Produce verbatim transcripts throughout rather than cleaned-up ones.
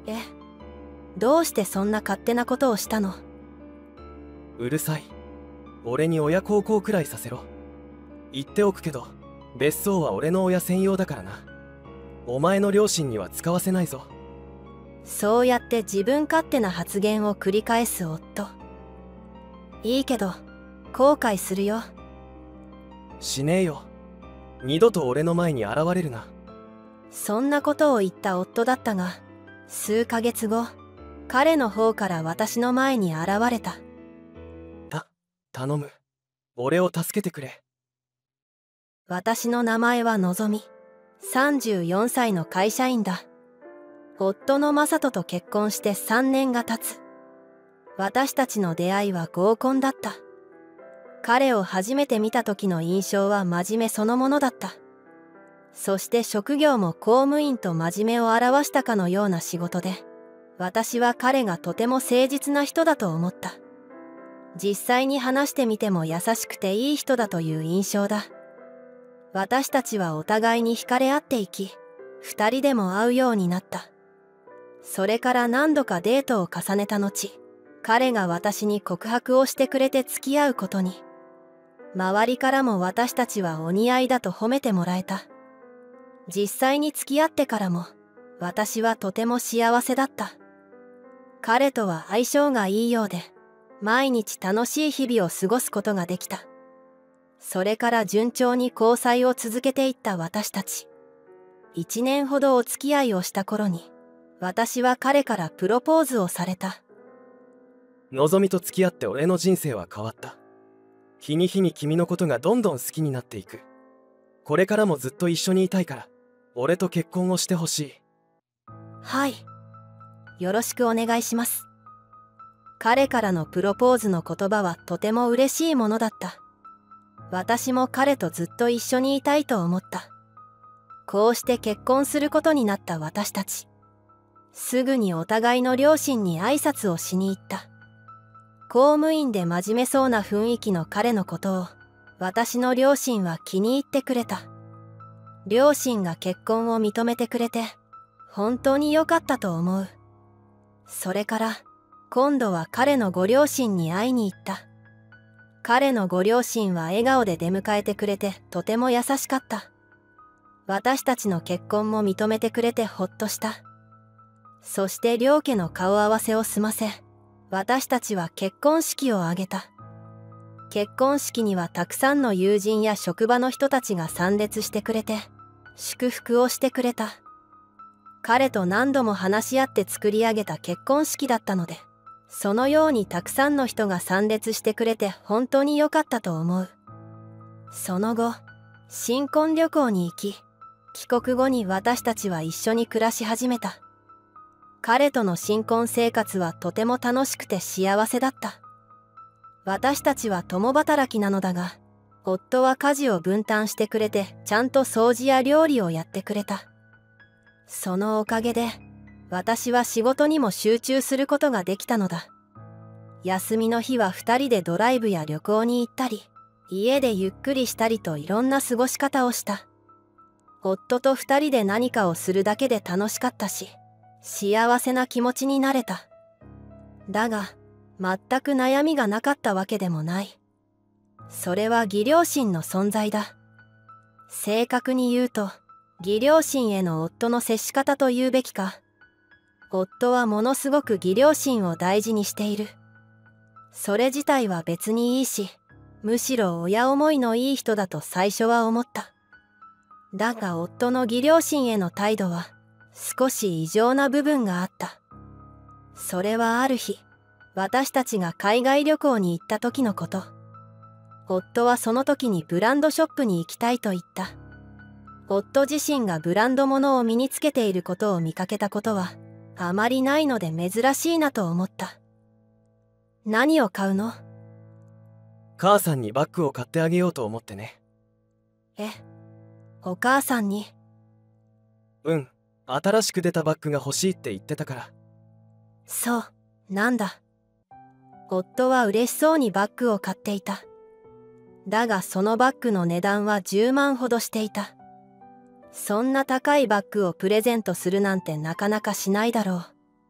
え、どうしてそんな勝手なことをしたの？ うるさい。俺に親孝行くらいさせろ。言っておくけど、別荘は俺の親専用だからな。お前の両親には使わせないぞ。 そうやって自分勝手な発言を繰り返す夫。いいけど、後悔するよ。 しねえよ。二度と俺の前に現れるな。 そんなことを言った夫だったが、数ヶ月後、彼の方から私の前に現れた。 た、頼む。俺を助けてくれ。 私の名前はのぞみ。さんじゅうよんさいの会社員だ。夫の正人と結婚してさんねんが経つ。私たちの出会いは合コンだった。彼を初めて見た時の印象は真面目そのものだった。そして職業も公務員と真面目を表したかのような仕事で、私は彼がとても誠実な人だと思った。実際に話してみても優しくていい人だという印象だ。私たちはお互いに惹かれ合っていき、二人でも会うようになった。それから何度かデートを重ねた後、彼が私に告白をしてくれて付き合うことに。周りからも私たちはお似合いだと褒めてもらえた。実際に付き合ってからも、私はとても幸せだった。彼とは相性がいいようで、毎日楽しい日々を過ごすことができた。それから順調に交際を続けていった私たち。一年ほどお付き合いをした頃に、私は彼からプロポーズをされた。 のぞみと付き合って俺の人生は変わった。日に日に君のことがどんどん好きになっていく。これからもずっと一緒にいたいから、俺と結婚をしてほしい。 はい。よろしくお願いします。彼からのプロポーズの言葉はとても嬉しいものだった。私も彼とずっと一緒にいたいと思った。こうして結婚することになった私たち。すぐにお互いの両親に挨拶をしに行った。公務員で真面目そうな雰囲気の彼のことを、私の両親は気に入ってくれた。両親が結婚を認めてくれて、本当に良かったと思う。それから、今度は彼のご両親に会いに行った。彼のご両親は笑顔で出迎えてくれてとても優しかった。私たちの結婚も認めてくれてほっとした。そして両家の顔合わせを済ませ、私たちは結婚式を挙げた。結婚式にはたくさんの友人や職場の人たちが参列してくれて、祝福をしてくれた。彼と何度も話し合って作り上げた結婚式だったので、そのようにたくさんの人が参列してくれて本当に良かったと思う。その後、新婚旅行に行き、帰国後に私たちは一緒に暮らし始めた。彼との新婚生活はとても楽しくて幸せだった。私たちは共働きなのだが、夫は家事を分担してくれてちゃんと掃除や料理をやってくれた。そのおかげで、私は仕事にも集中することができたのだ。休みの日は二人でドライブや旅行に行ったり、家でゆっくりしたりといろんな過ごし方をした。夫と二人で何かをするだけで楽しかったし、幸せな気持ちになれた。だが、全く悩みがなかったわけでもない。それは義両親の存在だ。正確に言うと、義両親への夫の接し方と言うべきか。夫はものすごく義両親を大事にしている。それ自体は別にいいし、むしろ親思いのいい人だと最初は思った。だが夫の義両親への態度は少し異常な部分があった。それはある日、私たちが海外旅行に行った時のこと。夫はその時にブランドショップに行きたいと言った。夫自身がブランド物を身につけていることを見かけたことはあまりないので珍しいなと思った。何を買うの？ 母さんにバッグを買ってあげようと思ってね。 え、お母さんに？ うん、新しく出たバッグが欲しいって言ってたから。 そう、なんだ。夫は嬉しそうにバッグを買っていた。だがそのバッグの値段はじゅうまんほどしていた。そんな高いバッグをプレゼントするなんてなかなかしないだろう。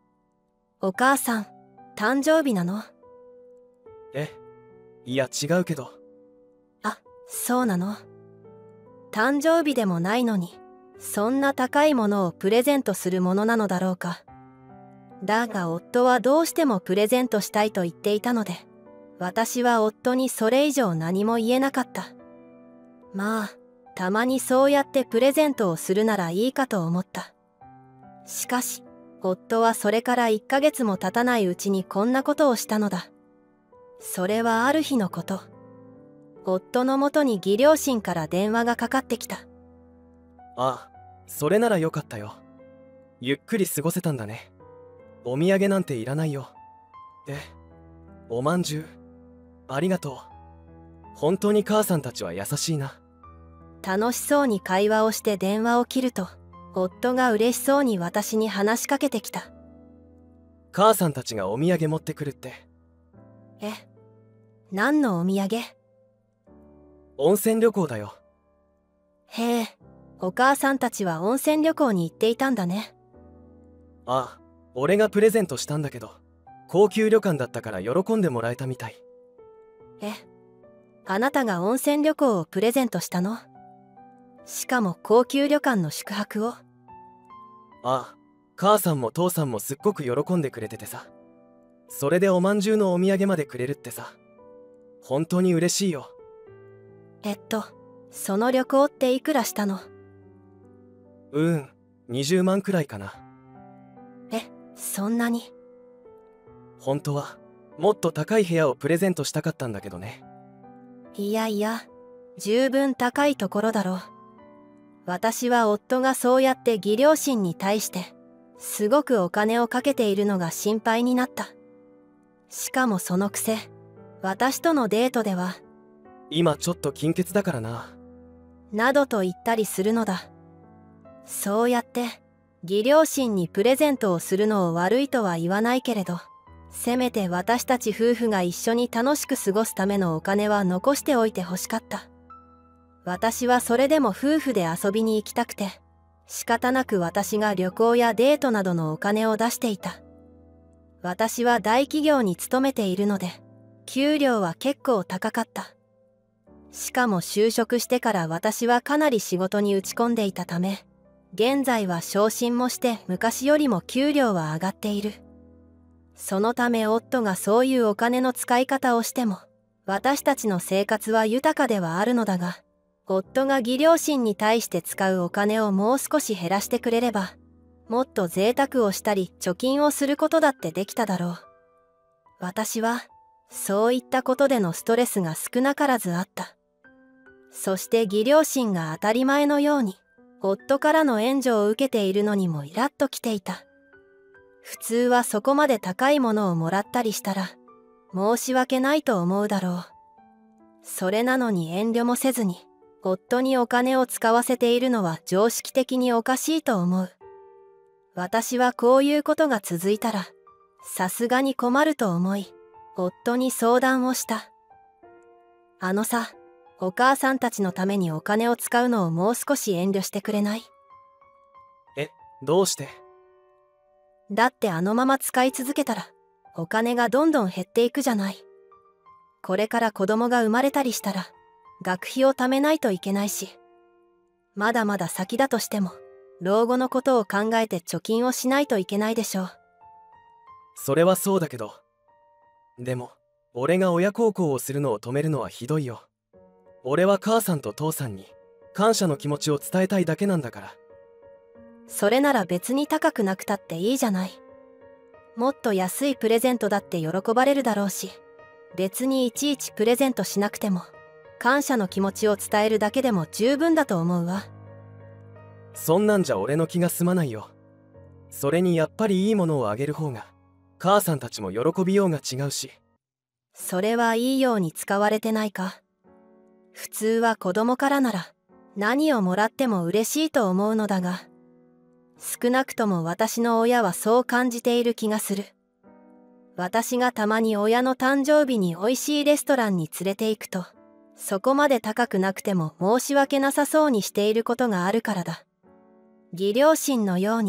お母さん、誕生日なの？ え、いや違うけど。 あ、そうなの。誕生日でもないのに、そんな高いものをプレゼントするものなのだろうか。だが夫はどうしてもプレゼントしたいと言っていたので、私は夫にそれ以上何も言えなかった。まあ、たまにそうやってプレゼントをするならいいかと思った。しかし、夫はそれからいっかげつも経たないうちにこんなことをしたのだ。それはある日のこと。夫のもとに義両親から電話がかかってきた。 ああ、それならよかったよ。ゆっくり過ごせたんだね。お土産なんていらないよ。え、おまんじゅう、ありがとう。本当に母さんたちは優しいな。 楽しそうに会話をして電話を切ると、夫が嬉しそうに私に話しかけてきた。 母さんたちがお土産持ってくるって。 え、何のお土産？ 温泉旅行だよ。 へえ、お母さんたちは温泉旅行に行っていたんだね。 ああ、俺がプレゼントしたんだけど、高級旅館だったから喜んでもらえたみたい。 え、あなたが温泉旅行をプレゼントしたの？しかも高級旅館の宿泊を？ ああ、母さんも父さんもすっごく喜んでくれててさ。それでおまんじゅうのお土産までくれるってさ、本当に嬉しいよ。 えっと、その旅行っていくらしたの？ うーん、にじゅうまんくらいかな。 え、そんなに？ 本当はもっと高い部屋をプレゼントしたかったんだけどね。 いやいや、十分高いところだろう。私は夫がそうやって義両親に対してすごくお金をかけているのが心配になった。しかもそのくせ、私とのデートでは今ちょっと金欠だからな。 などと言ったりするのだ。そうやって義両親にプレゼントをするのを悪いとは言わないけれど、せめて私たち夫婦が一緒に楽しく過ごすためのお金は残しておいてほしかった。私はそれでも夫婦で遊びに行きたくて、仕方なく私が旅行やデートなどのお金を出していた。私は大企業に勤めているので、給料は結構高かった。しかも就職してから私はかなり仕事に打ち込んでいたため、現在は昇進もして昔よりも給料は上がっている。そのため夫がそういうお金の使い方をしても、私たちの生活は豊かではあるのだが、夫が義両親に対して使うお金をもう少し減らしてくれれば、もっと贅沢をしたり貯金をすることだってできただろう。私はそういったことでのストレスが少なからずあった。そして義両親が当たり前のように夫からの援助を受けているのにもイラッときていた。普通はそこまで高いものをもらったりしたら申し訳ないと思うだろう。それなのに遠慮もせずに夫にお金を使わせているのは常識的におかしいと思う。私はこういうことが続いたらさすがに困ると思い、夫に相談をした。あのさ、お母さんたちのためにお金を使うのをもう少し遠慮してくれない？ え、どうして？ だってあのまま使い続けたらお金がどんどん減っていくじゃない。これから子供が生まれたりしたら学費を貯めないといけないし、まだまだ先だとしても老後のことを考えて貯金をしないといけないでしょう。 それはそうだけど、でも俺が親孝行をするのを止めるのはひどいよ。俺は母さんと父さんに感謝の気持ちを伝えたいだけなんだから。 それなら別に高くなくたっていいじゃない。もっと安いプレゼントだって喜ばれるだろうし、別にいちいちプレゼントしなくても感謝の気持ちを伝えるだけでも十分だと思うわ。 そんなんじゃ俺の気が済まないよ。それにやっぱりいいものをあげる方が母さんたちも喜びようが違うし。 それはいいように使われてないか。普通は子供からなら何をもらっても嬉しいと思うのだが、少なくとも私の親はそう感じている気がする。私がたまに親の誕生日に美味しいレストランに連れて行くと、そこまで高くなくても申し訳なさそうにしていることがあるからだ。義両親のように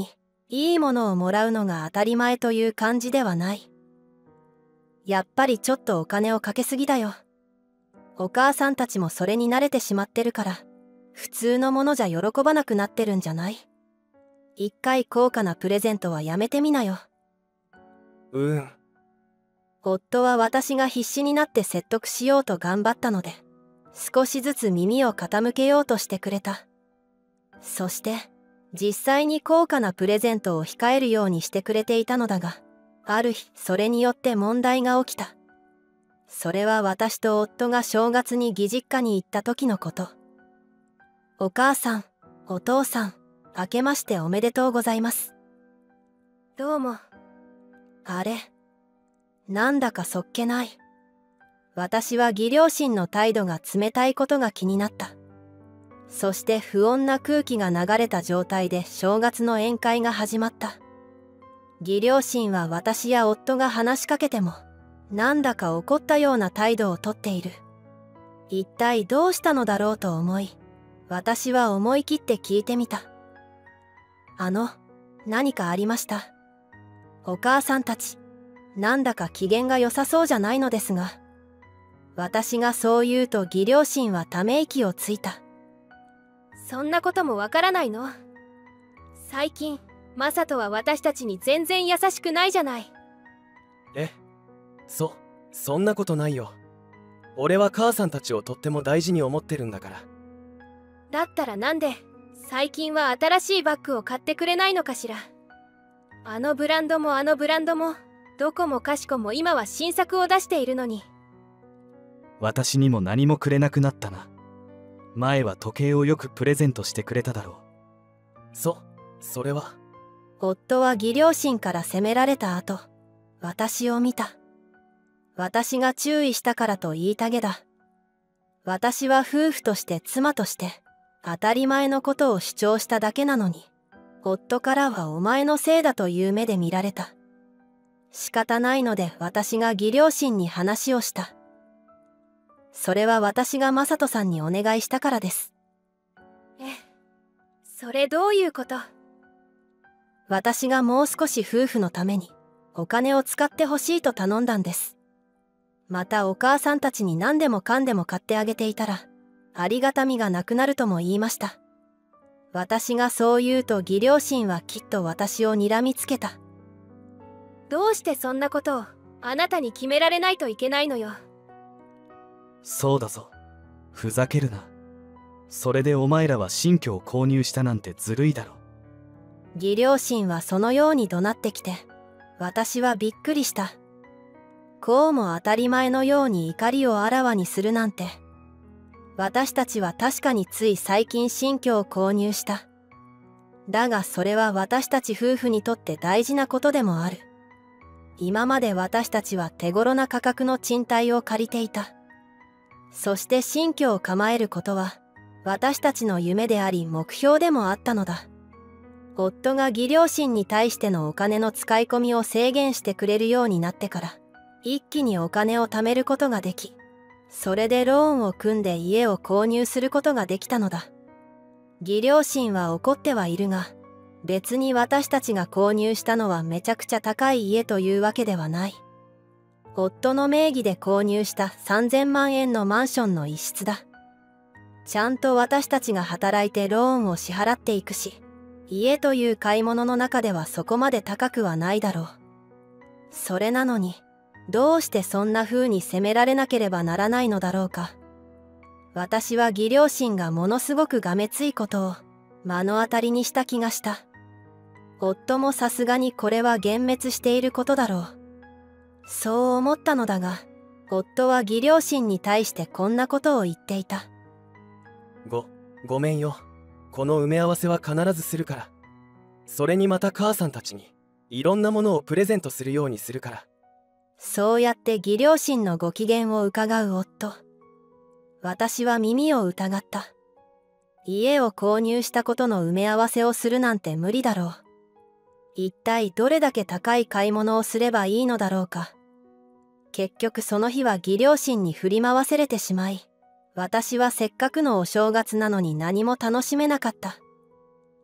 いいものをもらうのが当たり前という感じではない。やっぱりちょっとお金をかけすぎだよ。お母さんたちもそれに慣れてしまってるから、普通のものじゃ喜ばなくなってるんじゃない？一回高価なプレゼントはやめてみなよ。 うーん。 夫は私が必死になって説得しようと頑張ったので、少しずつ耳を傾けようとしてくれた。そして、実際に高価なプレゼントを控えるようにしてくれていたのだが、ある日、それによって問題が起きた。それは私と夫が正月に義実家に行った時のこと。お母さん、お父さん、明けましておめでとうございます。どうも。あれ、なんだかそっけない。私は義両親の態度が冷たいことが気になった。そして不穏な空気が流れた状態で正月の宴会が始まった。義両親は私や夫が話しかけても、なんだか怒ったような態度をとっている。一体どうしたのだろうと思い、私は思い切って聞いてみた。あの、何かありました？お母さんたち、なんだか機嫌が良さそうじゃないのですが。私がそう言うと義両親はため息をついた。 そんなこともわからないの？最近、マサトは私たちに全然優しくないじゃない。 え、そ、そんなことないよ。俺は母さんたちをとっても大事に思ってるんだから。 だったらなんで、最近は新しいバッグを買ってくれないのかしら。あのブランドもあのブランドも、どこもかしこも今は新作を出しているのに。 私にも何もくれなくなったな。前は時計をよくプレゼントしてくれただろう。そ、それは。 夫は義両親から責められた後、私を見た。私が注意したからと言いたげだ。私は夫婦として妻として、当たり前のことを主張しただけなのに、夫からはお前のせいだという目で見られた。仕方ないので私が義両親に話をした。それは私がマサトさんにお願いしたからです。 え、それどういうこと？ 私がもう少し夫婦のためにお金を使ってほしいと頼んだんです。またお母さんたちに何でもかんでも買ってあげていたら、ありがたみがなくなるとも言いました。私がそう言うと義両親はきっと私を睨みつけた。 どうしてそんなことをあなたに決められないといけないのよ。 そうだぞ。ふざけるな。それでお前らは新居を購入したなんてずるいだろ。 義両親はそのように怒鳴ってきて、私はびっくりした。こうも当たり前のように怒りをあらわにするなんて。私たちは確かについ最近新居を購入した。だがそれは私たち夫婦にとって大事なことでもある。今まで私たちは手頃な価格の賃貸を借りていた。そして新居を構えることは私たちの夢であり目標でもあったのだ。夫が義両親に対してのお金の使い込みを制限してくれるようになってから一気にお金を貯めることができ、それでローンを組んで家を購入することができたのだ。義両親は怒ってはいるが、別に私たちが購入したのはめちゃくちゃ高い家というわけではない。夫の名義で購入したさんぜんまんえんのマンションの一室だ。ちゃんと私たちが働いてローンを支払っていくし、家という買い物の中ではそこまで高くはないだろう。それなのに、どうしてそんな風に責められなければならないのだろうか。私は義両親がものすごくがめついことを目の当たりにした気がした。夫もさすがにこれは幻滅していることだろう。そう思ったのだが、夫は義両親に対してこんなことを言っていた。 ご、ごめんよ。この埋め合わせは必ずするから。それにまた母さんたちにいろんなものをプレゼントするようにするから。 そうやって義両親のご機嫌を伺う夫。私は耳を疑った。家を購入したことの埋め合わせをするなんて無理だろう。一体どれだけ高い買い物をすればいいのだろうか。結局その日は義両親に振り回せれてしまい、私はせっかくのお正月なのに何も楽しめなかった。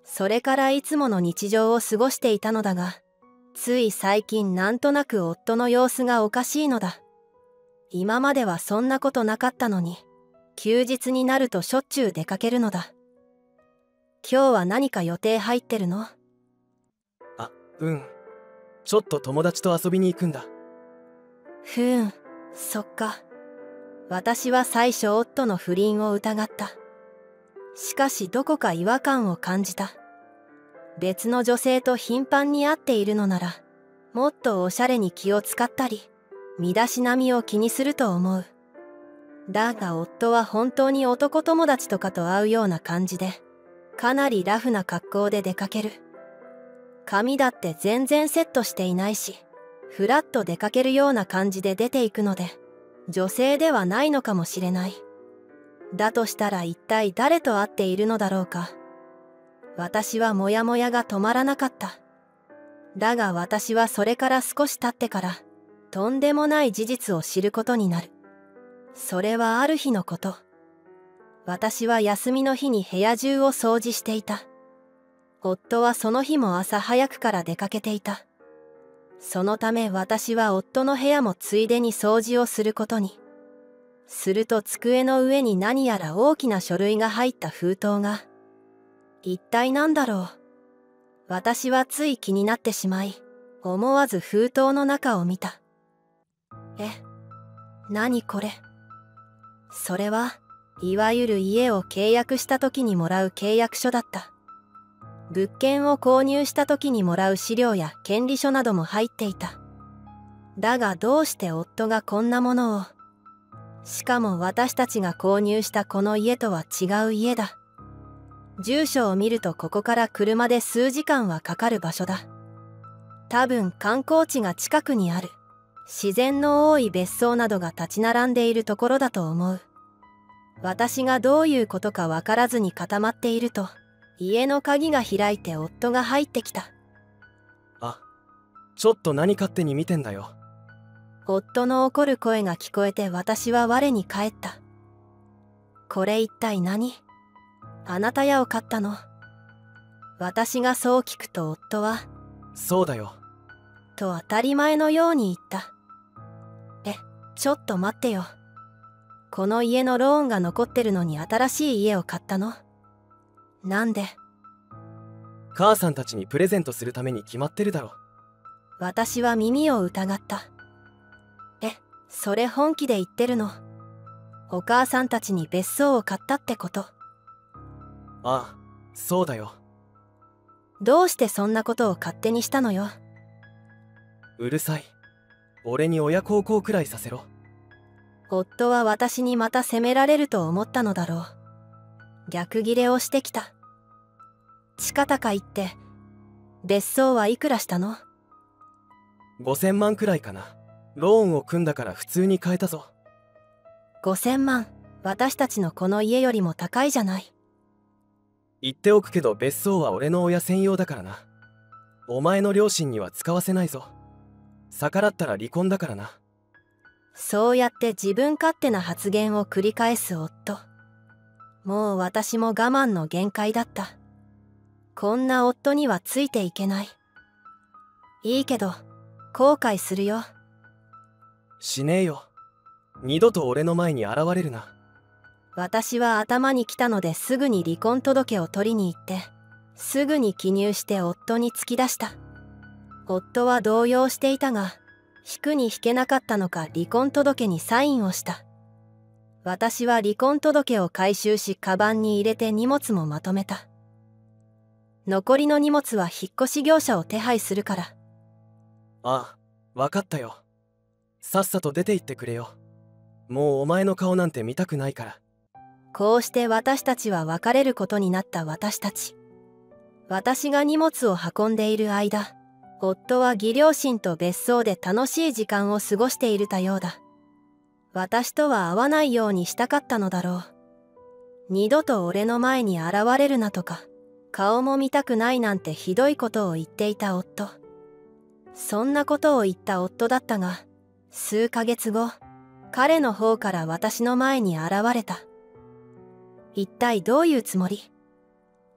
それからいつもの日常を過ごしていたのだが、つい最近なんとなく夫の様子がおかしいのだ。今まではそんなことなかったのに、休日になるとしょっちゅう出かけるのだ。今日は何か予定入ってるの？ あ、うん。ちょっと友達と遊びに行くんだ。 ふーん、そっか。私は最初夫の不倫を疑った。しかしどこか違和感を感じた。別の女性と頻繁に会っているのなら、もっとおしゃれに気を使ったり、身だしなみを気にすると思う。だが夫は本当に男友達とかと会うような感じで、かなりラフな格好で出かける。髪だって全然セットしていないし、ふらっと出かけるような感じで出ていくので、女性ではないのかもしれない。だとしたら一体誰と会っているのだろうか。私はモヤモヤが止まらなかった。だが私はそれから少し経ってから、とんでもない事実を知ることになる。それはある日のこと。私は休みの日に部屋中を掃除していた。夫はその日も朝早くから出かけていた。そのため私は夫の部屋もついでに掃除をすることに。すると机の上に何やら大きな書類が入った封筒が。一体何だろう。私はつい気になってしまい、思わず封筒の中を見た。え、何これ。それは、いわゆる家を契約した時にもらう契約書だった。物件を購入した時にもらう資料や権利書なども入っていた。だがどうして夫がこんなものを。しかも私たちが購入したこの家とは違う家だ。住所を見るとここから車で数時間はかかる場所だ。多分観光地が近くにある。自然の多い別荘などが立ち並んでいるところだと思う。私がどういうことかわからずに固まっていると、家の鍵が開いて夫が入ってきた。 あ、ちょっと何勝手に見てんだよ。 夫の怒る声が聞こえて私は我に返った。これ一体何？あなた家を買ったの？私がそう聞くと夫は、 そうだよ。 と当たり前のように言った。え、ちょっと待ってよ。この家のローンが残ってるのに新しい家を買ったの？なんで？ 母さんたちにプレゼントするために決まってるだろ。 私は耳を疑った。え、それ本気で言ってるの？お母さんたちに別荘を買ったってこと？ ああ、そうだよ。 どうしてそんなことを勝手にしたのよ。 うるさい。俺に親孝行くらいさせろ。 夫は私にまた責められると思ったのだろう。逆ギレをしてきた。近高いって、別荘はいくらしたの？ ごせんまんくらいかな。ローンを組んだから普通に買えたぞ。 ごせんまん、私たちのこの家よりも高いじゃない。 言っておくけど別荘は俺の親専用だからな。お前の両親には使わせないぞ。逆らったら離婚だからな。 そうやって自分勝手な発言を繰り返す夫。もう私も我慢の限界だった。こんな夫にはついていけない。いいけど、後悔するよ。 しねえよ。二度と俺の前に現れるな。 私は頭に来たのですぐに離婚届を取りに行って、すぐに記入して夫に突き出した。夫は動揺していたが、引くに引けなかったのか離婚届にサインをした。私は離婚届を回収しカバンに入れて荷物もまとめた。残りの荷物は引っ越し業者を手配するから。 ああ、わかったよ。さっさと出て行ってくれよ。もうお前の顔なんて見たくないから。 こうして私たちは別れることになった私たち。私が荷物を運んでいる間、夫は義両親と別荘で楽しい時間を過ごしているたようだ。私とは会わないようにしたかったのだろう。二度と俺の前に現れるなとか、顔も見たくないなんてひどいことを言っていた夫。そんなことを言った夫だったが、数ヶ月後、彼の方から私の前に現れた。一体どういうつもり？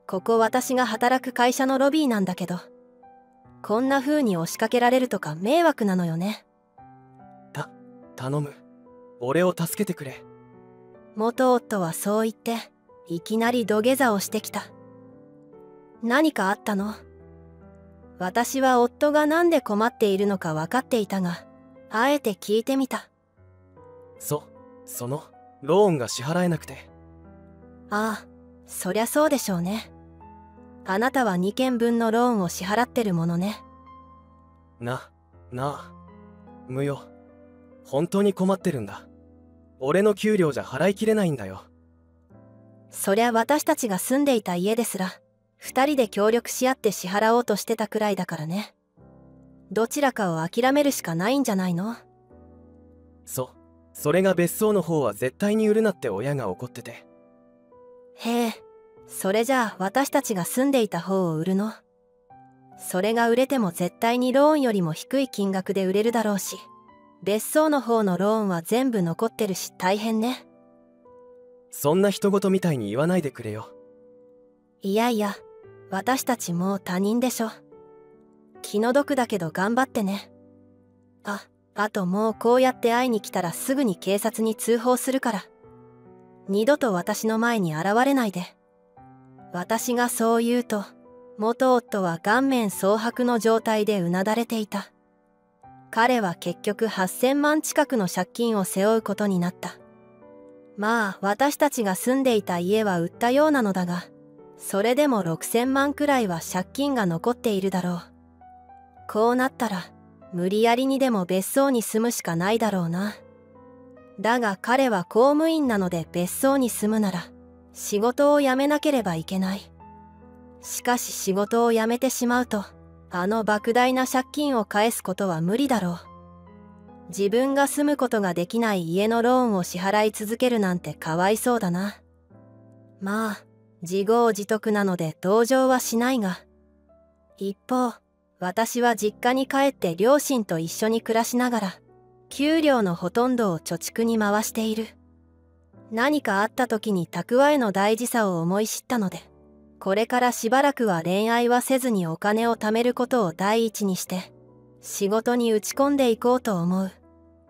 ここ私が働く会社のロビーなんだけど、こんな風に押しかけられるとか迷惑なのよね。 た、頼む。俺を助けてくれ。 元夫はそう言って、いきなり土下座をしてきた。何かあったの？私は夫がなんで困っているのか分かっていたが、あえて聞いてみた。 そ、その、ローンが支払えなくて。 ああ、そりゃそうでしょうね。あなたはにけんぶんのローンを支払ってるものね。 な、なあ。無用。本当に困ってるんだ。俺の給料じゃ払いきれないんだよ。 そりゃ私たちが住んでいた家ですら、二人で協力し合って支払おうとしてたくらいだからね。どちらかを諦めるしかないんじゃないの？ そ、それが別荘の方は絶対に売るなって親が怒ってて。 へえ、それじゃあ私たちが住んでいた方を売るの？それが売れても絶対にローンよりも低い金額で売れるだろうし、別荘の方のローンは全部残ってるし大変ね。 そんな人事みたいに言わないでくれよ。 いやいや、私たちもう他人でしょ。気の毒だけど頑張ってね。あ、あともうこうやって会いに来たらすぐに警察に通報するから。二度と私の前に現れないで。私がそう言うと、元夫は顔面蒼白の状態でうなだれていた。彼は結局はっせんまん近くの借金を背負うことになった。まあ私たちが住んでいた家は売ったようなのだが、それでもろくせんまんくらいは借金が残っているだろう。こうなったら無理やりにでも別荘に住むしかないだろうな。だが彼は公務員なので別荘に住むなら仕事を辞めなければいけない。しかし仕事を辞めてしまうと、あの莫大な借金を返すことは無理だろう。自分が住むことができない家のローンを支払い続けるなんてかわいそうだな。まあ自業自得なので同情はしないが、一方私は実家に帰って両親と一緒に暮らしながら給料のほとんどを貯蓄に回している。何かあった時に蓄えの大事さを思い知ったので、これからしばらくは恋愛はせずにお金を貯めることを第一にして仕事に打ち込んでいこうと思う。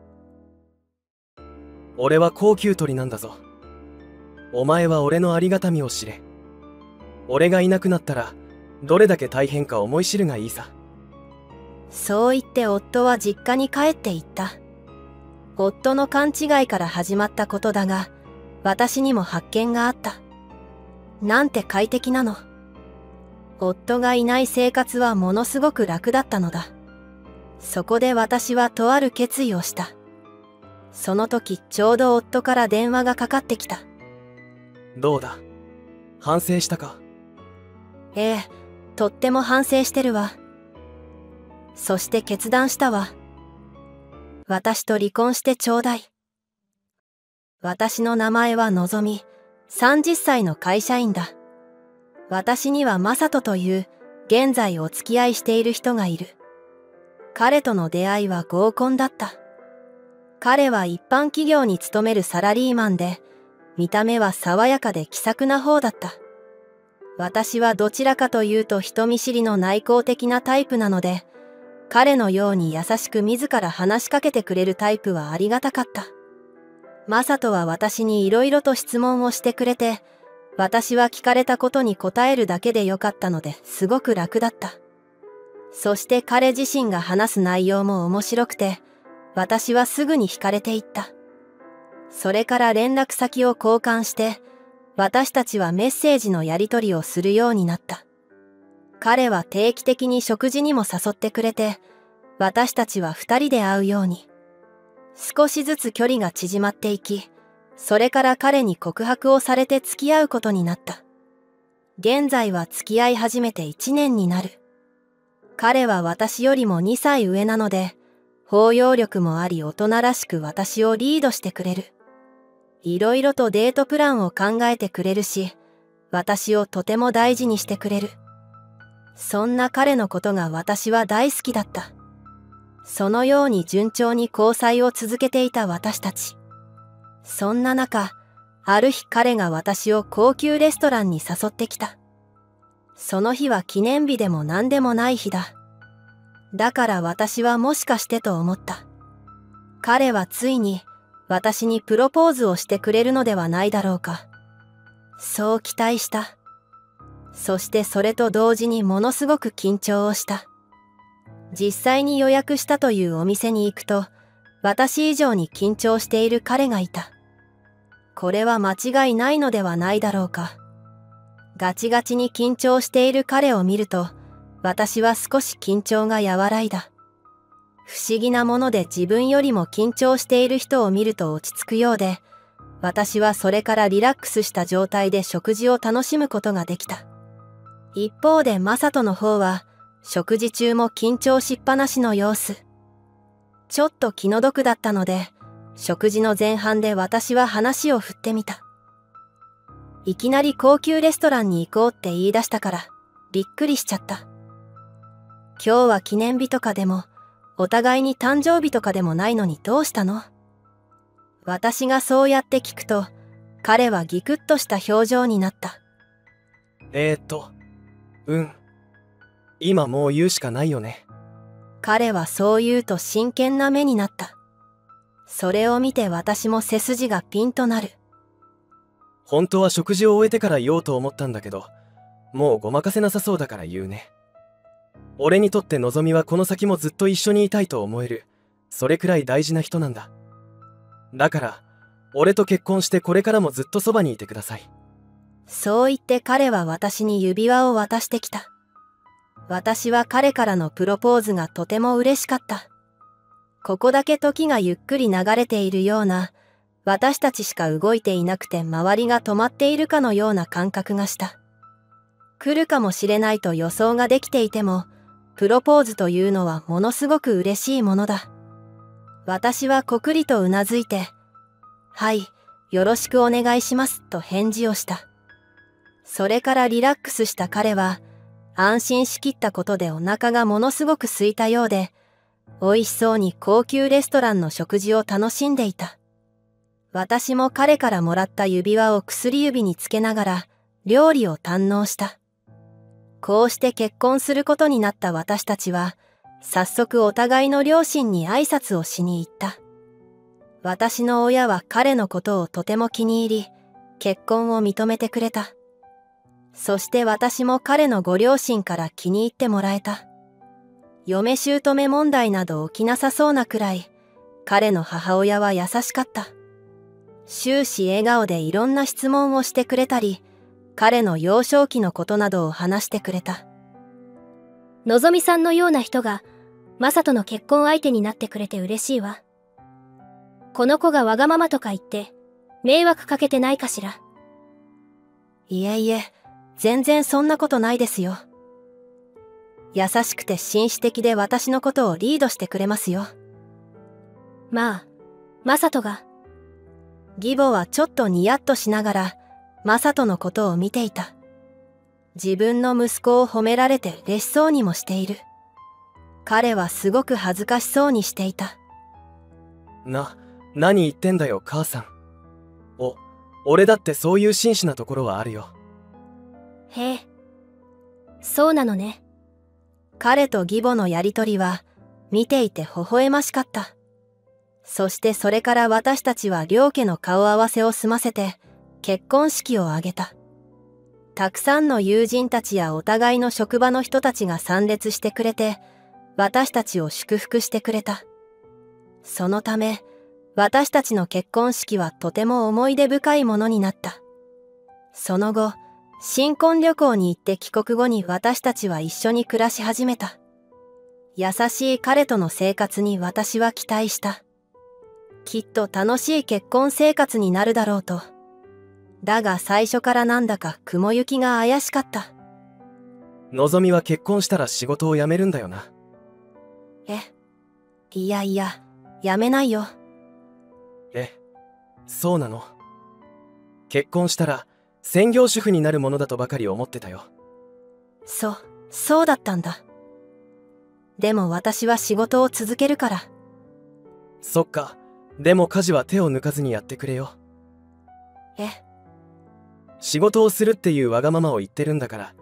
俺は高給取りなんだぞ。お前は俺のありがたみを知れ。俺がいなくなったらどれだけ大変か思い知るがいいさ。 そう言って夫は実家に帰っていった。夫の勘違いから始まったことだが、私にも発見があった。なんて快適なの。夫がいない生活はものすごく楽だったのだ。そこで私はとある決意をした。その時ちょうど夫から電話がかかってきた。 どうだ、反省したか？ ええ、とっても反省してるわ。そして決断したわ。私と離婚してちょうだい。私の名前はのぞみ、さんじゅっさいの会社員だ。私にはマサトという現在お付き合いしている人がいる。彼との出会いは合コンだった。彼は一般企業に勤めるサラリーマンで、見た目は爽やかで気さくな方だった。私はどちらかというと人見知りの内向的なタイプなので、彼のように優しく自ら話しかけてくれるタイプはありがたかった。マサトは私にいろいろと質問をしてくれて、私は聞かれたことに答えるだけでよかったのですごく楽だった。そして彼自身が話す内容も面白くて、私はすぐに惹かれていった。それから連絡先を交換して、私たちはメッセージのやり取りをするようになった。彼は定期的に食事にも誘ってくれて、私たちは二人で会うように。少しずつ距離が縮まっていき、それから彼に告白をされて付き合うことになった。現在は付き合い始めて一年になる。彼は私よりもにさい上なので、包容力もあり大人らしく私をリードしてくれる。いろいろとデートプランを考えてくれるし、私をとても大事にしてくれる。そんな彼のことが私は大好きだった。そのように順調に交際を続けていた私たち。そんな中、ある日彼が私を高級レストランに誘ってきた。 その日は記念日でも何でもない日だ。だから私はもしかしてと思った。彼はついに私にプロポーズをしてくれるのではないだろうか。そう期待した。そしてそれと同時にものすごく緊張をした。実際に予約したというお店に行くと、私以上に緊張している彼がいた。これは間違いないのではないだろうか。ガチガチに緊張している彼を見ると、私は少し緊張が和らいだ。不思議なもので自分よりも緊張している人を見ると落ち着くようで、私はそれからリラックスした状態で食事を楽しむことができた。一方でマサトの方は、食事中も緊張しっぱなしの様子。ちょっと気の毒だったので、食事の前半で私は話を振ってみた。いきなり高級レストランに行こうって言い出したから、びっくりしちゃった。今日は記念日とかでも、お互いに誕生日とかでもないのにどうしたの？私がそうやって聞くと、彼はギクッとした表情になった。 えーっと、うん。今もう言うしかないよね。 彼はそう言うと真剣な目になった。それを見て私も背筋がピンとなる。 本当は食事を終えてから言おうと思ったんだけど、もうごまかせなさそうだから言うね。俺にとってのぞみはこの先もずっと一緒にいたいと思える、それくらい大事な人なんだ。だから、俺と結婚してこれからもずっとそばにいてください。 そう言って彼は私に指輪を渡してきた。私は彼からのプロポーズがとても嬉しかった。ここだけ時がゆっくり流れているような、私たちしか動いていなくて周りが止まっているかのような感覚がした。来るかもしれないと予想ができていても、プロポーズというのはものすごく嬉しいものだ。私はこくりとうなずいて、はい、よろしくお願いしますと返事をした。それからリラックスした彼は、安心しきったことでお腹がものすごく空いたようで、美味しそうに高級レストランの食事を楽しんでいた。私も彼からもらった指輪を薬指につけながら料理を堪能した。こうして結婚することになった私たちは、早速お互いの両親に挨拶をしに行った。私の親は彼のことをとても気に入り、結婚を認めてくれた。そして私も彼のご両親から気に入ってもらえた。嫁姑問題など起きなさそうなくらい、彼の母親は優しかった。終始笑顔でいろんな質問をしてくれたり、彼の幼少期のことなどを話してくれた。 のぞみさんのような人がマサとの結婚相手になってくれて嬉しいわ。この子がわがままとか言って迷惑かけてないかしら。 いえいえ、全然そんなことないですよ。優しくて紳士的で私のことをリードしてくれますよ。 まあ、マサトが。 義母はちょっとニヤッとしながらマサトのことを見ていた。自分の息子を褒められて嬉しそうにもしている。彼はすごく恥ずかしそうにしていた。 な、何言ってんだよ母さん。お、俺だってそういう真摯なところはあるよ。 へえ、そうなのね。 彼と義母のやりとりは見ていて微笑ましかった。そしてそれから私たちは両家の顔合わせを済ませて結婚式を挙げた。たくさんの友人たちやお互いの職場の人たちが参列してくれて、私たちを祝福してくれた。そのため、私たちの結婚式はとても思い出深いものになった。その後、新婚旅行に行って帰国後に私たちは一緒に暮らし始めた。優しい彼との生活に私は期待した。きっと楽しい結婚生活になるだろうと。だが最初からなんだか雲行きが怪しかった。 のぞみは結婚したら仕事を辞めるんだよな。 え、いやいや、辞めないよ。 え、そうなの？結婚したら専業主婦になるものだとばかり思ってたよ。 そう、そうだったんだ。でも私は仕事を続けるから。 そっか。でも家事は手を抜かずにやってくれよ。 え、 仕事をするっていうわがままを言ってるんだから、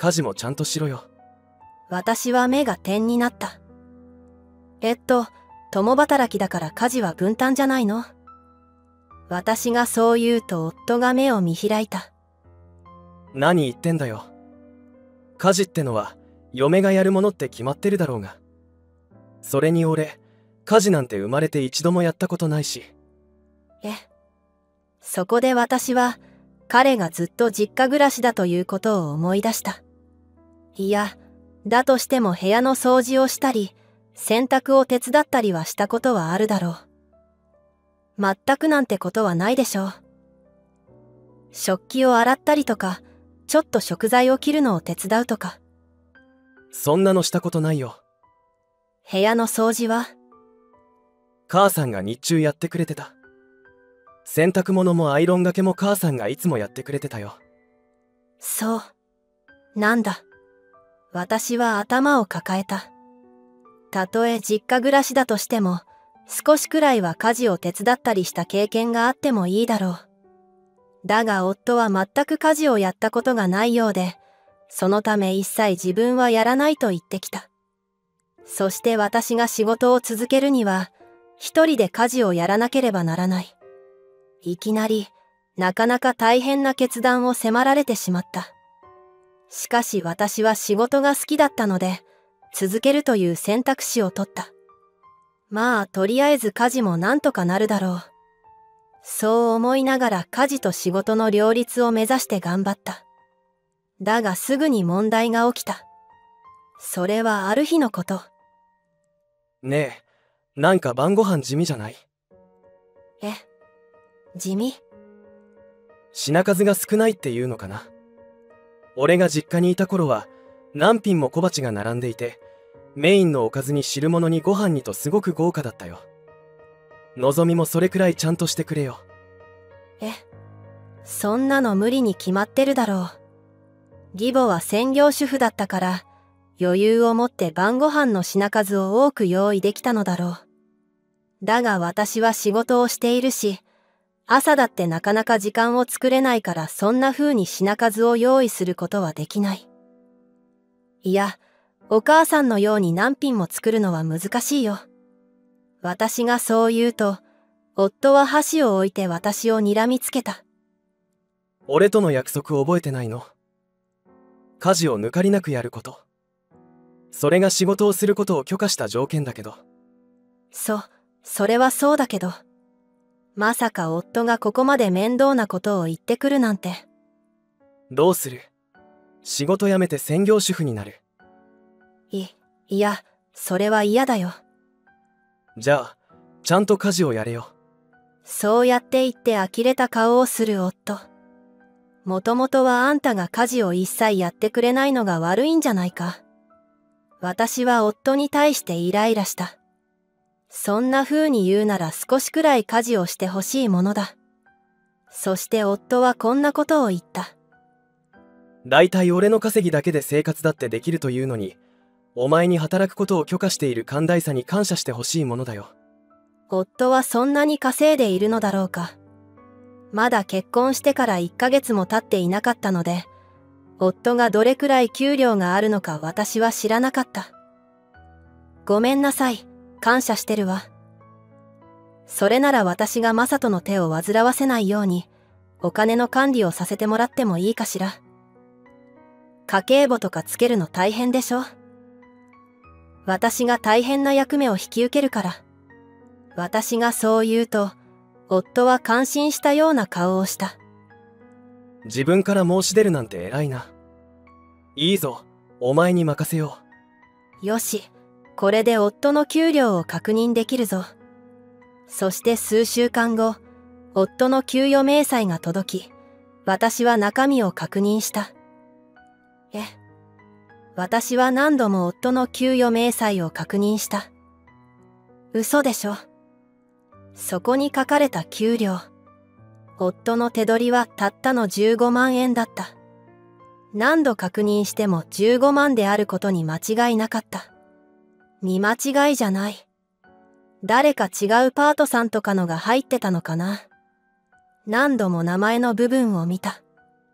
家事もちゃんとしろよ。 私は目が点になった。えっと、共働きだから家事は分担じゃないの？私がそう言うと夫が目を見開いた。 何言ってんだよ。家事ってのは嫁がやるものって決まってるだろうが。それに俺、家事なんて生まれて一度もやったことないし。 え、そこで私は彼がずっと実家暮らしだということを思い出した。いや、だとしても部屋の掃除をしたり、洗濯を手伝ったりはしたことはあるだろう。全くなんてことはないでしょう。食器を洗ったりとか、ちょっと食材を切るのを手伝うとか。 そんなのしたことないよ。 部屋の掃除は？ 母さんが日中やってくれてた。洗濯物もアイロンがけも母さんがいつもやってくれてたよ。 そう。なんだ。私は頭を抱えた。たとえ実家暮らしだとしても、少しくらいは家事を手伝ったりした経験があってもいいだろう。だが夫は全く家事をやったことがないようで、そのため一切自分はやらないと言ってきた。そして私が仕事を続けるには、一人で家事をやらなければならない。いきなり、なかなか大変な決断を迫られてしまった。しかし私は仕事が好きだったので、続けるという選択肢を取った。まあ、とりあえず家事もなんとかなるだろう。そう思いながら家事と仕事の両立を目指して頑張った。だがすぐに問題が起きた。それはある日のこと。 ねえ、なんか晩ご飯地味じゃない？ え、地味？ 品数が少ないっていうのかな。俺が実家にいた頃は何品も小鉢が並んでいて、メインのおかずに汁物にご飯にとすごく豪華だったよ。のぞみもそれくらいちゃんとしてくれよ。 え、そんなの無理に決まってるだろう。義母は専業主婦だったから余裕を持って晩ご飯の品数を多く用意できたのだろう。だが私は仕事をしているし、朝だってなかなか時間を作れないからそんな風に品数を用意することはできない。いや、お母さんのように何品も作るのは難しいよ。私がそう言うと、夫は箸を置いて私を睨みつけた。 俺との約束覚えてないの？家事を抜かりなくやること。それが仕事をすることを許可した条件だけど。 そ、それはそうだけど。まさか夫がここまで面倒なことを言ってくるなんて。 どうする？仕事辞めて専業主婦になる。 い、いや、それは嫌だよ。 じゃあ、ちゃんと家事をやれよ。 そうやって言って呆れた顔をする夫。もともとはあんたが家事を一切やってくれないのが悪いんじゃないか。私は夫に対してイライラした。そんな風に言うなら少しくらい家事をしてほしいものだ。そして夫はこんなことを言った。 だいたい俺の稼ぎだけで生活だってできるというのに、お前に働くことを許可している寛大さに感謝してほしいものだよ。 夫はそんなに稼いでいるのだろうか。まだ結婚してからいっかげつも経っていなかったので、夫がどれくらい給料があるのか私は知らなかった。ごめんなさい、感謝してるわ。それなら私がマサトの手を煩わせないように、お金の管理をさせてもらってもいいかしら。家計簿とかつけるの大変でしょ？私が大変な役目を引き受けるから。私がそう言うと、夫は感心したような顔をした。 自分から申し出るなんて偉いな。いいぞ、お前に任せよう。よし、これで夫の給料を確認できるぞ。そして数週間後、夫の給与明細が届き、私は中身を確認した。え、私は何度も夫の給与明細を確認した。嘘でしょ。そこに書かれた給料。夫の手取りはたったのじゅうごまんえんだった。何度確認してもじゅうごまんであることに間違いなかった。見間違いじゃない。誰か違うパートさんとかのが入ってたのかな。何度も名前の部分を見た。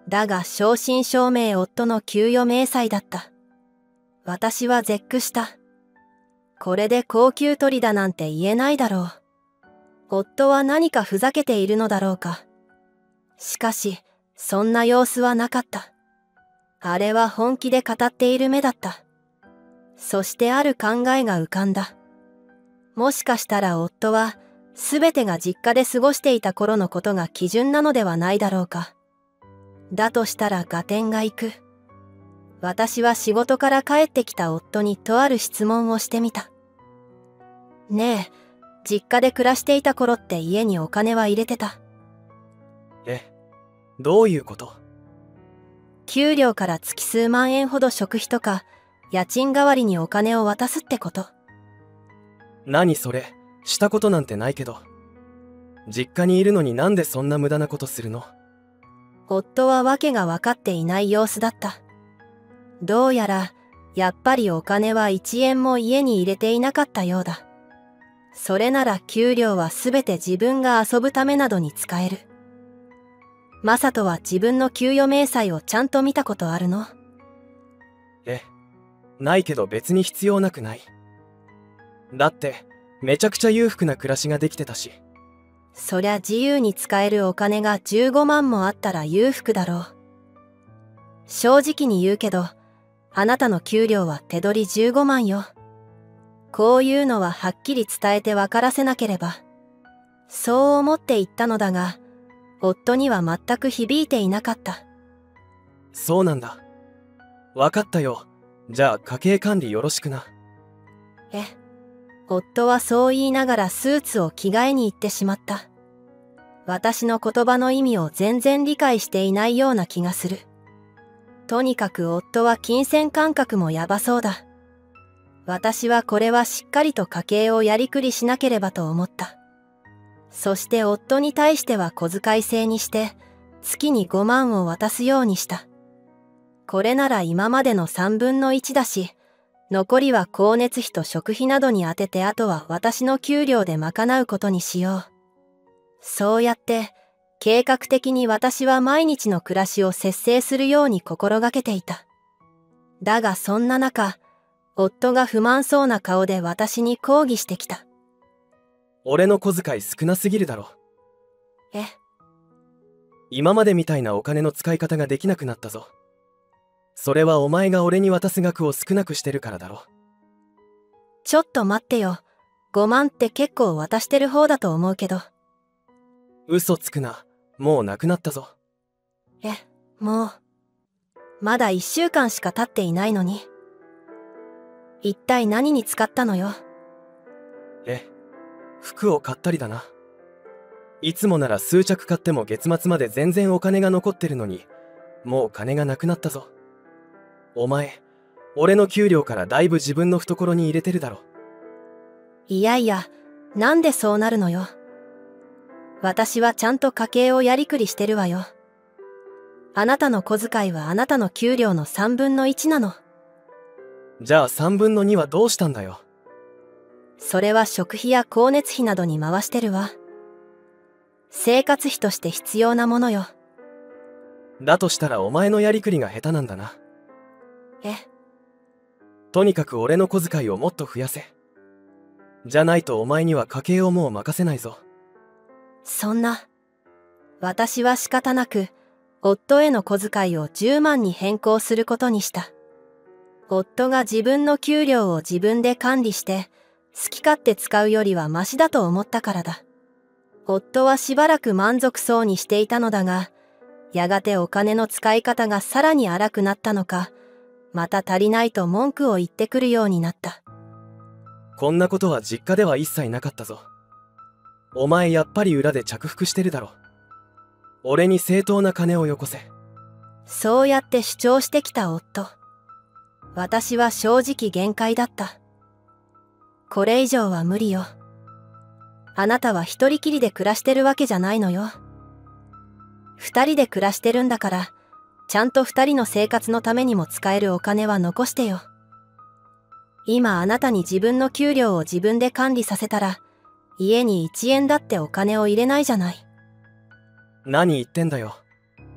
だが正真正銘夫の給与明細だった。私は絶句した。これで高級鳥だなんて言えないだろう。夫は何かふざけているのだろうか。しかし、そんな様子はなかった。あれは本気で語っている目だった。そしてある考えが浮かんだ。もしかしたら夫は、すべてが実家で過ごしていた頃のことが基準なのではないだろうか。だとしたら合点がいく。私は仕事から帰ってきた夫にとある質問をしてみた。ねえ、実家で暮らしていた頃って家にお金は入れてた？ え、どういうこと？ 給料から月数万円ほど食費とか、家賃代わりにお金を渡すってこと？ 何それ、したことなんてないけど。実家にいるのになんでそんな無駄なことするの？ 夫は訳が分かっていない様子だった。どうやら、やっぱりお金はいちえんも家に入れていなかったようだ。それなら給料はすべて自分が遊ぶためなどに使える。マサトは自分の給与明細をちゃんと見たことあるの？ え、ないけど別に必要なくない。だって、めちゃくちゃ裕福な暮らしができてたし。 そりゃ自由に使えるお金がじゅうごまんもあったら裕福だろう。正直に言うけど、あなたの給料は手取りじゅうごまんよ。こういうのははっきり伝えて分からせなければ。そう思って言ったのだが、夫には全く響いていなかった。 そうなんだ。わかったよ。じゃあ家計管理よろしくな。 え、夫はそう言いながらスーツを着替えに行ってしまった。私の言葉の意味を全然理解していないような気がする。とにかく夫は金銭感覚もやばそうだ。私はこれはしっかりと家計をやりくりしなければと思った。そして夫に対しては小遣い制にして、月にごまんを渡すようにした。これなら今までのさんぶんのいちだし、残りは光熱費と食費などに充ててあとは私の給料で賄うことにしよう。そうやって、計画的に私は毎日の暮らしを節制するように心がけていた。だがそんな中、夫が不満そうな顔で私に抗議してきた。 俺の小遣い少なすぎるだろ。 え？ 今までみたいなお金の使い方ができなくなったぞ。それはお前が俺に渡す額を少なくしてるからだろ。 ちょっと待ってよ。ごまんって結構渡してる方だと思うけど。 嘘つくな。もうなくなったぞ。 え、もう。まだいっしゅうかんしか経っていないのに。一体何に使ったのよ。 え、服を買ったりだな。いつもなら数着買っても月末まで全然お金が残ってるのに、もう金がなくなったぞ。お前、俺の給料からだいぶ自分の懐に入れてるだろ。 いやいや、なんでそうなるのよ。私はちゃんと家計をやりくりしてるわよ。あなたの小遣いはあなたの給料のさんぶんのいちなの。 じゃあさんぶんのにはどうしたんだよ。 それは食費や光熱費などに回してるわ。生活費として必要なものよ。 だとしたらお前のやりくりが下手なんだな。 え？ とにかく俺の小遣いをもっと増やせ。じゃないとお前には家計をもう任せないぞ。 そんな。私は仕方なく、夫への小遣いをじゅうまんに変更することにした。夫が自分の給料を自分で管理して、好き勝手使うよりはマシだと思ったからだ。夫はしばらく満足そうにしていたのだが、やがてお金の使い方がさらに荒くなったのか、また足りないと文句を言ってくるようになった。 こんなことは実家では一切なかったぞ。お前やっぱり裏で着服してるだろ。俺に正当な金をよこせ。 そうやって主張してきた夫。私は正直限界だった。これ以上は無理よ。あなたは一人きりで暮らしてるわけじゃないのよ。二人で暮らしてるんだから、ちゃんと二人の生活のためにも使えるお金は残してよ。今あなたに自分の給料を自分で管理させたら、家にいちえんだってお金を入れないじゃない。 何言ってんだよ。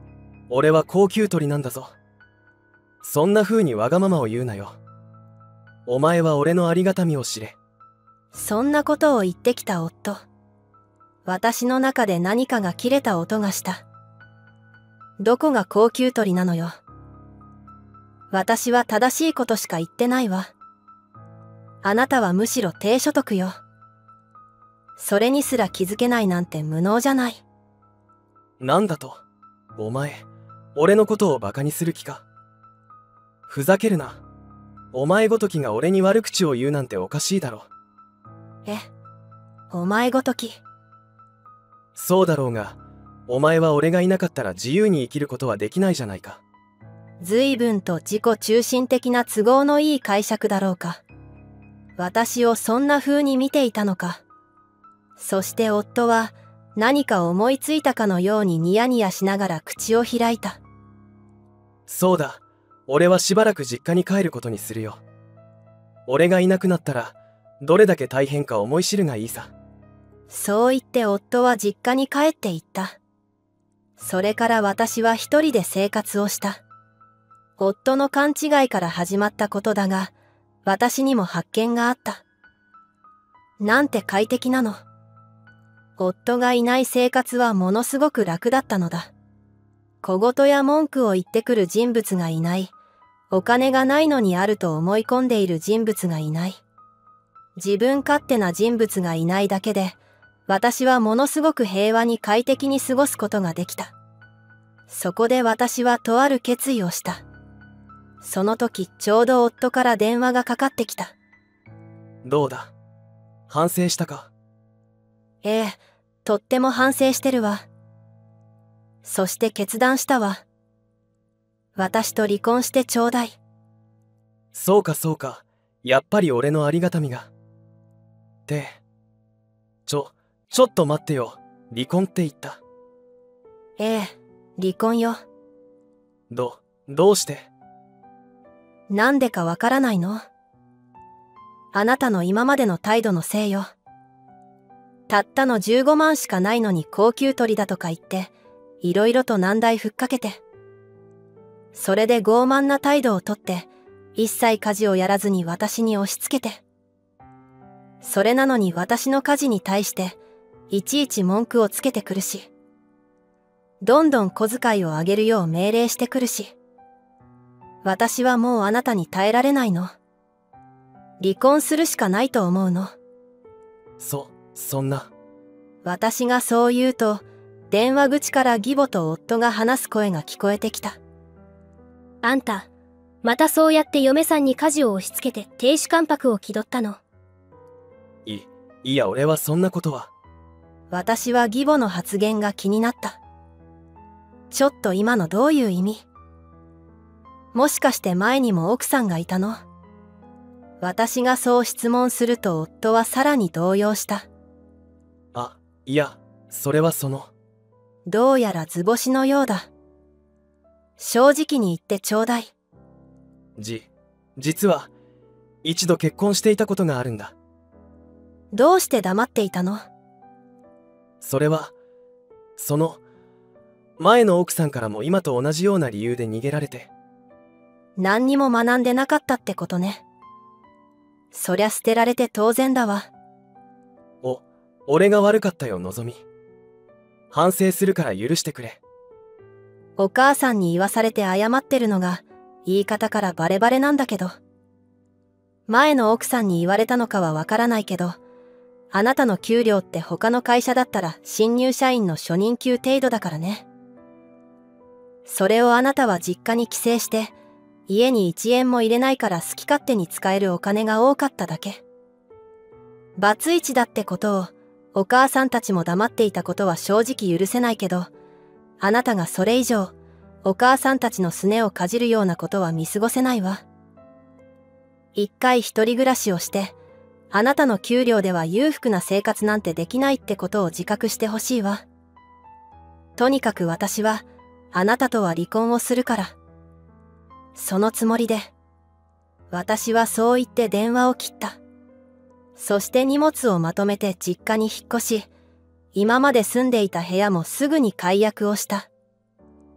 俺は高給取りなんだぞ。そんな風にわがままを言うなよ。お前は俺のありがたみを知れ。 そんなことを言ってきた夫。私の中で何かが切れた音がした。どこが高給取りなのよ。私は正しいことしか言ってないわ。あなたはむしろ低所得よ。それにすら気づけないなんて無能じゃない。 なんだと？お前、俺のことをバカにする気か？ふざけるな。お前ごときが俺に悪口を言うなんておかしいだろ。 え、お前ごとき。 そうだろうが、お前は俺がいなかったら自由に生きることはできないじゃないか。 随分と自己中心的な都合のいい解釈だろうか。私をそんな風に見ていたのか。そして夫は何か思いついたかのようにニヤニヤしながら口を開いた。 そうだ、俺はしばらく実家に帰ることにするよ。俺がいなくなったらどれだけ大変か思い知るがいいさ。 そう言って夫は実家に帰って行った。それから私は一人で生活をした。夫の勘違いから始まったことだが、私にも発見があった。なんて快適なの。夫がいない生活はものすごく楽だったのだ。小言や文句を言ってくる人物がいない。お金がないのにあると思い込んでいる人物がいない。自分勝手な人物がいないだけで、私はものすごく平和に快適に過ごすことができた。そこで私はとある決意をした。その時ちょうど夫から電話がかかってきた。 どうだ？反省したか？ ええ、とっても反省してるわ。そして決断したわ。私と離婚してちょうだい。 そうかそうか、やっぱり俺のありがたみが。って、ちょ、ちょっと待ってよ、離婚って言った？ ええ、離婚よ。 ど、どうして？ なんでかわからないの？あなたの今までの態度のせいよ。たったのじゅうごまんしかないのに高級取りだとか言って、いろいろと難題ふっかけて。それで傲慢な態度をとって、一切家事をやらずに私に押し付けて。それなのに私の家事に対して、いちいち文句をつけてくるし。どんどん小遣いをあげるよう命令してくるし。私はもうあなたに耐えられないの。離婚するしかないと思うの。 そ、そんな。 私がそう言うと、電話口から義母と夫が話す声が聞こえてきた。 あんた、またそうやって嫁さんに家事を押し付けて亭主関白を気取ったの？ い、いや俺はそんなことは。 私は義母の発言が気になった。ちょっと今のどういう意味？もしかして前にも奥さんがいたの？私がそう質問すると夫はさらに動揺した。 あ、いや、それはその。 どうやら図星のようだ。正直に言ってちょうだい。 じ、実は、一度結婚していたことがあるんだ。 どうして黙っていたの？ それは、その、前の奥さんからも今と同じような理由で逃げられて。 何にも学んでなかったってことね。そりゃ捨てられて当然だわ。 お、俺が悪かったよ、のぞみ。反省するから許してくれ。 お母さんに言わされて謝ってるのが、言い方からバレバレなんだけど。前の奥さんに言われたのかはわからないけど、あなたの給料って他の会社だったら新入社員の初任給程度だからね。それをあなたは実家に帰省して、家にいちえんも入れないから好き勝手に使えるお金が多かっただけ。バツイチだってことを、お母さんたちも黙っていたことは正直許せないけど、あなたがそれ以上、お母さんたちのすねをかじるようなことは見過ごせないわ。一回一人暮らしをして、あなたの給料では裕福な生活なんてできないってことを自覚してほしいわ。とにかく私は、あなたとは離婚をするから。そのつもりで。私はそう言って電話を切った。そして荷物をまとめて実家に引っ越し、今まで住んでいた部屋もすぐに解約をした。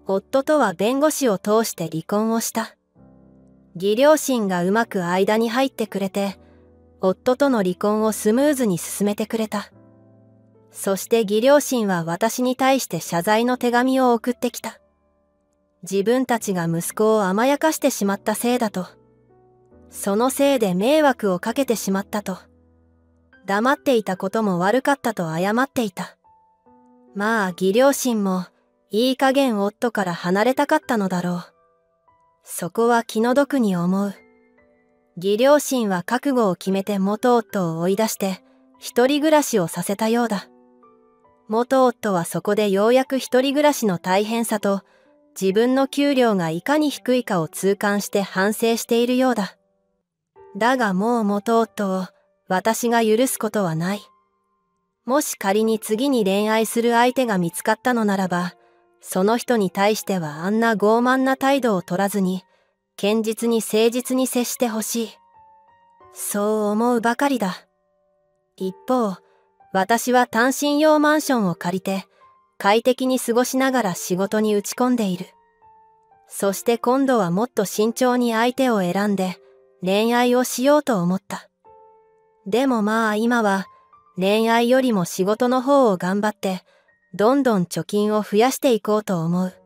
夫とは弁護士を通して離婚をした。義両親がうまく間に入ってくれて、夫との離婚をスムーズに進めてくれた。そして義両親は私に対して謝罪の手紙を送ってきた。自分たちが息子を甘やかしてしまったせいだと。そのせいで迷惑をかけてしまったと。黙っていたことも悪かったと謝っていた。まあ義両親もいい加減夫から離れたかったのだろう。そこは気の毒に思う。義両親は覚悟を決めて元夫を追い出して一人暮らしをさせたようだ。元夫はそこでようやく一人暮らしの大変さと自分の給料がいかに低いかを痛感して反省しているようだ。だがもう元夫を私が許すことはない。もし仮に次に恋愛する相手が見つかったのならば、その人に対してはあんな傲慢な態度を取らずに、堅実に誠実に接してほしい。そう思うばかりだ。一方、私は単身用マンションを借りて、快適に過ごしながら仕事に打ち込んでいる。そして今度はもっと慎重に相手を選んで恋愛をしようと思った。でもまあ今は恋愛よりも仕事の方を頑張って、どんどん貯金を増やしていこうと思う。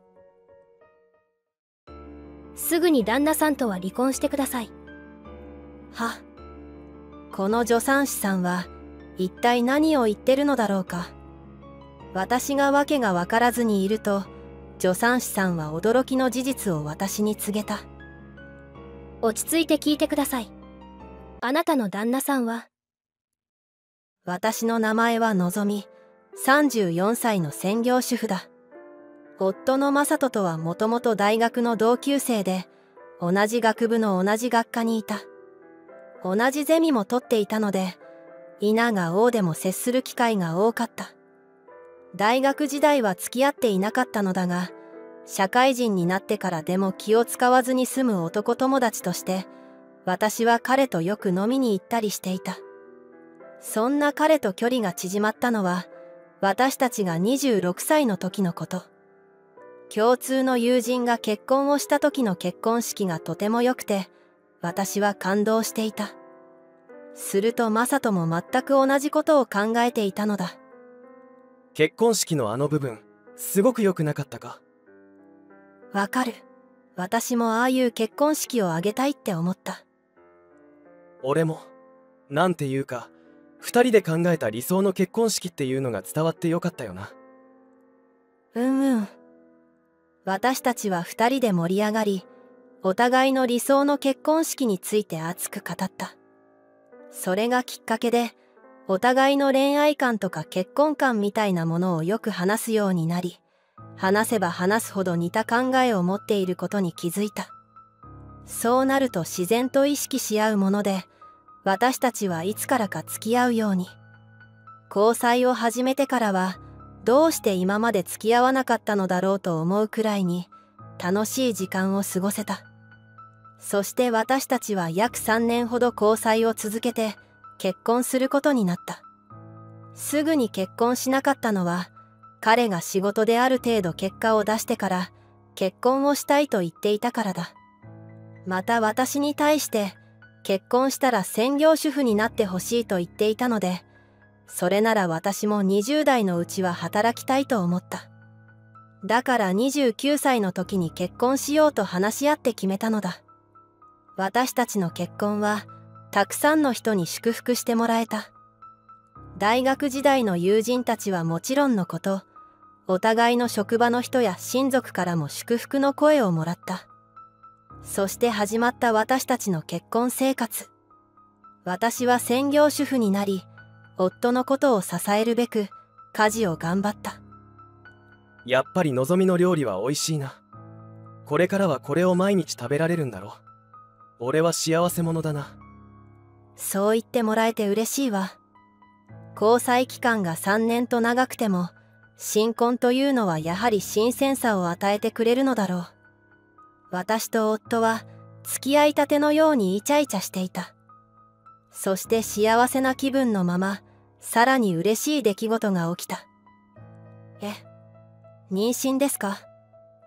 すぐに旦那さんとは離婚してください。 は、この助産師さんは一体何を言ってるのだろうか。私が訳が分からずにいると、助産師さんは驚きの事実を私に告げた。 落ち着いて聞いてください。あなたの旦那さんは？ 私の名前はのぞみ、さんじゅうよんさいの専業主婦だ。夫の正人とはもともと大学の同級生で、同じ学部の同じ学科にいた。同じゼミも取っていたので、稲が王でも接する機会が多かった。大学時代は付き合っていなかったのだが、社会人になってからでも気を使わずに済む男友達として、私は彼とよく飲みに行ったりしていた。そんな彼と距離が縮まったのは、私たちがにじゅうろくさいの時のこと。共通の友人が結婚をした時の結婚式がとても良くて、私は感動していた。すると正人も全く同じことを考えていたのだ。 結婚式のあの部分、すごく良くなかったか？ わかる。私もああいう結婚式を挙げたいって思った。 俺も。なんていうか、二人で考えた理想の結婚式っていうのが伝わってよかったよな。 うんうん。私たちは二人で盛り上がり、お互いの理想の結婚式について熱く語った。それがきっかけで、お互いの恋愛観とか結婚観みたいなものをよく話すようになり、話せば話すほど似た考えを持っていることに気づいた。そうなると自然と意識し合うもので、私たちはいつからか付き合うように。交際を始めてからは、どうして今まで付き合わなかったのだろうと思うくらいに、楽しい時間を過ごせた。そして私たちは約さんねんほど交際を続けて、結婚することになった。すぐに結婚しなかったのは、彼が仕事である程度結果を出してから結婚をしたいと言っていたからだ。また私に対して結婚したら専業主婦になってほしいと言っていたので、それなら私もにじゅう代のうちは働きたいと思った。だからにじゅうきゅうさいの時に結婚しようと話し合って決めたのだ。私たちの結婚はたくさんの人に祝福してもらえた。大学時代の友人たちはもちろんのこと、お互いの職場の人や親族からも祝福の声をもらった。そして始まった私たちの結婚生活。私は専業主婦になり、夫のことを支えるべく家事を頑張った。 やっぱりのぞみの料理は美味しいな。これからはこれを毎日食べられるんだろ。俺は幸せ者だな。 そう言ってもらえて嬉しいわ。交際期間がさんねんと長くても、新婚というのはやはり新鮮さを与えてくれるのだろう。私と夫は付き合いたてのようにイチャイチャしていた。そして幸せな気分のまま、さらに嬉しい出来事が起きた。え、妊娠ですか？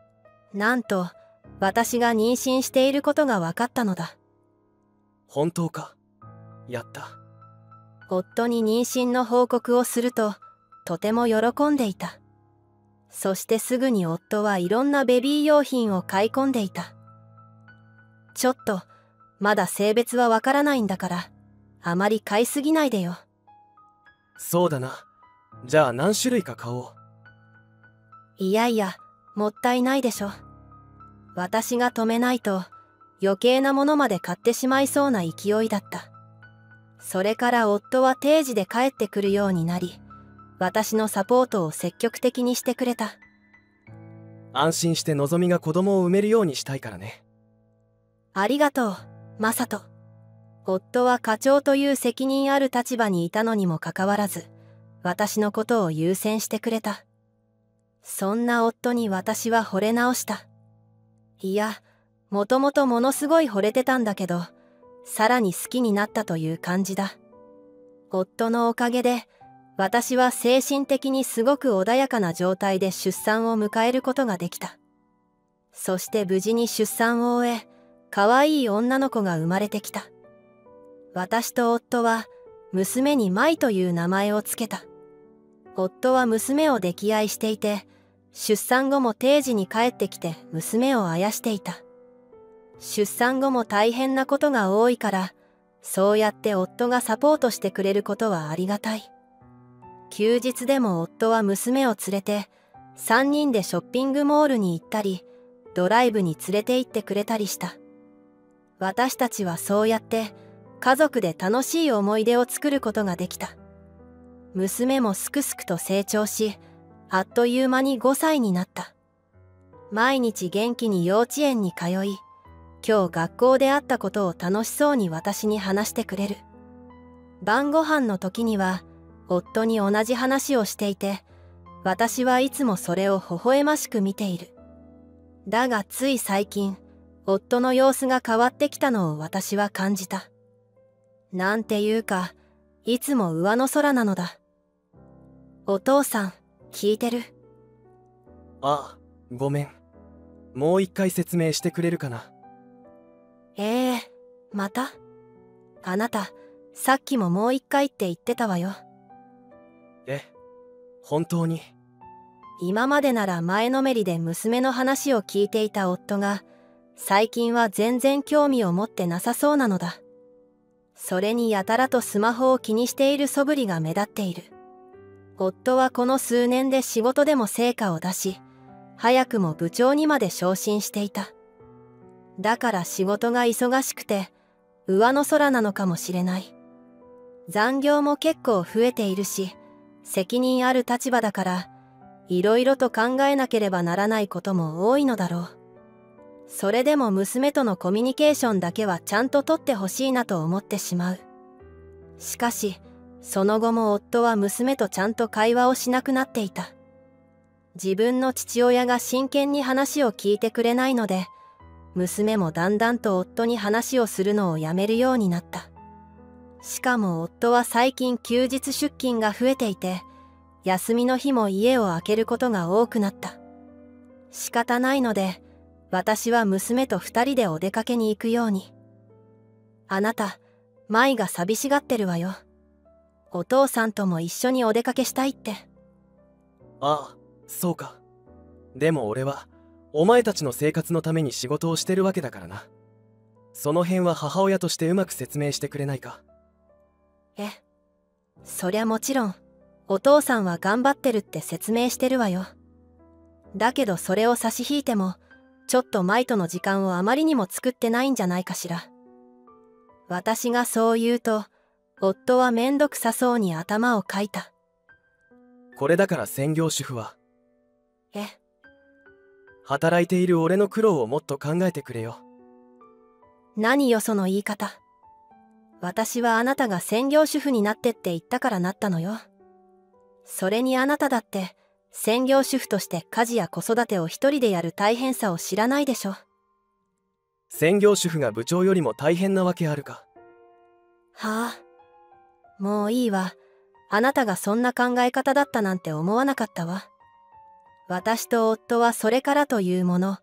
なんと私が妊娠していることが分かったのだ。 本当か。やった。 夫に妊娠の報告をするととても喜んでいた。そしてすぐに夫はいろんなベビー用品を買い込んでいた。ちょっとまだ性別はわからないんだからあまり買いすぎないでよ。 そうだな。じゃあ何種類か買おう。 いやいや、もったいないでしょ。私が止めないと余計なものまで買ってしまいそうな勢いだった。それから夫は定時で帰ってくるようになり、私のサポートを積極的にしてくれた。 安心してのぞみが子供を産めるようにしたいからね。 ありがとう、マサト。夫は課長という責任ある立場にいたのにもかかわらず、私のことを優先してくれた。そんな夫に私は惚れ直した。いや、もともとものすごい惚れてたんだけど、さらに好きになったという感じだ。夫のおかげで、私は精神的にすごく穏やかな状態で出産を迎えることができた。そして無事に出産を終え、可愛い女の子が生まれてきた。私と夫は娘に舞という名前をつけた。夫は娘を溺愛していて、出産後も定時に帰ってきて娘をあやしていた。出産後も大変なことが多いから、そうやって夫がサポートしてくれることはありがたい。休日でも夫は娘を連れて、さんにんでショッピングモールに行ったり、ドライブに連れて行ってくれたりした。私たちはそうやって家族で楽しい思い出を作ることができた。娘もすくすくと成長し、あっという間にごさいになった。毎日元気に幼稚園に通い、今日学校であったことを楽しそうに私に話してくれる。晩ご飯の時には夫に同じ話をしていて、私はいつもそれを微笑ましく見ている。だがつい最近、夫の様子が変わってきたのを私は感じた。なんていうか、いつも上の空なのだ。お父さん、聞いてる？ ああ、ごめん。もう一回説明してくれるかな。 ええ、また？あなた、さっきももう一回って言ってたわよ。 え、本当に？ 今までなら前のめりで娘の話を聞いていた夫が、最近は全然興味を持ってなさそうなのだ。それにやたらとスマホを気にしている素振りが目立っている。夫はこの数年で仕事でも成果を出し、早くも部長にまで昇進していた。だから仕事が忙しくて、上の空なのかもしれない。残業も結構増えているし、責任ある立場だから、いろいろと考えなければならないことも多いのだろう。それでも娘とのコミュニケーションだけはちゃんと取ってほしいなと思ってしまう。しかし、その後も夫は娘とちゃんと会話をしなくなっていた。自分の父親が真剣に話を聞いてくれないので、娘もだんだんと夫に話をするのをやめるようになった。しかも夫は最近休日出勤が増えていて、休みの日も家を空けることが多くなった。仕方ないので、私は娘と二人でお出かけに行くように。あなた、舞が寂しがってるわよ。お父さんとも一緒にお出かけしたいって。 ああ、そうか。でも俺は、お前たちの生活のために仕事をしてるわけだからな。その辺は母親としてうまく説明してくれないか。 え、そりゃもちろん、お父さんは頑張ってるって説明してるわよ。だけどそれを差し引いても、ちょっと舞との時間をあまりにも作ってないんじゃないかしら。私がそう言うと、夫はめんどくさそうに頭をかいた。 これだから専業主婦は。 え、 働いている俺の苦労をもっと考えてくれよ。 何よその言い方。私はあなたが専業主婦になってって言ったからなったのよ。それにあなただって専業主婦として家事や子育てを一人でやる大変さを知らないでしょ。 専業主婦が部長よりも大変なわけあるか。 はあ、もういいわ。あなたがそんな考え方だったなんて思わなかったわ。私と夫はそれからというもの、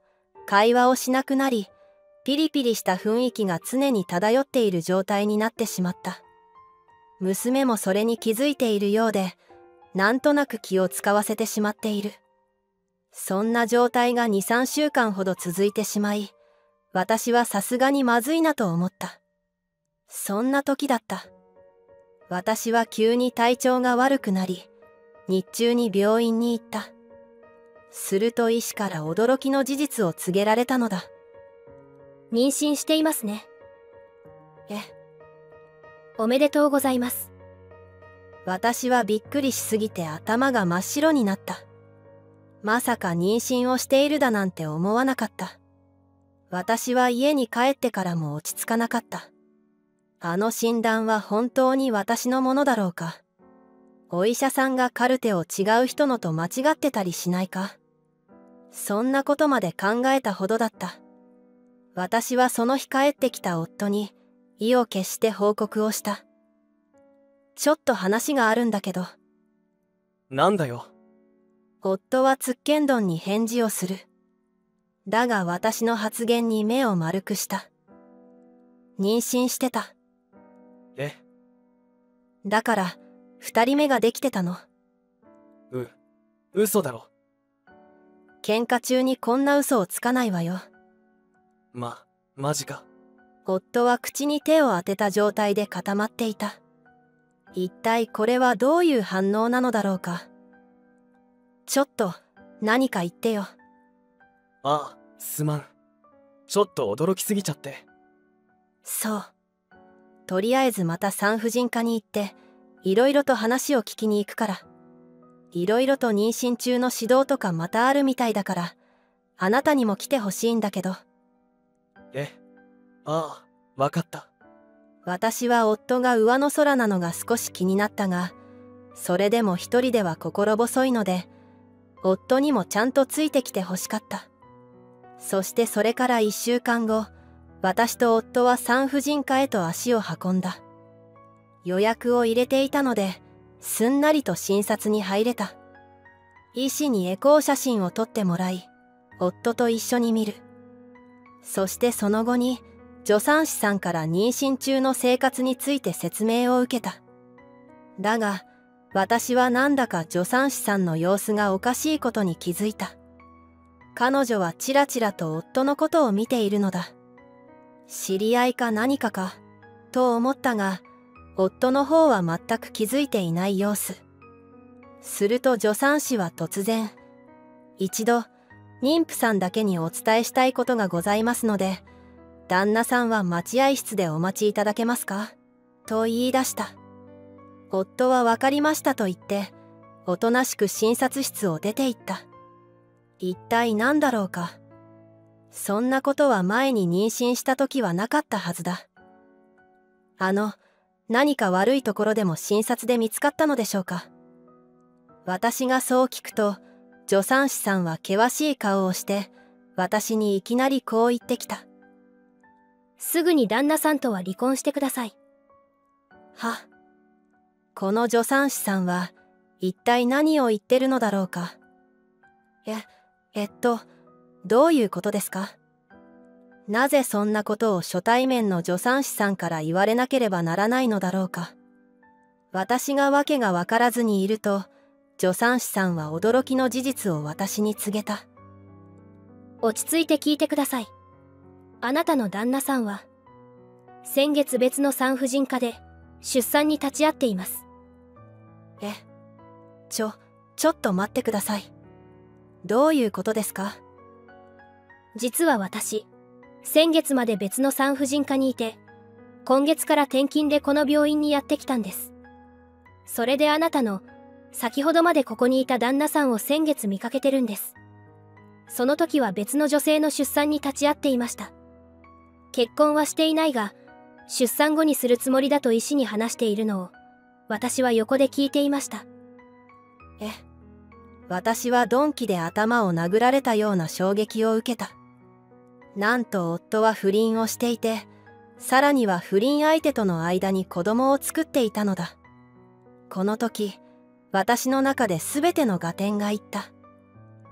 会話をしなくなり、ピリピリした雰囲気が常に漂っている状態になってしまった。娘もそれに気づいているようで、なんとなく気を使わせてしまっている。そんな状態がに、さんしゅうかんほど続いてしまい、私はさすがにまずいなと思った。そんな時だった。私は急に体調が悪くなり、日中に病院に行った。すると医師から驚きの事実を告げられたのだ。 妊娠していますね。 え、 おめでとうございます。 私はびっくりしすぎて頭が真っ白になった。まさか妊娠をしているだなんて思わなかった。私は家に帰ってからも落ち着かなかった。あの診断は本当に私のものだろうか。お医者さんがカルテを違う人のと間違ってたりしないか。そんなことまで考えたほどだった。私はその日帰ってきた夫に意を決して報告をした。ちょっと話があるんだけど。 なんだよ。 夫はつっけんどんに返事をする。だが私の発言に目を丸くした。妊娠してた。 え？ だから二人目ができてたの。 う、嘘だろ。 喧嘩中にこんな嘘をつかないわよ。 ま、マジか。 夫は口に手を当てた状態で固まっていた。一体これはどういう反応なのだろうか。ちょっと何か言ってよ。 ああ、すまん。ちょっと驚きすぎちゃって。 そう。とりあえずまた産婦人科に行っていろいろと話を聞きに行くから。いろいろと妊娠中の指導とかまたあるみたいだから、あなたにも来てほしいんだけど。 え、ああ、わかった。 私は夫が上の空なのが少し気になったが、それでも一人では心細いので、夫にもちゃんとついてきてほしかった。そしてそれから一週間後、私と夫は産婦人科へと足を運んだ。予約を入れていたので、すんなりと診察に入れた。医師にエコー写真を撮ってもらい、夫と一緒に見る。そしてその後に、助産師さんから妊娠中の生活について説明を受けた。だが、私はなんだか助産師さんの様子がおかしいことに気づいた。彼女はちらちらと夫のことを見ているのだ。知り合いか何かか、と思ったが、夫の方は全く気づいていない様子。すると助産師は突然、一度、妊婦さんだけにお伝えしたいことがございますので、旦那さんは待合室でお待ちいただけますかと言い出した。夫は分かりましたと言って、おとなしく診察室を出て行った。一体何だろうか。そんなことは前に妊娠した時はなかったはずだ。あの、何か悪いところでも診察で見つかったのでしょうか。私がそう聞くと、助産師さんは険しい顔をして、私にいきなりこう言ってきた。 すぐに旦那さんとは離婚してください。 は。この助産師さんは一体何を言ってるのだろうか。え、えっと、どういうことですか？なぜそんなことを初対面の助産師さんから言われなければならないのだろうか。私がわけがわからずにいると、助産師さんは驚きの事実を私に告げた。 落ち着いて聞いてください。あなたの旦那さんは、先月別の産婦人科で出産に立ち会っています。 え、ちょ、ちょっと待ってください。どういうことですか？ 実は私、先月まで別の産婦人科にいて、今月から転勤でこの病院にやってきたんです。それであなたの、先ほどまでここにいた旦那さんを先月見かけてるんです。その時は別の女性の出産に立ち会っていました。結婚はしていないが、出産後にするつもりだと医師に話しているのを、私は横で聞いていました。 え、私は鈍器で頭を殴られたような衝撃を受けた。なんと夫は不倫をしていて、さらには不倫相手との間に子供を作っていたのだ。この時、私の中で全ての合点がいった。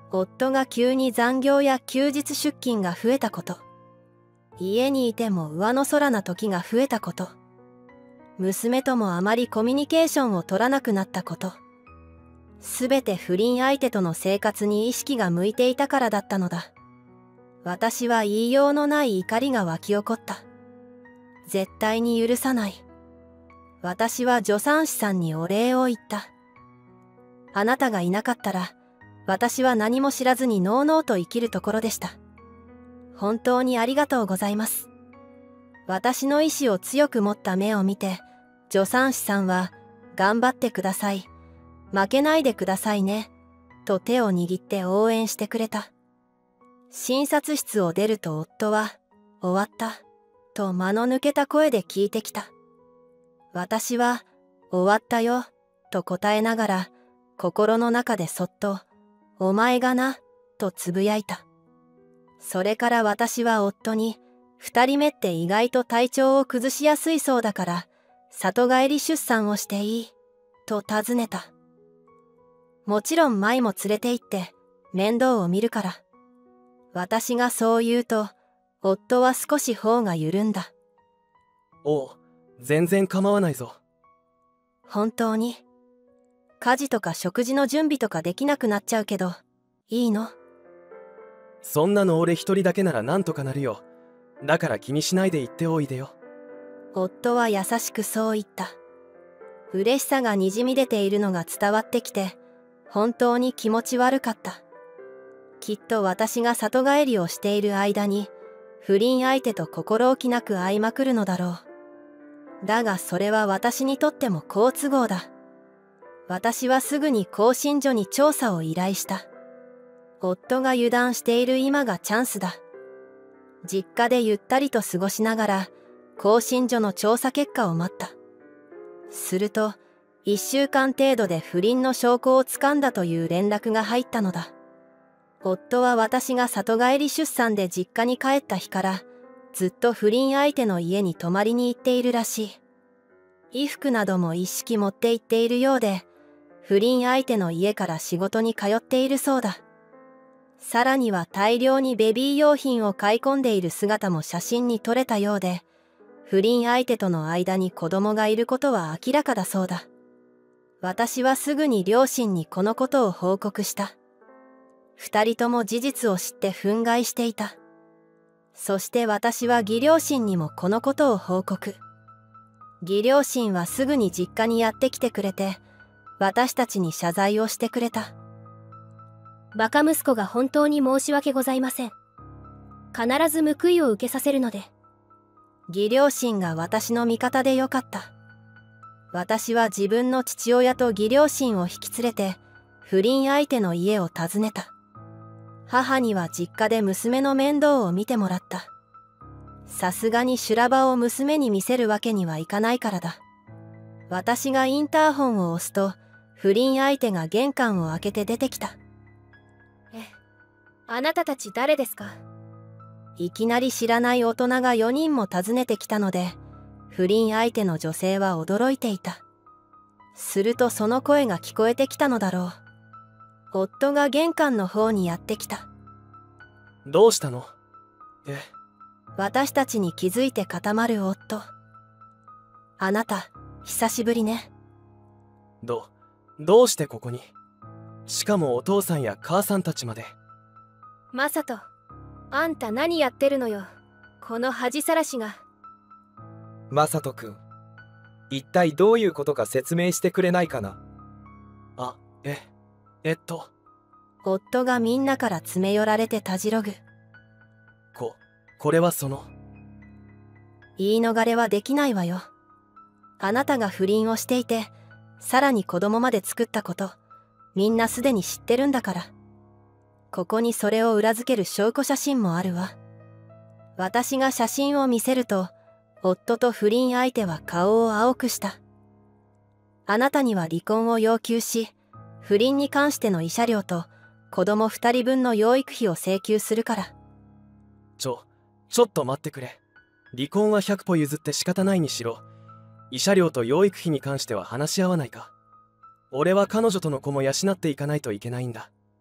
夫が急に残業や休日出勤が増えたこと、家にいても上の空な時が増えたこと、娘ともあまりコミュニケーションを取らなくなったこと、すべて不倫相手との生活に意識が向いていたからだったのだ。私は言いようのない怒りが湧き起こった。絶対に許さない。私は助産師さんにお礼を言った。あなたがいなかったら、私は何も知らずにのうのうと生きるところでした。本当にありがとうございます。私の意志を強く持った目を見て、助産師さんは、頑張ってください。負けないでくださいね。と手を握って応援してくれた。診察室を出ると夫は、終わった。と間の抜けた声で聞いてきた。私は、終わったよ。と答えながら、心の中でそっと、お前がな、とつぶやいた。それから私は夫に、二人目って意外と体調を崩しやすいそうだから、里帰り出産をしていい、と尋ねた。もちろん舞も連れて行って、面倒を見るから。私がそう言うと、夫は少し頬が緩んだ。 おう、全然構わないぞ。 本当に。家事とか食事の準備とかできなくなっちゃうけど、いいの？ そんなの俺一人だけならなんとかなるよ。だから気にしないで言っておいでよ。 夫は優しくそう言った。嬉しさがにじみ出ているのが伝わってきて、本当に気持ち悪かった。きっと私が里帰りをしている間に、不倫相手と心置きなく会いまくるのだろう。だがそれは私にとっても好都合だ。私はすぐに興信所に調査を依頼した。夫が油断している今がチャンスだ。実家でゆったりと過ごしながら、興信所の調査結果を待った。すると、一週間程度で不倫の証拠をつかんだという連絡が入ったのだ。夫は私が里帰り出産で実家に帰った日から、ずっと不倫相手の家に泊まりに行っているらしい。衣服なども一式持って行っているようで、不倫相手の家から仕事に通っているそうだ。さらには大量にベビー用品を買い込んでいる姿も写真に撮れたようで、不倫相手との間に子供がいることは明らかだそうだ。私はすぐに両親にこのことを報告した。二人とも事実を知って憤慨していた。そして私は義両親にもこのことを報告。義両親はすぐに実家にやってきてくれて、私たちに謝罪をしてくれた。 バカ息子が本当に申し訳ございません。必ず報いを受けさせるので。 義両親が私の味方でよかった。私は自分の父親と義両親を引き連れて、不倫相手の家を訪ねた。母には実家で娘の面倒を見てもらった。さすがに修羅場を娘に見せるわけにはいかないからだ。私がインターホンを押すと、不倫相手が玄関を開けて出てきた。 え、あなたたち誰ですか？ いきなり知らない大人がよにんも訪ねてきたので、不倫相手の女性は驚いていた。するとその声が聞こえてきたのだろう。夫が玄関の方にやってきた。 どうしたの？え？ 私たちに気づいて固まる夫。あなた、久しぶりね。 ど、どうしてここに？しかもお父さんや母さんたちまで。 マサト、あんた何やってるのよ。この恥さらしが。 マサト君、一体どういうことか説明してくれないかな。 あ、え、えっと。 夫がみんなから詰め寄られてたじろぐ。 こ、これはその。 言い逃れはできないわよ。あなたが不倫をしていて、さらに子供まで作ったこと、みんなすでに知ってるんだから。ここにそれを裏付ける証拠写真もあるわ。私が写真を見せると、夫と不倫相手は顔を青くした。あなたには離婚を要求し、不倫に関しての慰謝料と子供二人分の養育費を請求するから。 ちょ、ちょっと待ってくれ。離婚はひゃく歩譲って仕方ないにしろ、慰謝料と養育費に関しては話し合わないか。俺は彼女との子も養っていかないといけないんだ。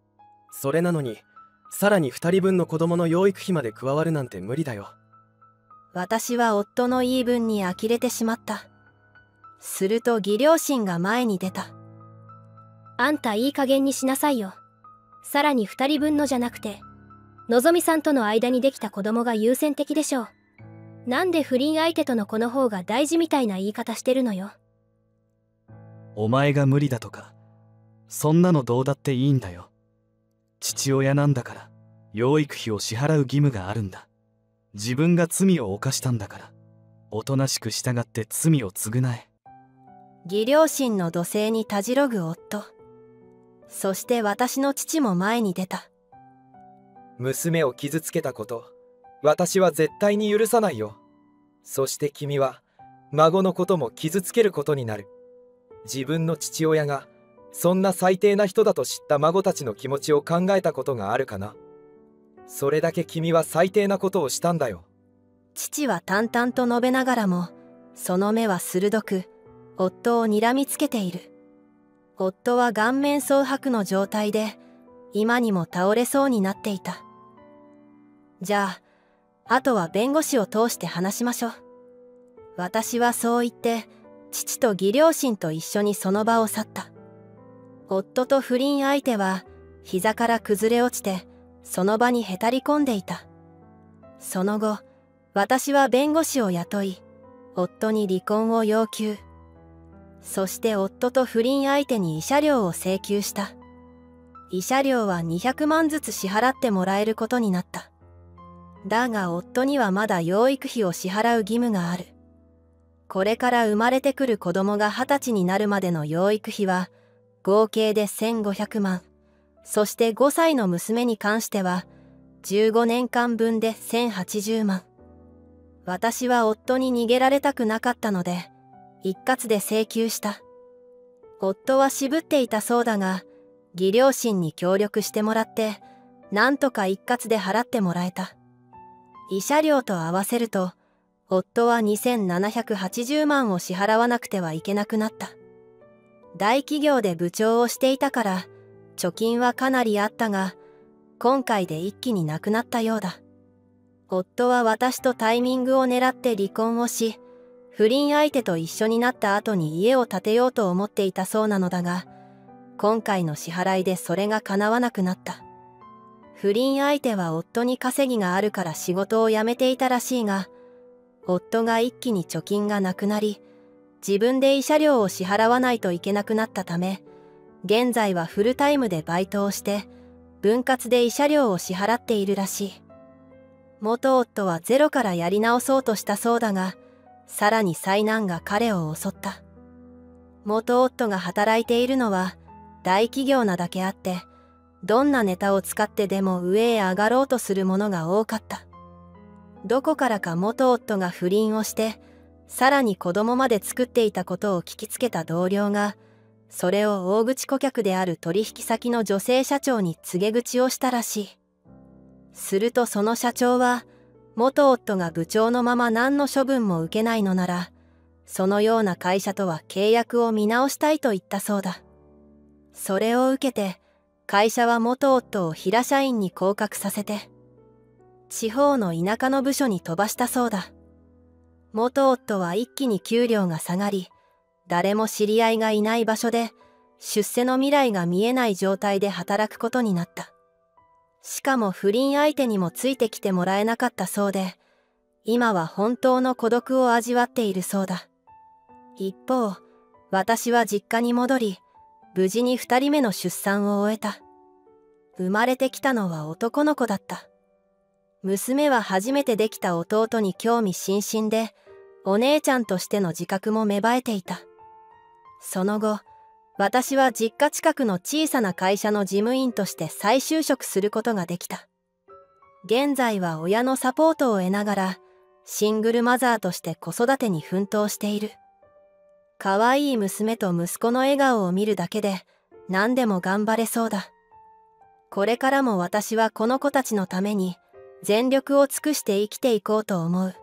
それなのにさらにふたりぶんの子供の養育費まで加わるなんて無理だよ。 私は夫の言い分に呆れてしまった。すると義両親が前に出た。 あんたいい加減にしなさいよ。さらにふたりぶんのじゃなくて、のぞみさんとの間にできた子供が優先的でしょう。なんで不倫相手との子の方が大事みたいな言い方してるのよ。 お前が無理だとか、そんなのどうだっていいんだよ。父親なんだから養育費を支払う義務があるんだ。自分が罪を犯したんだから、おとなしく従って罪を償え。 義両親の怒声にたじろぐ夫。そして私の父も前に出た。 娘を傷つけたこと、私は絶対に許さないよ。そして君は孫のことも傷つけることになる。自分の父親がそんな最低な人だと知った孫たちの気持ちを考えたことがあるかな。それだけ君は最低なことをしたんだよ。 父は淡々と述べながらも、その目は鋭く夫を睨みつけている。夫は顔面蒼白の状態で今にも倒れそうになっていた。じゃああとは弁護士を通して話しましょう。私はそう言って父と義両親と一緒にその場を去った。夫と不倫相手は膝から崩れ落ちてその場にへたり込んでいた。その後私は弁護士を雇い夫に離婚を要求。そして夫と不倫相手に慰謝料を請求した。慰謝料はにひゃくまんずつ支払ってもらえることになった。だが夫にはまだ養育費を支払う義務がある。これから生まれてくる子供がはたちになるまでの養育費は合計でせんごひゃくまん、そしてごさいの娘に関してはじゅうごねんかんぶんでせんはちじゅうまん。私は夫に逃げられたくなかったので一括で請求した。夫は渋っていたそうだが、義両親に協力してもらってなんとか一括で払ってもらえた。慰謝料と合わせると夫はにせんななひゃくはちじゅうまんを支払わなくてはいけなくなった。大企業で部長をしていたから貯金はかなりあったが、今回で一気になくなったようだ。夫は私とタイミングを狙って離婚をし、不倫相手と一緒になった後に家を建てようと思っていたそうなのだが、今回の支払いでそれが叶わなくなった。不倫相手は夫に稼ぎがあるから仕事を辞めていたらしいが、夫が一気に貯金がなくなり、自分で慰謝料を支払わないといけなくなったため、現在はフルタイムでバイトをして分割で慰謝料を支払っているらしい。元夫はゼロからやり直そうとしたそうだが、さらに災難が彼を襲った。元夫が働いているのは大企業なだけあって、どんなネタを使ってでも上へ上がろうとするものが多かった。どこからか元夫が不倫をして、さらに子供まで作っていたことを聞きつけた同僚が、それを大口顧客である取引先の女性社長に告げ口をしたらしい。するとその社長は、元夫が部長のまま何の処分も受けないのなら、そのような会社とは契約を見直したいと言ったそうだ。それを受けて、会社は元夫を平社員に降格させて、地方の田舎の部署に飛ばしたそうだ。元夫は一気に給料が下がり、誰も知り合いがいない場所で、出世の未来が見えない状態で働くことになった。しかも不倫相手にもついてきてもらえなかったそうで、今は本当の孤独を味わっているそうだ。一方、私は実家に戻り、無事に二人目の出産を終えた。生まれてきたのは男の子だった。娘は初めてできた弟に興味津々で、お姉ちゃんとしての自覚も芽生えていた。その後、私は実家近くの小さな会社の事務員として再就職することができた。現在は親のサポートを得ながら、シングルマザーとして子育てに奮闘している。可愛い娘と息子の笑顔を見るだけで何でも頑張れそうだ。これからも私はこの子たちのために全力を尽くして生きていこうと思う。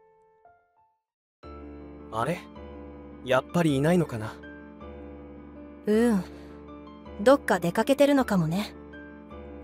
あれ？やっぱりいないのかな。 うん。どっか出かけてるのかもね。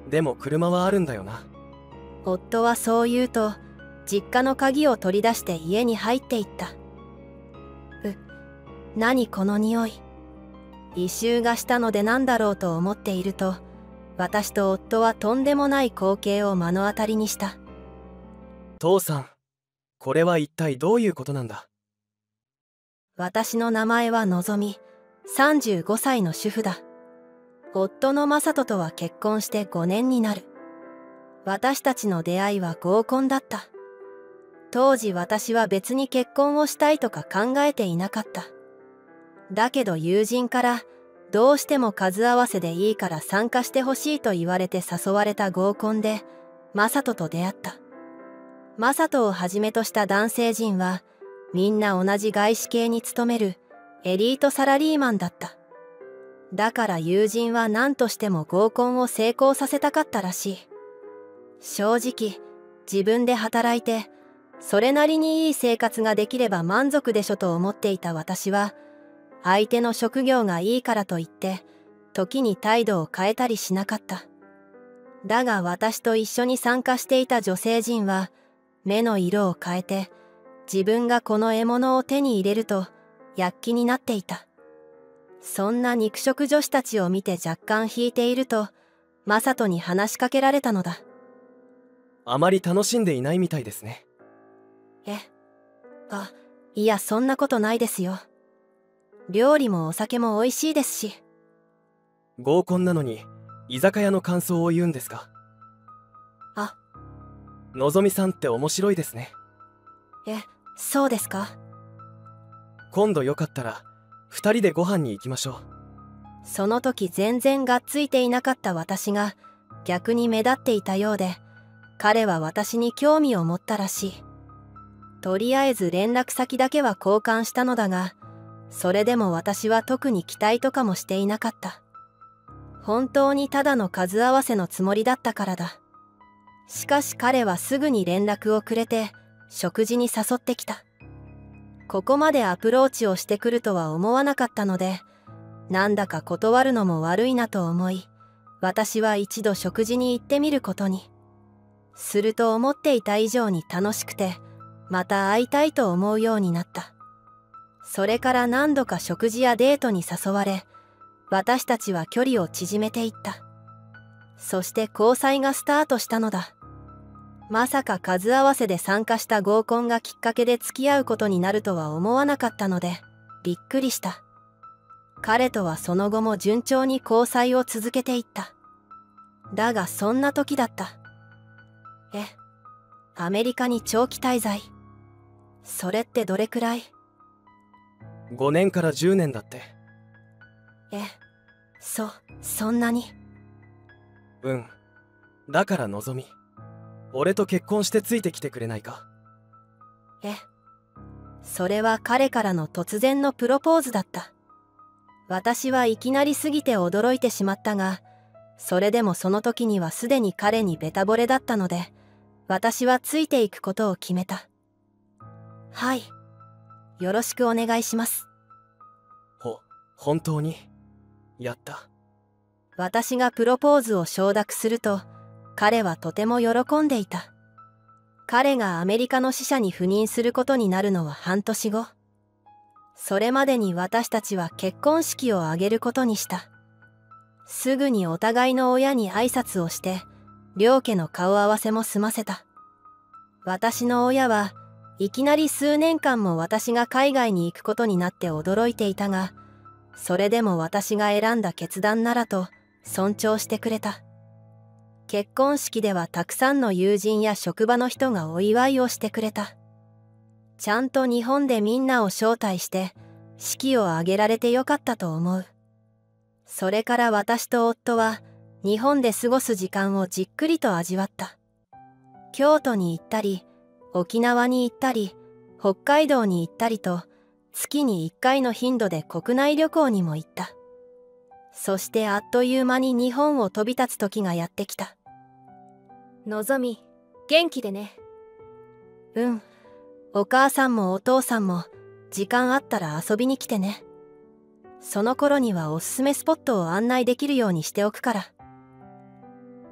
でも車はあるんだよな。 夫はそう言うと、実家の鍵を取り出して家に入っていった。う、何この匂い。異臭がしたのでなんだろうと思っていると、私と夫はとんでもない光景を目の当たりにした。 父さん、これは一体どういうことなんだ。 私の名前はのぞみ、さんじゅうごさいの主婦だ。夫の正人とは結婚してごねんになる。私たちの出会いは合コンだった。当時私は別に結婚をしたいとか考えていなかった。だけど友人からどうしても数合わせでいいから参加してほしいと言われて誘われた合コンで正人と出会った。正人をはじめとした男性陣はみんな同じ外資系に勤めるエリートサラリーマンだった。だから友人は何としても合コンを成功させたかったらしい。正直自分で働いてそれなりにいい生活ができれば満足でしょと思っていた私は、相手の職業がいいからといって時に態度を変えたりしなかった。だが私と一緒に参加していた女性陣は目の色を変えて自分がこの獲物を手に入れると躍起になっていた。そんな肉食女子たちを見て若干引いていると正人に話しかけられたのだ。 あまり楽しんでいないみたいですね。 え、あ、いやそんなことないですよ。料理もお酒も美味しいですし。 合コンなのに居酒屋の感想を言うんですか。 あ、 のぞみさんって面白いですね。 え、そうですか。 今度よかったら二人でご飯に行きましょう。 その時全然がっついていなかった私が逆に目立っていたようで、彼は私に興味を持ったらしい。とりあえず連絡先だけは交換したのだが、それでも私は特に期待とかもしていなかった。本当にただの数合わせのつもりだったからだ。しかし彼はすぐに連絡をくれて食事に誘ってきた。ここまでアプローチをしてくるとは思わなかったので、なんだか断るのも悪いなと思い、私は一度食事に行ってみることに。すると思っていた以上に楽しくて、また会いたいと思うようになった。それから何度か食事やデートに誘われ、私たちは距離を縮めていった。そして交際がスタートしたのだ。まさか数合わせで参加した合コンがきっかけで付き合うことになるとは思わなかったので、びっくりした。彼とはその後も順調に交際を続けていった。だがそんな時だった。え、アメリカに長期滞在。それってどれくらい？ ごねんからじゅうねんだって。 え、そ、そんなに？ うん。だからのぞみ、俺と結婚してついてきてくれないか。 え、それは彼からの突然のプロポーズだった。私はいきなりすぎて驚いてしまったが、それでもその時にはすでに彼にベタ惚れだったので、私はついていくことを決めた。はい。よろしくお願いします。 ほ、本当に？やった。 私がプロポーズを承諾すると、彼はとても喜んでいた。彼がアメリカの支社に赴任することになるのは半年後。それまでに私たちは結婚式を挙げることにした。すぐにお互いの親に挨拶をして、両家の顔合わせも済ませた。私の親はいきなり数年間も私が海外に行くことになって驚いていたが、それでも私が選んだ決断ならと尊重してくれた。結婚式ではたくさんの友人や職場の人がお祝いをしてくれた。ちゃんと日本でみんなを招待して式を挙げられてよかったと思う。それから私と夫は日本で過ごす時間をじっくりと味わった。京都に行ったり、沖縄に行ったり、北海道に行ったりと、月にいっかいの頻度で国内旅行にも行った。そしてあっという間に日本を飛び立つ時がやってきた。 のぞみ、元気でね。 うん。お母さんもお父さんも時間あったら遊びに来てね。その頃にはおすすめスポットを案内できるようにしておくから。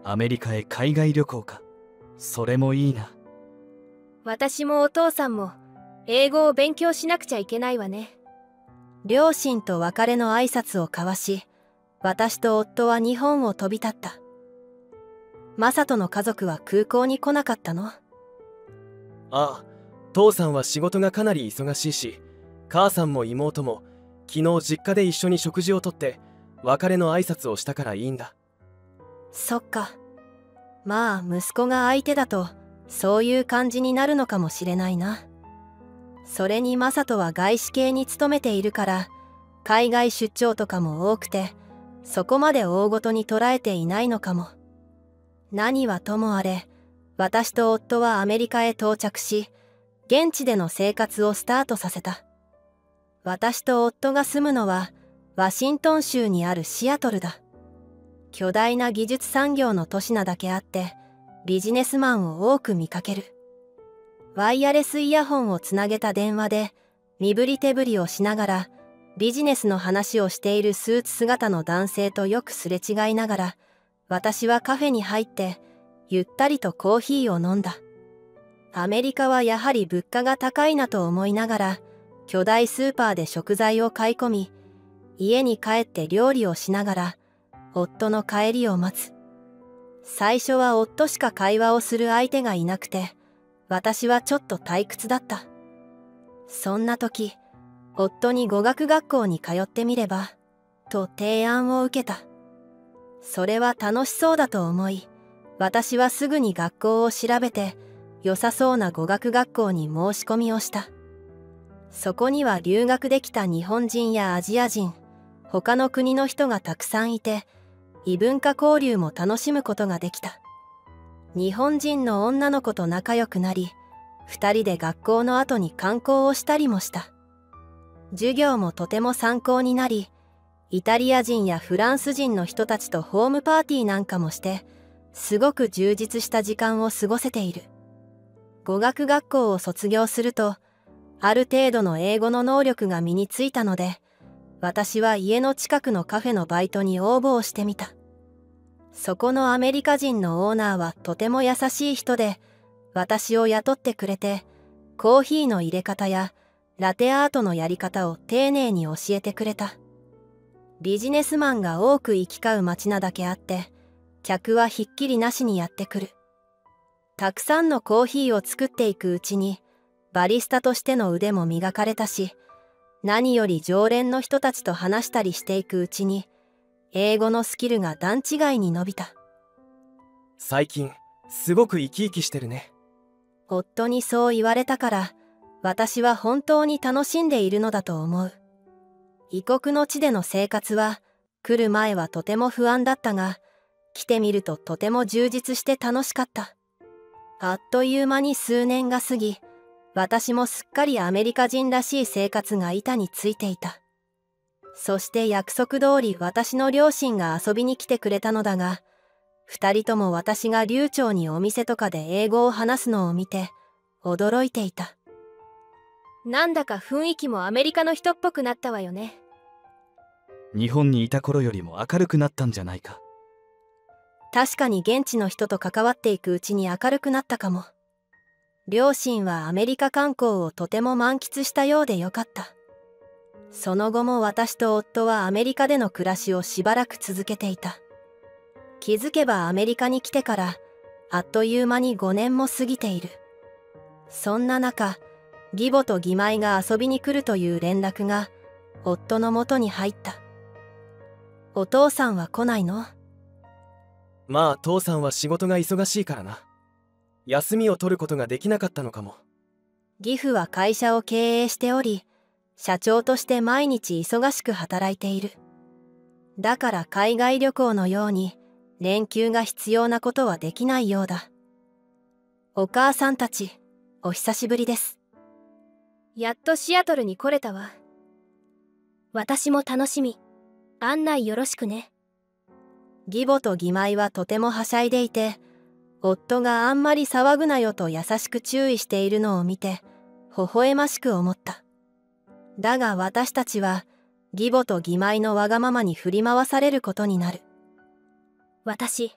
アメリカへ海外旅行か。それもいいな。 私もお父さんも英語を勉強しなくちゃいけないわね。 両親と別れの挨拶を交わし、私と夫は日本を飛び立った。マサトの家族は空港に来なかったの？ ああ、父さんは仕事がかなり忙しいし、母さんも妹も昨日実家で一緒に食事をとって別れの挨拶をしたからいいんだ。 そっか。まあ息子が相手だとそういう感じになるのかもしれないな。それにマサトは外資系に勤めているから海外出張とかも多くて、そこまで大ごとに捉えていないのかも。何はともあれ、私と夫はアメリカへ到着し、現地での生活をスタートさせた。私と夫が住むのはワシントン州にあるシアトルだ。巨大な技術産業の都市なだけあってビジネスマンを多く見かける。ワイヤレスイヤホンをつなげた電話で身振り手振りをしながらビジネスの話をしているスーツ姿の男性とよくすれ違いながら、私はカフェに入ってゆったりとコーヒーを飲んだ。アメリカはやはり物価が高いなと思いながら巨大スーパーで食材を買い込み、家に帰って料理をしながら夫の帰りを待つ。最初は夫しか会話をする相手がいなくて、私はちょっと退屈だった。そんな時、夫に語学学校に通ってみればと提案を受けた。それは楽しそうだと思い、私はすぐに学校を調べて良さそうな語学学校に申し込みをした。そこには留学できた日本人やアジア人、他の国の人がたくさんいて、異文化交流も楽しむことができた。日本人の女の子と仲良くなり、二人で学校の後に観光をしたりもした。授業もとても参考になり、イタリア人やフランス人の人たちとホームパーティーなんかもして、すごく充実した時間を過ごせている。語学学校を卒業すると、ある程度の英語の能力が身についたので、私は家の近くのカフェのバイトに応募をしてみた。そこのアメリカ人のオーナーはとても優しい人で、私を雇ってくれて、コーヒーの入れ方やラテアートのやり方を丁寧に教えてくれた。ビジネスマンが多く行き交う街なだけあって、客はひっきりなしにやってくる。たくさんのコーヒーを作っていくうちに、バリスタとしての腕も磨かれたし、何より常連の人たちと話したりしていくうちに、英語のスキルが段違いに伸びた。 最近すごく生き生きしてるね。 夫にそう言われたから、私は本当に楽しんでいるのだと思う。異国の地での生活は、来る前はとても不安だったが、来てみるととても充実して楽しかった。あっという間に数年が過ぎ、私もすっかりアメリカ人らしい生活が板についていた。そして約束通り私の両親が遊びに来てくれたのだが、二人とも私が流暢にお店とかで英語を話すのを見て驚いていた。 なんだか雰囲気もアメリカの人っぽくなったわよね。 日本にいた頃よりも明るくなったんじゃないか。 確かに現地の人と関わっていくうちに明るくなったかも。両親はアメリカ観光をとても満喫したようでよかった。その後も私と夫はアメリカでの暮らしをしばらく続けていた。気づけばアメリカに来てからあっという間にごねんも過ぎている。そんな中、義母と義妹が遊びに来るという連絡が夫のもとに入った。お父さんは来ないの？ まあ父さんは仕事が忙しいからな。休みを取ることができなかったのかも。 義父は会社を経営しており、社長として毎日忙しく働いている。だから海外旅行のように連休が必要なことはできないようだ。お母さんたち、お久しぶりです。 やっとシアトルに来れたわ。私も楽しみ。案内よろしくね。 義母と義妹はとてもはしゃいでいて、夫があんまり騒ぐなよと優しく注意しているのを見て、微笑ましく思った。だが私たちは、義母と義妹のわがままに振り回されることになる。 私、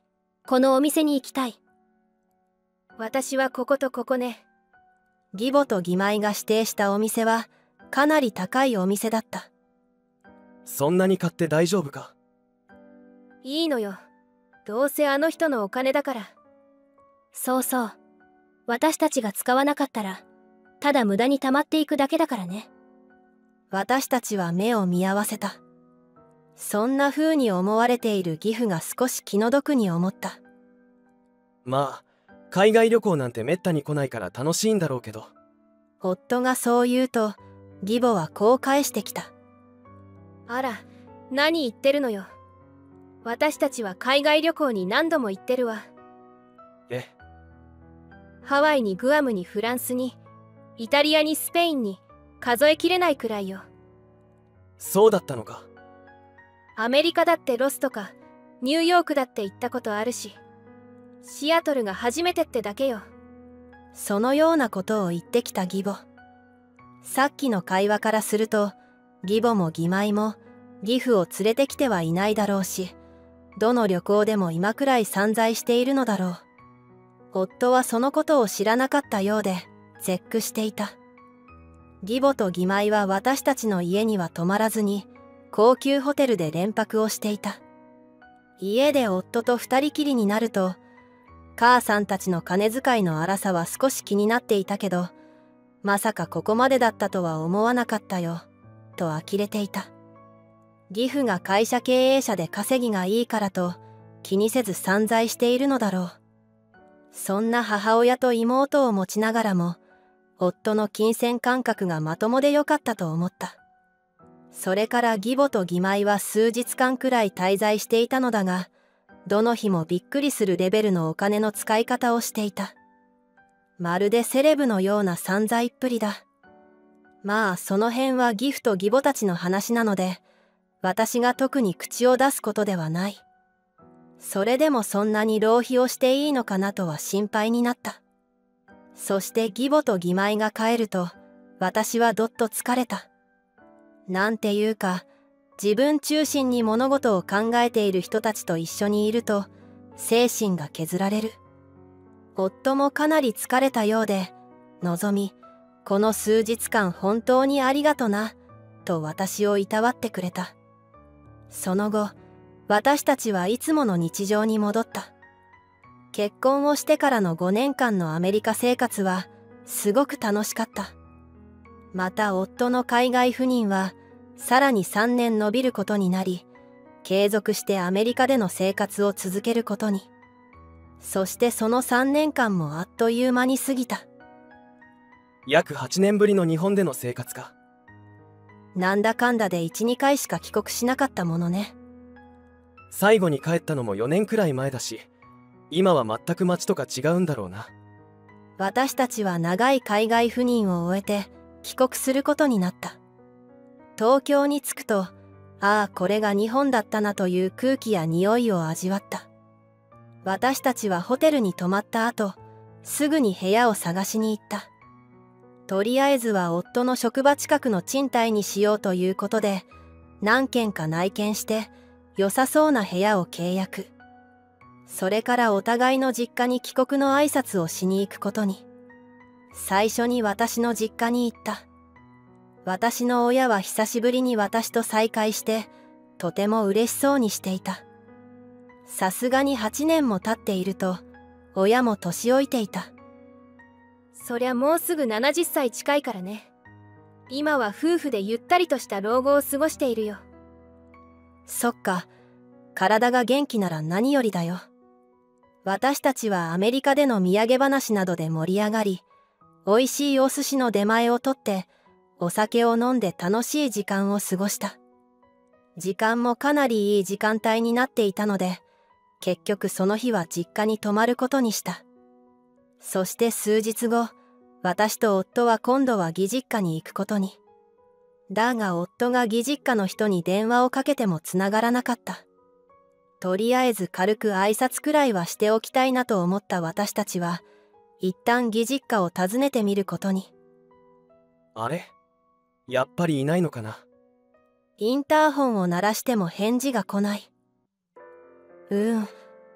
このお店に行きたい。 私はこことここね。義母と義妹が指定したお店はかなり高いお店だった。 そんなに買って大丈夫か？ いいのよ。どうせあの人のお金だから。 そうそう。私たちが使わなかったらただ無駄に溜まっていくだけだからね。 私たちは目を見合わせた。そんな風に思われている義父が少し気の毒に思った。 まあ海外旅行なんてめったに来ないから楽しいんだろうけど。 夫がそう言うと義母はこう返してきた。あら、何言ってるのよ。私たちは海外旅行に何度も行ってるわ。 え？ ハワイにグアムにフランスにイタリアにスペインに数えきれないくらいよ。 そうだったのか。 アメリカだってロスとかニューヨークだって行ったことあるし、シアトルが初めてってだけよ。そのようなことを言ってきた義母。さっきの会話からすると義母も義妹も義父を連れてきてはいないだろうし、どの旅行でも今くらい散財しているのだろう。夫はそのことを知らなかったようで絶句していた。義母と義妹は私たちの家には泊まらずに高級ホテルで連泊をしていた。家で夫と二人きりになると母さんたちの金遣いの荒さは少し気になっていたけど、まさかここまでだったとは思わなかったよと呆れていた。義父が会社経営者で稼ぎがいいからと気にせず散財しているのだろう。そんな母親と妹を持ちながらも夫の金銭感覚がまともでよかったと思った。それから義母と義妹は数日間くらい滞在していたのだが、どの日もびっくりするレベルのお金の使い方をしていた。まるでセレブのような散財っぷりだ。まあその辺は義父と義母たちの話なので、私が特に口を出すことではない。それでもそんなに浪費をしていいのかなとは心配になった。そして義母と義妹が帰ると、私はどっと疲れた。なんていうか、自分中心に物事を考えている人たちと一緒にいると精神が削られる。夫もかなり疲れたようで、のぞみ、この数日間本当にありがとな、と私をいたわってくれた。その後、私たちはいつもの日常に戻った。結婚をしてからのごねんかんのアメリカ生活はすごく楽しかった。また夫の海外赴任はさらにさんねん延びることになり、継続してアメリカでの生活を続けることに。そしてそのさんねんかんもあっという間に過ぎた。 約はちねんぶりの日本での生活か。 なんだかんだでいち、にかいしか帰国しなかったものね。 最後に帰ったのもよねんくらい前だし、今は全く街とか違うんだろうな。 私たちは長い海外赴任を終えて帰国することになった。東京に着くと、ああこれが日本だったなという空気や匂いを味わった。私たちはホテルに泊まった後、すぐに部屋を探しに行った。とりあえずは夫の職場近くの賃貸にしようということで、何軒か内見して良さそうな部屋を契約。それからお互いの実家に帰国の挨拶をしに行くことに。最初に私の実家に行った。私の親は久しぶりに私と再会して、とても嬉しそうにしていた。さすがにはちねんも経っていると、親も年老いていた。そりゃもうすぐななじゅっさい近いからね。今は夫婦でゆったりとした老後を過ごしているよ。そっか、体が元気なら何よりだよ。私たちはアメリカでの土産話などで盛り上がり、美味しいお寿司の出前をとって、お酒を飲んで楽しい時間を過ごした。時間もかなりいい時間帯になっていたので、結局その日は実家に泊まることにした。そして数日後、私と夫は今度は義実家に行くことに。だが夫が義実家の人に電話をかけてもつながらなかった。とりあえず軽く挨拶くらいはしておきたいなと思った私たちは、一旦義実家を訪ねてみることに。 あれ？やっぱりいないのかな。 インターホンを鳴らしても返事が来ない。うーん、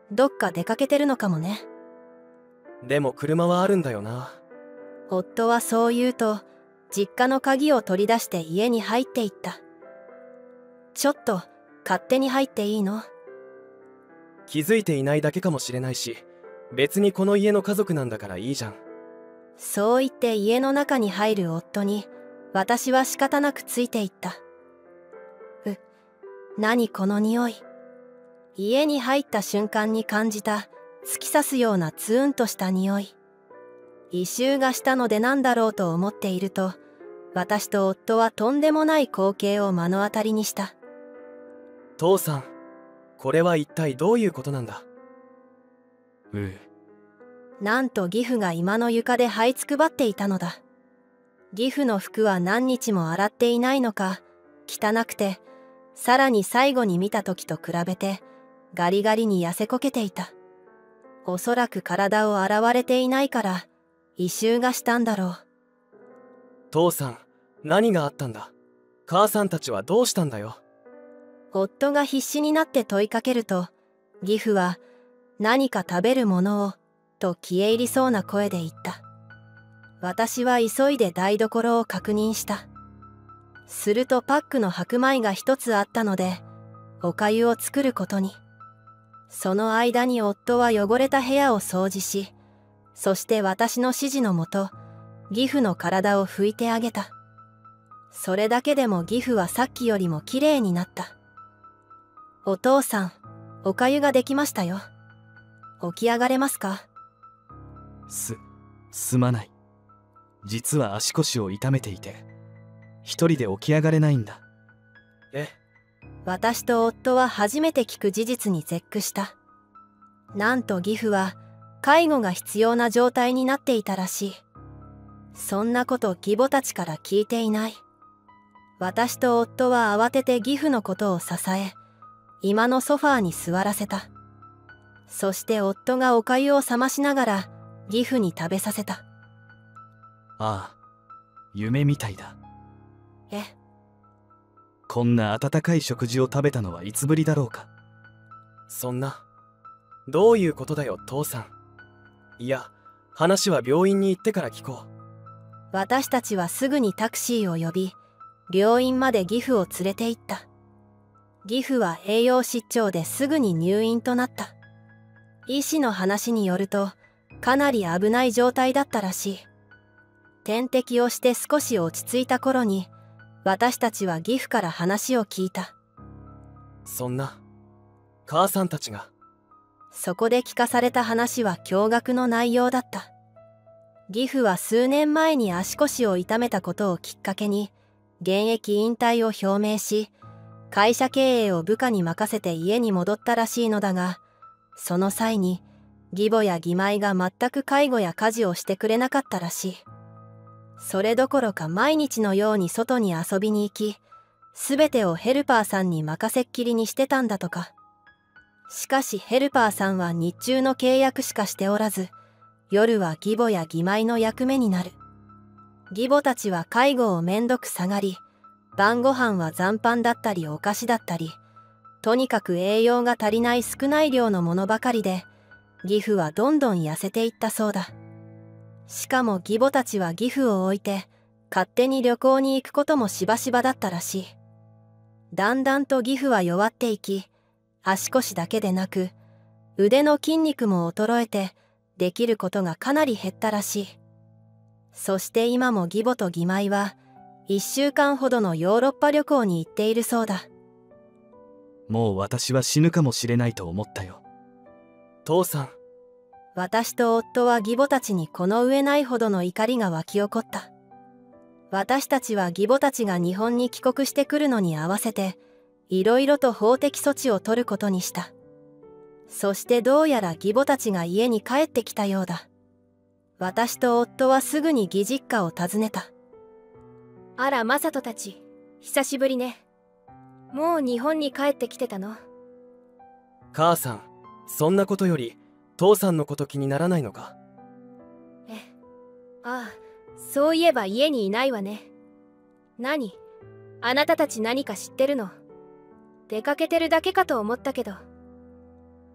どっか出かけてるのかもね。 でも車はあるんだよな。 夫はそう言うと、実家の鍵を取り出して家に入っていった。ちょっと勝手に入っていいの？ 気づいていないだけかもしれないし、別にこの家の家族なんだからいいじゃん。 そう言って家の中に入る夫に、私は仕方なくついていった。う、何この匂い。家に入った瞬間に感じた突き刺すようなツーンとした匂い。異臭がしたのでなんだろうと思っていると、私と夫はとんでもない光景を目の当たりにした。 父さん、これは一体どういうことなんだ？ うう。 なんと義父が居間の床で這いつくばっていたのだ。義父の服は何日も洗っていないのか、汚くて、さらに最後に見た時と比べて、ガリガリに痩せこけていた。おそらく体を洗われていないから、異臭がしたんだろう。 父さん、何があったんだ？母さんたちはどうしたんだよ？ 夫が必死になって問いかけると、義父は、何か食べるものを、と消え入りそうな声で言った。私は急いで台所を確認した。するとパックの白米が一つあったので、お粥を作ることに。その間に夫は汚れた部屋を掃除し、そして私の指示のもと、義父の体を拭いてあげた。それだけでも義父はさっきよりもきれいになった。お父さん、お粥ができましたよ。起き上がれますか？ す、すまない。実は足腰を痛めていて、一人で起き上がれないんだ。 え？ 私と夫は初めて聞く事実に絶句した。なんと義父は介護が必要な状態になっていたらしい。そんなこと義母たちから聞いていない。私と夫は慌てて義父のことを支え、居間のソファーに座らせた。そして夫がお粥を冷ましながら義父に食べさせた。 ああ、夢みたいだ。 え？ こんな温かい食事を食べたのはいつぶりだろうか。 そんな、どういうことだよ父さん。いや、話は病院に行ってから聞こう。 私たちはすぐにタクシーを呼び、病院まで義父を連れて行った。義父は栄養失調ですぐに入院となった。医師の話によると、かなり危ない状態だったらしい。点滴をして少し落ち着いた頃に、私たちは義父から話を聞いた。 そんな、母さんたちが。 そこで聞かされた話は驚愕の内容だった。義父は数年前に足腰を痛めたことをきっかけに、現役引退を表明し、会社経営を部下に任せて家に戻ったらしいのだが、その際に義母や義妹が全く介護や家事をしてくれなかったらしい。それどころか毎日のように外に遊びに行き、すべてをヘルパーさんに任せっきりにしてたんだとか。しかしヘルパーさんは日中の契約しかしておらず、夜は義母や義妹の役目になる。義母たちは介護をめんどくさがり、晩ご飯は残飯だったりお菓子だったり、とにかく栄養が足りない少ない量のものばかりで、義父はどんどん痩せていったそうだ。しかも義母たちは義父を置いて、勝手に旅行に行くこともしばしばだったらしい。だんだんと義父は弱っていき、足腰だけでなく、腕の筋肉も衰えて、できることがかなり減ったらしい。そして今も義母と義妹は、一週間ほどのヨーロッパ旅行に行っているそうだ。 もう私は死ぬかもしれないと思ったよ。 父さん。 私と夫は義母たちにこの上ないほどの怒りが湧き起こった。私たちは義母たちが日本に帰国してくるのに合わせて、いろいろと法的措置を取ることにした。そしてどうやら義母たちが家に帰ってきたようだ。私と夫はすぐに義実家を訪ねた。 あら、マサトたち、久しぶりね。もう日本に帰ってきてたの？ 母さん、そんなことより父さんのこと気にならないのか？ え、ああ、そういえば家にいないわね。何？あなたたち何か知ってるの？出かけてるだけかと思ったけど。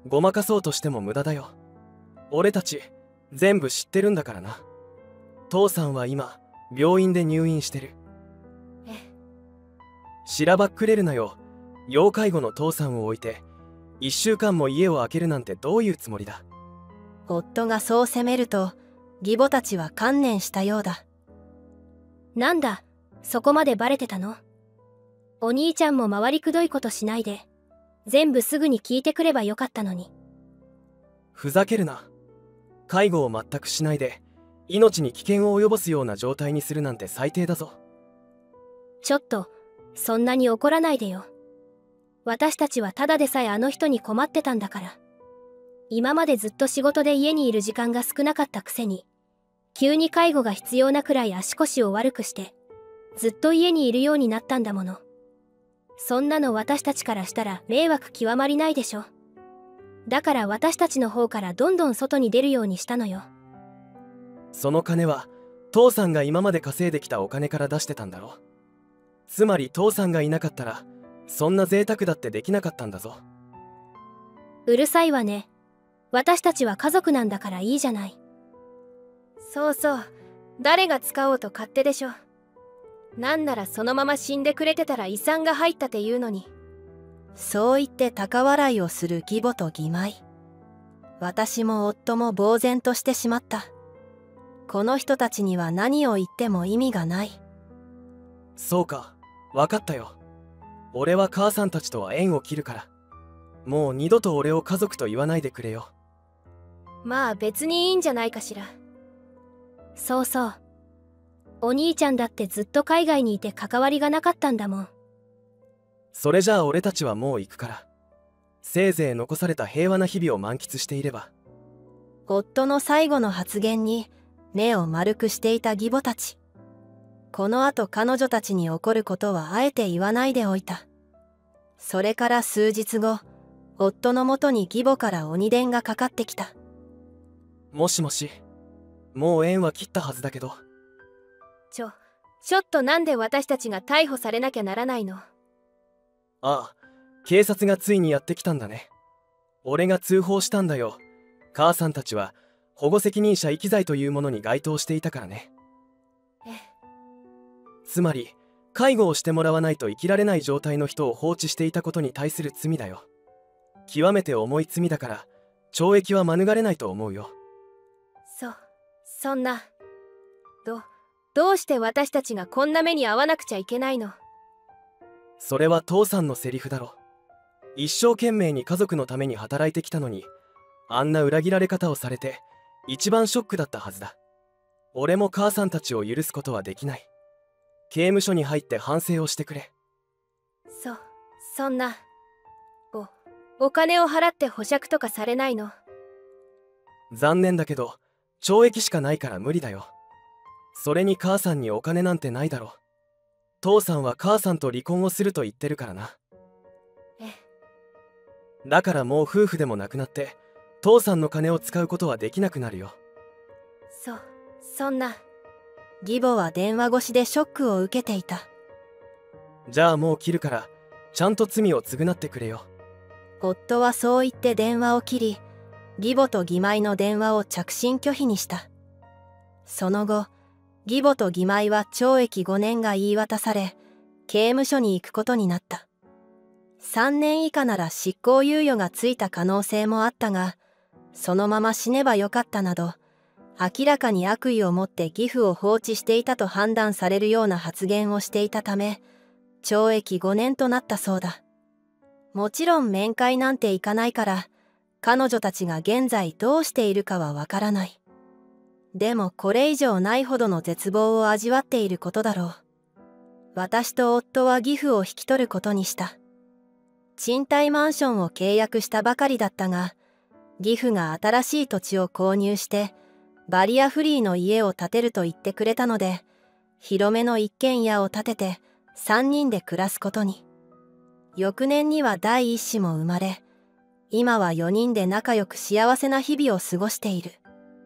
ごまかそうとしても無駄だよ。俺たち全部知ってるんだからな。父さんは今病院で入院してる。 え、 しらばっくれるなよ。要介護の父さんを置いていっしゅうかんも家を空けるなんてどういうつもりだ。 夫がそう責めると義母たちは観念したようだ。 なんだ、そこまでバレてたの？お兄ちゃんも回りくどいことしないで、全部すぐに聞いてくればよかったのに。 ふざけるな。介護を全くしないで命に危険を及ぼすような状態にするなんて最低だぞ。 ちょっとそんなに怒らないでよ。私たちはただでさえあの人に困ってたんだから。今までずっと仕事で家にいる時間が少なかったくせに、急に介護が必要なくらい足腰を悪くしてずっと家にいるようになったんだもの。そんなの私たちからしたら迷惑極まりないでしょ。だから私たちの方からどんどん外に出るようにしたのよ。 その金は父さんが今まで稼いできたお金から出してたんだろ。つまり父さんがいなかったらそんな贅沢だってできなかったんだぞ。 うるさいわね。私たちは家族なんだからいいじゃない。 そうそう、誰が使おうと勝手でしょ。なんならそのまま死んでくれてたら遺産が入ったっていうのに。そう言って高笑いをする義母と義妹。私も夫も呆然としてしまった。この人たちには何を言っても意味がない。 そうか、分かったよ。俺は母さんたちとは縁を切るから、もう二度と俺を家族と言わないでくれよ。 まあ別にいいんじゃないかしら。 そうそう。お兄ちゃんだってずっと海外にいて関わりがなかったんだもん。 それじゃあ俺たちはもう行くから、せいぜい残された平和な日々を満喫していれば。 夫の最後の発言に目を丸くしていた義母たち。このあと彼女たちに起こることはあえて言わないでおいた。それから数日後、夫のもとに義母から鬼電がかかってきた。 もしもし、もう縁は切ったはずだけど。 ちょ、ちょっとなんで私たちが逮捕されなきゃならないの？ ああ、警察がついにやってきたんだね。俺が通報したんだよ。母さんたちは保護責任者遺棄罪というものに該当していたからね。 え、 つまり介護をしてもらわないと生きられない状態の人を放置していたことに対する罪だよ。極めて重い罪だから懲役は免れないと思うよ。 そ、そんな。ど、どうして私たちがこんな目に遭わなくちゃいけないの？ それは父さんのセリフだろ。一生懸命に家族のために働いてきたのに、あんな裏切られ方をされて一番ショックだったはずだ。俺も母さんたちを許すことはできない。刑務所に入って反省をしてくれ。 そ、そんな。お、お金を払って保釈とかされないの？ 残念だけど懲役しかないから無理だよ。それに母さんにお金なんてないだろ。父さんは母さんと離婚をすると言ってるからな。 え、 だからもう夫婦でもなくなって父さんの金を使うことはできなくなるよ。 そ、そんな。義母は電話越しでショックを受けていた。 じゃあもう切るからちゃんと罪を償ってくれよ。 夫はそう言って電話を切り、義母と義妹の電話を着信拒否にした。その後、義母と義妹は懲役ごねんが言い渡され、刑務所に行くことになった。さんねん以下なら執行猶予がついた可能性もあったが、そのまま死ねばよかったなど、明らかに悪意を持って義父を放置していたと判断されるような発言をしていたため、懲役ごねんとなったそうだ。もちろん面会なんていかないから、彼女たちが現在どうしているかはわからない。でもこれ以上ないほどの絶望を味わっていることだろう。私と夫は義父を引き取ることにした。賃貸マンションを契約したばかりだったが、義父が新しい土地を購入して、バリアフリーの家を建てると言ってくれたので、広めの一軒家を建ててさんにんで暮らすことに。翌年には第一子も生まれ、今はよにんで仲良く幸せな日々を過ごしている。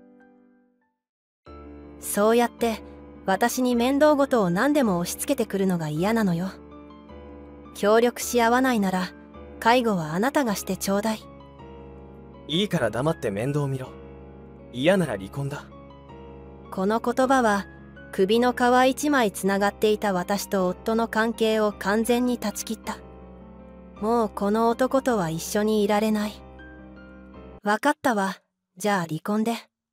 そうやって私に面倒事を何でも押し付けてくるのが嫌なのよ。協力し合わないなら介護はあなたがしてちょうだい。 いいから黙って面倒見ろ。嫌なら離婚だ。 この言葉は首の皮一枚つながっていた私と夫の関係を完全に断ち切った。もうこの男とは一緒にいられない。わかったわ。じゃあ離婚で。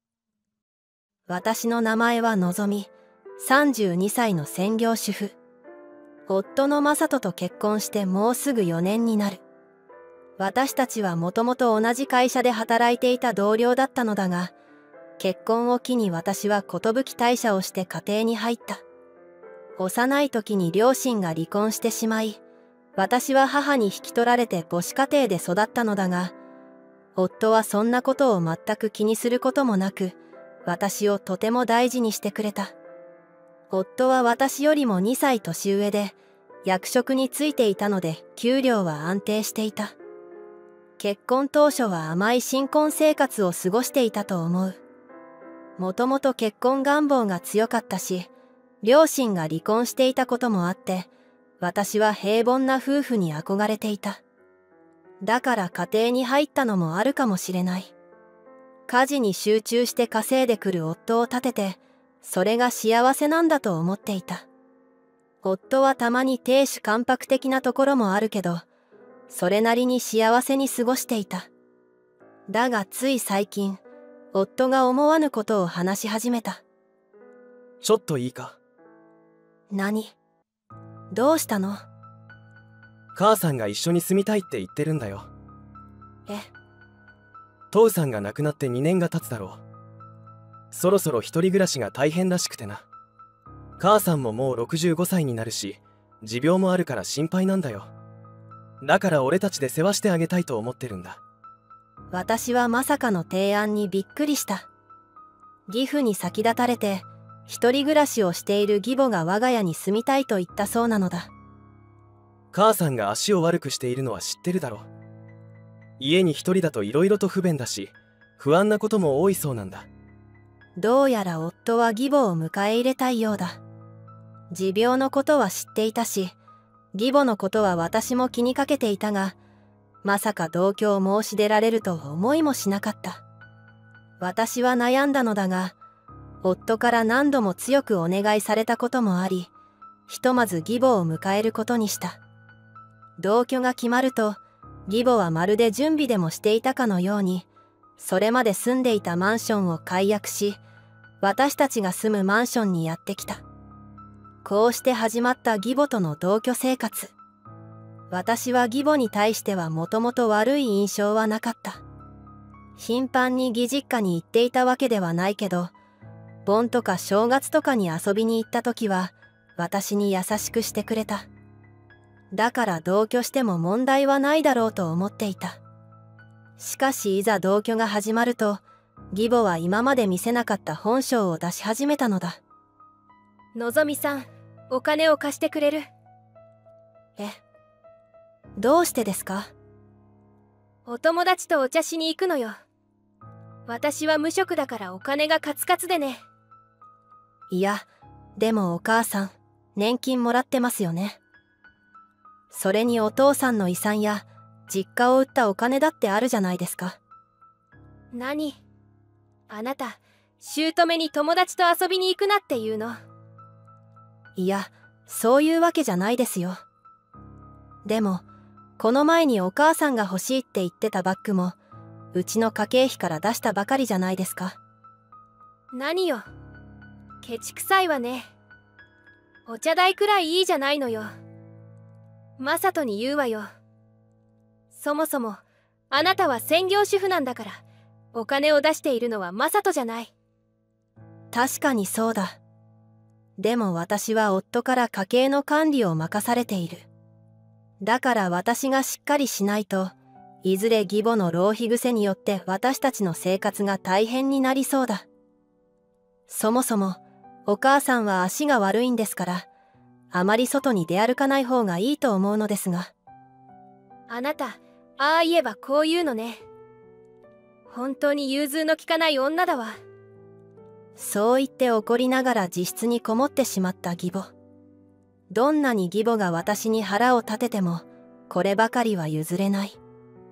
私の名前はのぞみ、さんじゅうにさいの専業主婦。夫の正人と結婚してもうすぐよねんになる。私たちはもともと同じ会社で働いていた同僚だったのだが、結婚を機に私は寿退社をして家庭に入った。幼い時に両親が離婚してしまい、私は母に引き取られて母子家庭で育ったのだが、夫はそんなことを全く気にすることもなく、私をとても大事にしてくれた。夫は私よりもにさい年上で、役職に就いていたので給料は安定していた。結婚当初は甘い新婚生活を過ごしていたと思う。もともと結婚願望が強かったし、両親が離婚していたこともあって、私は平凡な夫婦に憧れていた。だから家庭に入ったのもあるかもしれない。家事に集中して稼いでくる夫を立てて、それが幸せなんだと思っていた。夫はたまに亭主関白的なところもあるけど、それなりに幸せに過ごしていた。だがつい最近、夫が思わぬことを話し始めた。 ちょっといいか。 何？どうしたの？ 母さんが一緒に住みたいって言ってるんだよ。 え？ 父さんが亡くなってにねんが経つだろう。そろそろ一人暮らしが大変らしくてな。母さんももうろくじゅうごさいになるし、持病もあるから心配なんだよ。だから俺たちで世話してあげたいと思ってるんだ。 私はまさかの提案にびっくりした。義父に先立たれて、一人暮らしをしている義母が我が家に住みたいと言ったそうなのだ。 母さんが足を悪くしているのは知ってるだろ。家に一人だと色々と不便だし、不安なことも多いそうなんだ。 どうやら夫は義母を迎え入れたいようだ。持病のことは知っていたし、義母のことは私も気にかけていたが、まさか同居を申し出られるとは思いもしなかった。私は悩んだのだが、夫から何度も強くお願いされたこともあり、ひとまず義母を迎えることにした。同居が決まると、義母はまるで準備でもしていたかのように、それまで住んでいたマンションを解約し、私たちが住むマンションにやってきた。こうして始まった義母との同居生活。私は義母に対してはもともと悪い印象はなかった。頻繁に義実家に行っていたわけではないけど、盆とか正月とかに遊びに行った時は、私に優しくしてくれた。だから同居しても問題はないだろうと思っていた。しかしいざ同居が始まると、義母は今まで見せなかった本性を出し始めたのだ。 のぞみさん、お金を貸してくれる？ え、どうしてですか？ お友達とお茶しに行くのよ。私は無職だからお金がカツカツでね。 いや、でもお母さん、年金もらってますよね。それにお父さんの遺産や実家を売ったお金だってあるじゃないですか。 何？あなた、姑に友達と遊びに行くなって言うの？ いや、そういうわけじゃないですよ。でも、この前にお母さんが欲しいって言ってたバッグも、うちの家計費から出したばかりじゃないですか。 何よ。ケチくさいわね。お茶代くらいいいじゃないのよ。マサトに言うわよ。そもそも、あなたは専業主婦なんだから、お金を出しているのはマサトじゃない。 確かにそうだ。でも私は夫から家計の管理を任されている。だから私がしっかりしないと、いずれ義母の浪費癖によって私たちの生活が大変になりそうだ。そもそも、お母さんは足が悪いんですから、あまり外に出歩かない方がいいと思うのですが。 あなた、ああ言えばこう言うのね。本当に融通の利かない女だわ。 そう言って怒りながら自室にこもってしまった義母。どんなに義母が私に腹を立てても、こればかりは譲れない。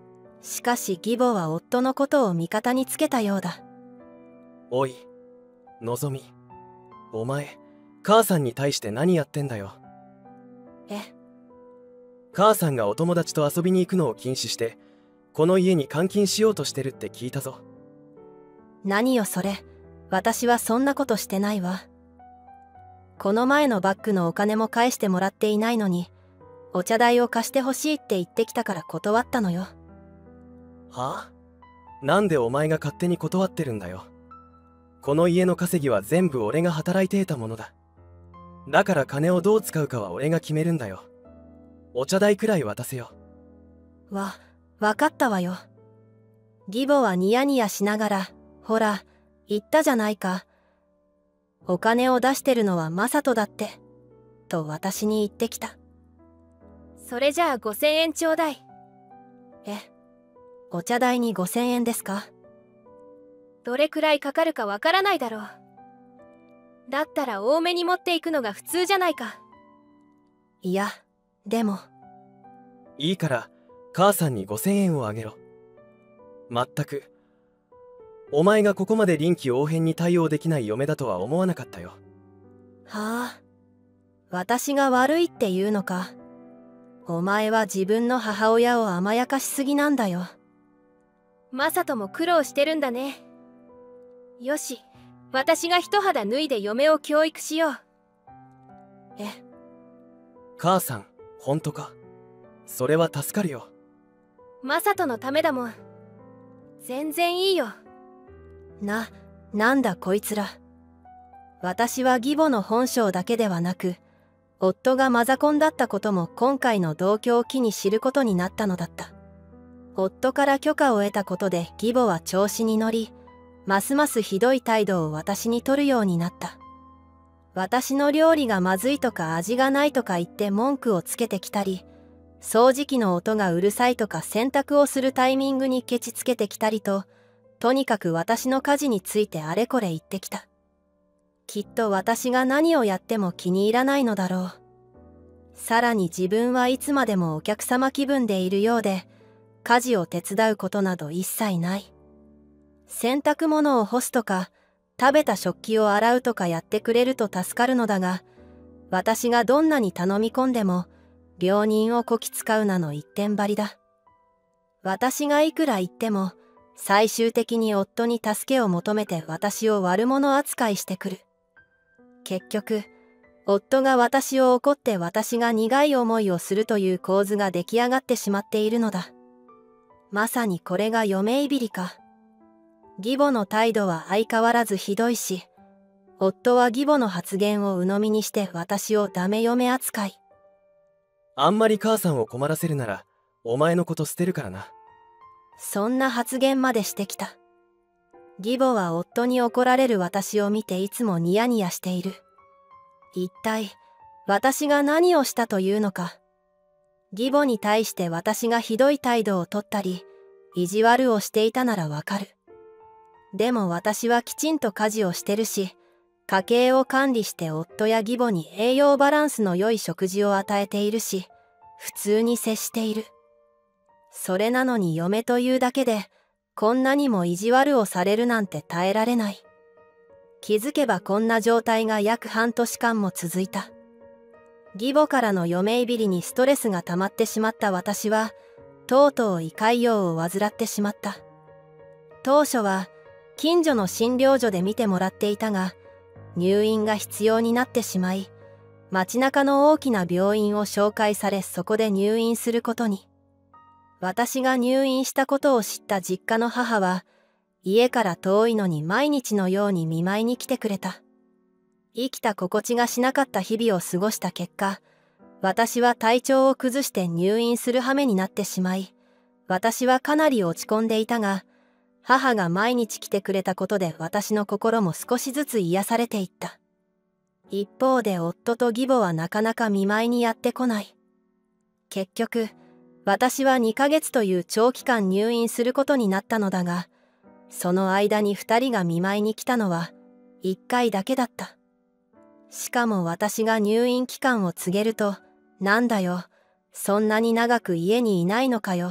しかし義母は夫のことを味方につけたようだ。 おい、のぞみ。お前、母さんに対して何やってんだよ。 え、 母さんがお友達と遊びに行くのを禁止して、この家に監禁しようとしてるって聞いたぞ。 何よそれ。私はそんなことしてないわ。この前のバッグのお金も返してもらっていないのに、お茶代を貸してほしいって言ってきたから断ったのよ。 はあ？なんでお前が勝手に断ってるんだよ。この家の稼ぎは全部俺が働いて得たものだ。だから金をどう使うかは俺が決めるんだよ。お茶代くらい渡せよ。 わ、わかったわよ。義母はニヤニヤしながら、ほら、言ったじゃないか。お金を出してるのはマサトだって、と私に言ってきた。 それじゃあごせんえんちょうだい。 え、お茶代にごせんえんですか？ どれくらいかかるかわからないだろう。だったら多めに持っていくのが普通じゃないか。 いや、でも。 いいから、母さんにごせんえんをあげろ。まったく。お前がここまで臨機応変に対応できない嫁だとは思わなかったよ。 はあ、私が悪いって言うのか。お前は自分の母親を甘やかしすぎなんだよ。 マサトも苦労してるんだね。よし、私が一肌脱いで嫁を教育しよう。 え、 母さん、ほんとか？それは助かるよ。 マサトのためだもん。全然いいよ。 な、なんだこいつら。私は義母の本性だけではなく、夫がマザコンだったことも今回の同居を機に知ることになったのだった。夫から許可を得たことで義母は調子に乗り、ますますひどい態度を私に取るようになった。私の料理がまずいとか味がないとか言って文句をつけてきたり、掃除機の音がうるさいとか洗濯をするタイミングにケチつけてきたりと、とにかく私の家事についてあれこれ言ってきた。きっと私が何をやっても気に入らないのだろう。さらに自分はいつまでもお客様気分でいるようで、家事を手伝うことなど一切ない。洗濯物を干すとか、食べた食器を洗うとかやってくれると助かるのだが、私がどんなに頼み込んでも、病人をこき使うなの一点張りだ。私がいくら言っても、最終的に夫に助けを求めて私を悪者扱いしてくる。結局、夫が私を怒って私が苦い思いをするという構図が出来上がってしまっているのだ。まさにこれが嫁いびりか。義母の態度は相変わらずひどいし、夫は義母の発言を鵜呑みにして私をダメ嫁扱い。 あんまり母さんを困らせるなら、お前のこと捨てるからな。 そんな発言までしてきた。義母は夫に怒られる私を見ていつもニヤニヤしている。一体、私が何をしたというのか。義母に対して私がひどい態度をとったり、意地悪をしていたならわかる。でも私はきちんと家事をしてるし、家計を管理して夫や義母に栄養バランスの良い食事を与えているし、普通に接している。それなのに嫁というだけで、こんなにも意地悪をされるなんて耐えられない。気づけばこんな状態が約半年間も続いた。義母からの嫁いびりにストレスが溜まってしまった私は、とうとう胃潰瘍を患ってしまった。当初は、近所の診療所で見てもらっていたが、入院が必要になってしまい、街中の大きな病院を紹介されそこで入院することに。私が入院したことを知った実家の母は、家から遠いのに毎日のように見舞いに来てくれた。生きた心地がしなかった日々を過ごした結果、私は体調を崩して入院する羽目になってしまい、私はかなり落ち込んでいたが、母が毎日来てくれたことで私の心も少しずつ癒されていった。一方で夫と義母はなかなか見舞いにやってこない。結局、私はにかげつという長期間入院することになったのだが、その間に二人が見舞いに来たのはいっかいだけだった。しかも私が入院期間を告げると、なんだよ、そんなに長く家にいないのかよ、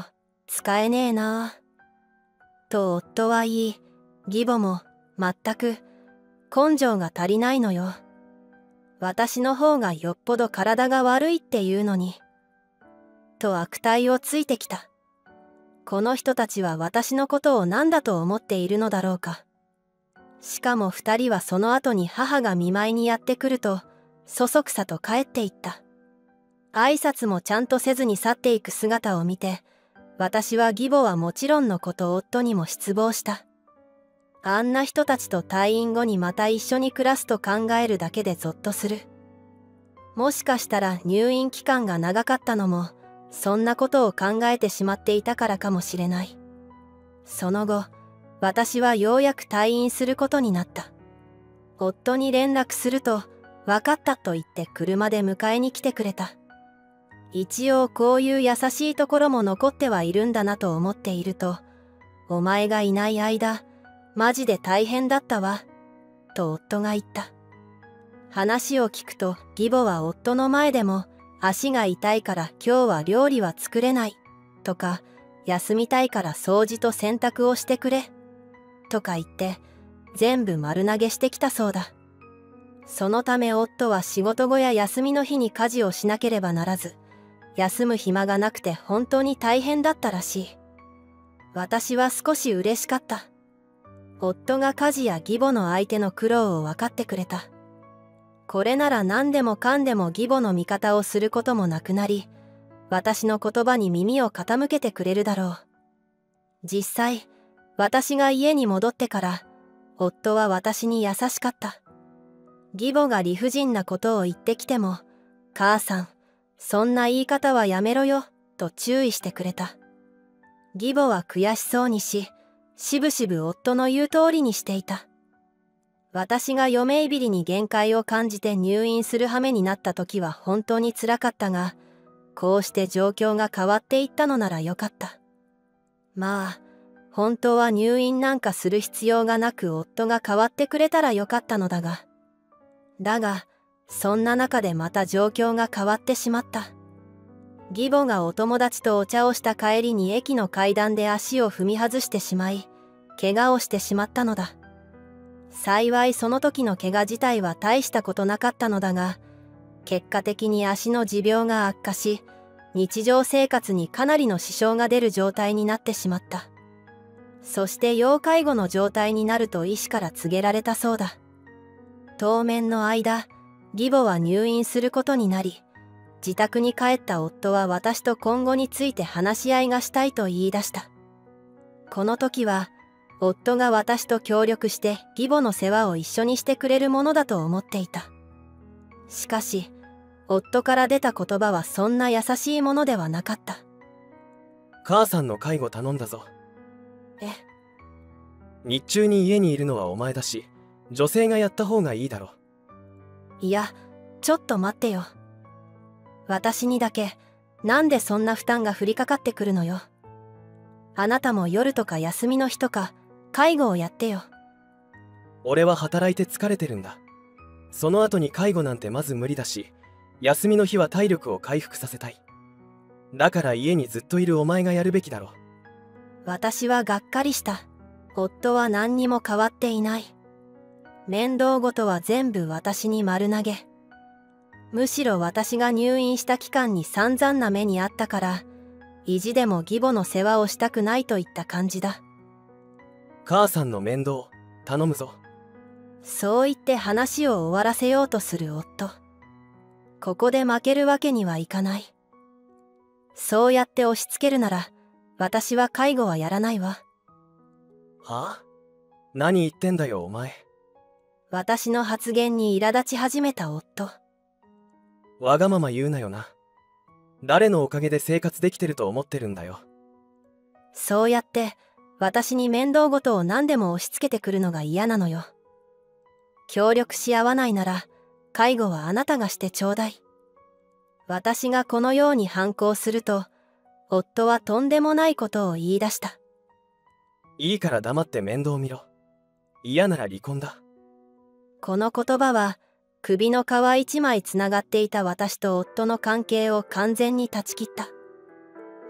使えねえなぁ。と夫は言い、義母も全く根性が足りないのよ。私の方がよっぽど体が悪いっていうのに。と悪態をついてきた。この人たちは私のことを何だと思っているのだろうか。しかも二人はその後に母が見舞いにやってくると、そそくさと帰っていった。挨拶もちゃんとせずに去っていく姿を見て、私は義母はもちろんのこと夫にも失望した。あんな人たちと退院後にまた一緒に暮らすと考えるだけでゾッとする。もしかしたら入院期間が長かったのも、そんなことを考えてしまっていたからかもしれない。その後、私はようやく退院することになった。夫に連絡すると、分かったと言って車で迎えに来てくれた。一応こういう優しいところも残ってはいるんだなと思っていると、お前がいない間、マジで大変だったわ、と夫が言った。話を聞くと義母は夫の前でも足が痛いから今日は料理は作れないとか、休みたいから掃除と洗濯をしてくれとか言って全部丸投げしてきたそうだ。そのため夫は仕事後や休みの日に家事をしなければならず、休む暇がなくて本当に大変だったらしい。私は少し嬉しかった。夫が家事や義母の相手の苦労を分かってくれた。これなら何でもかんでも義母の味方をすることもなくなり、私の言葉に耳を傾けてくれるだろう。実際、私が家に戻ってから、夫は私に優しかった。義母が理不尽なことを言ってきても、母さん、そんな言い方はやめろよ、と注意してくれた。義母は悔しそうにし、しぶしぶ夫の言う通りにしていた。私が嫁いびりに限界を感じて入院する羽目になった時は本当につらかったが、こうして状況が変わっていったのならよかった。まあ、本当は入院なんかする必要がなく夫が変わってくれたらよかったのだが。だが、そんな中でまた状況が変わってしまった。義母がお友達とお茶をした帰りに駅の階段で足を踏み外してしまい、怪我をしてしまったのだ。幸いその時の怪我自体は大したことなかったのだが、結果的に足の持病が悪化し、日常生活にかなりの支障が出る状態になってしまった。そして要介護の状態になると医師から告げられたそうだ。当面の間、義母は入院することになり、自宅に帰った夫は私と今後について話し合いがしたいと言い出した。この時は、夫が私と協力して義母の世話を一緒にしてくれるものだと思っていた。しかし、夫から出た言葉はそんな優しいものではなかった。 母さんの介護頼んだぞ。 え？ 日中に家にいるのはお前だし、女性がやった方がいいだろ。 いや、ちょっと待ってよ。私にだけ、なんでそんな負担が降りかかってくるのよ。あなたも夜とか休みの日とか、介護をやってよ。 俺は働いて疲れてるんだ。その後に介護なんてまず無理だし、休みの日は体力を回復させたい。だから家にずっといるお前がやるべきだろ。 私はがっかりした。夫は何にも変わっていない。面倒事は全部私に丸投げ。むしろ私が入院した期間に散々な目にあったから、意地でも義母の世話をしたくないといった感じだ。 母さんの面倒、頼むぞ。 そう言って話を終わらせようとする夫。ここで負けるわけにはいかない。そうやって押し付けるなら、私は介護はやらないわ。 はあ？何言ってんだよお前。 私の発言に苛立ち始めた夫。 わがまま言うなよな。誰のおかげで生活できてると思ってるんだよ。 そうやって私に面倒事を何でも押し付けてくるのが嫌なのよ。協力し合わないなら介護はあなたがしてちょうだい。私がこのように反抗すると夫はとんでもないことを言い出した。 いいから黙って面倒見ろ。嫌なら離婚だ。 この言葉は首の皮一枚つながっていた私と夫の関係を完全に断ち切った。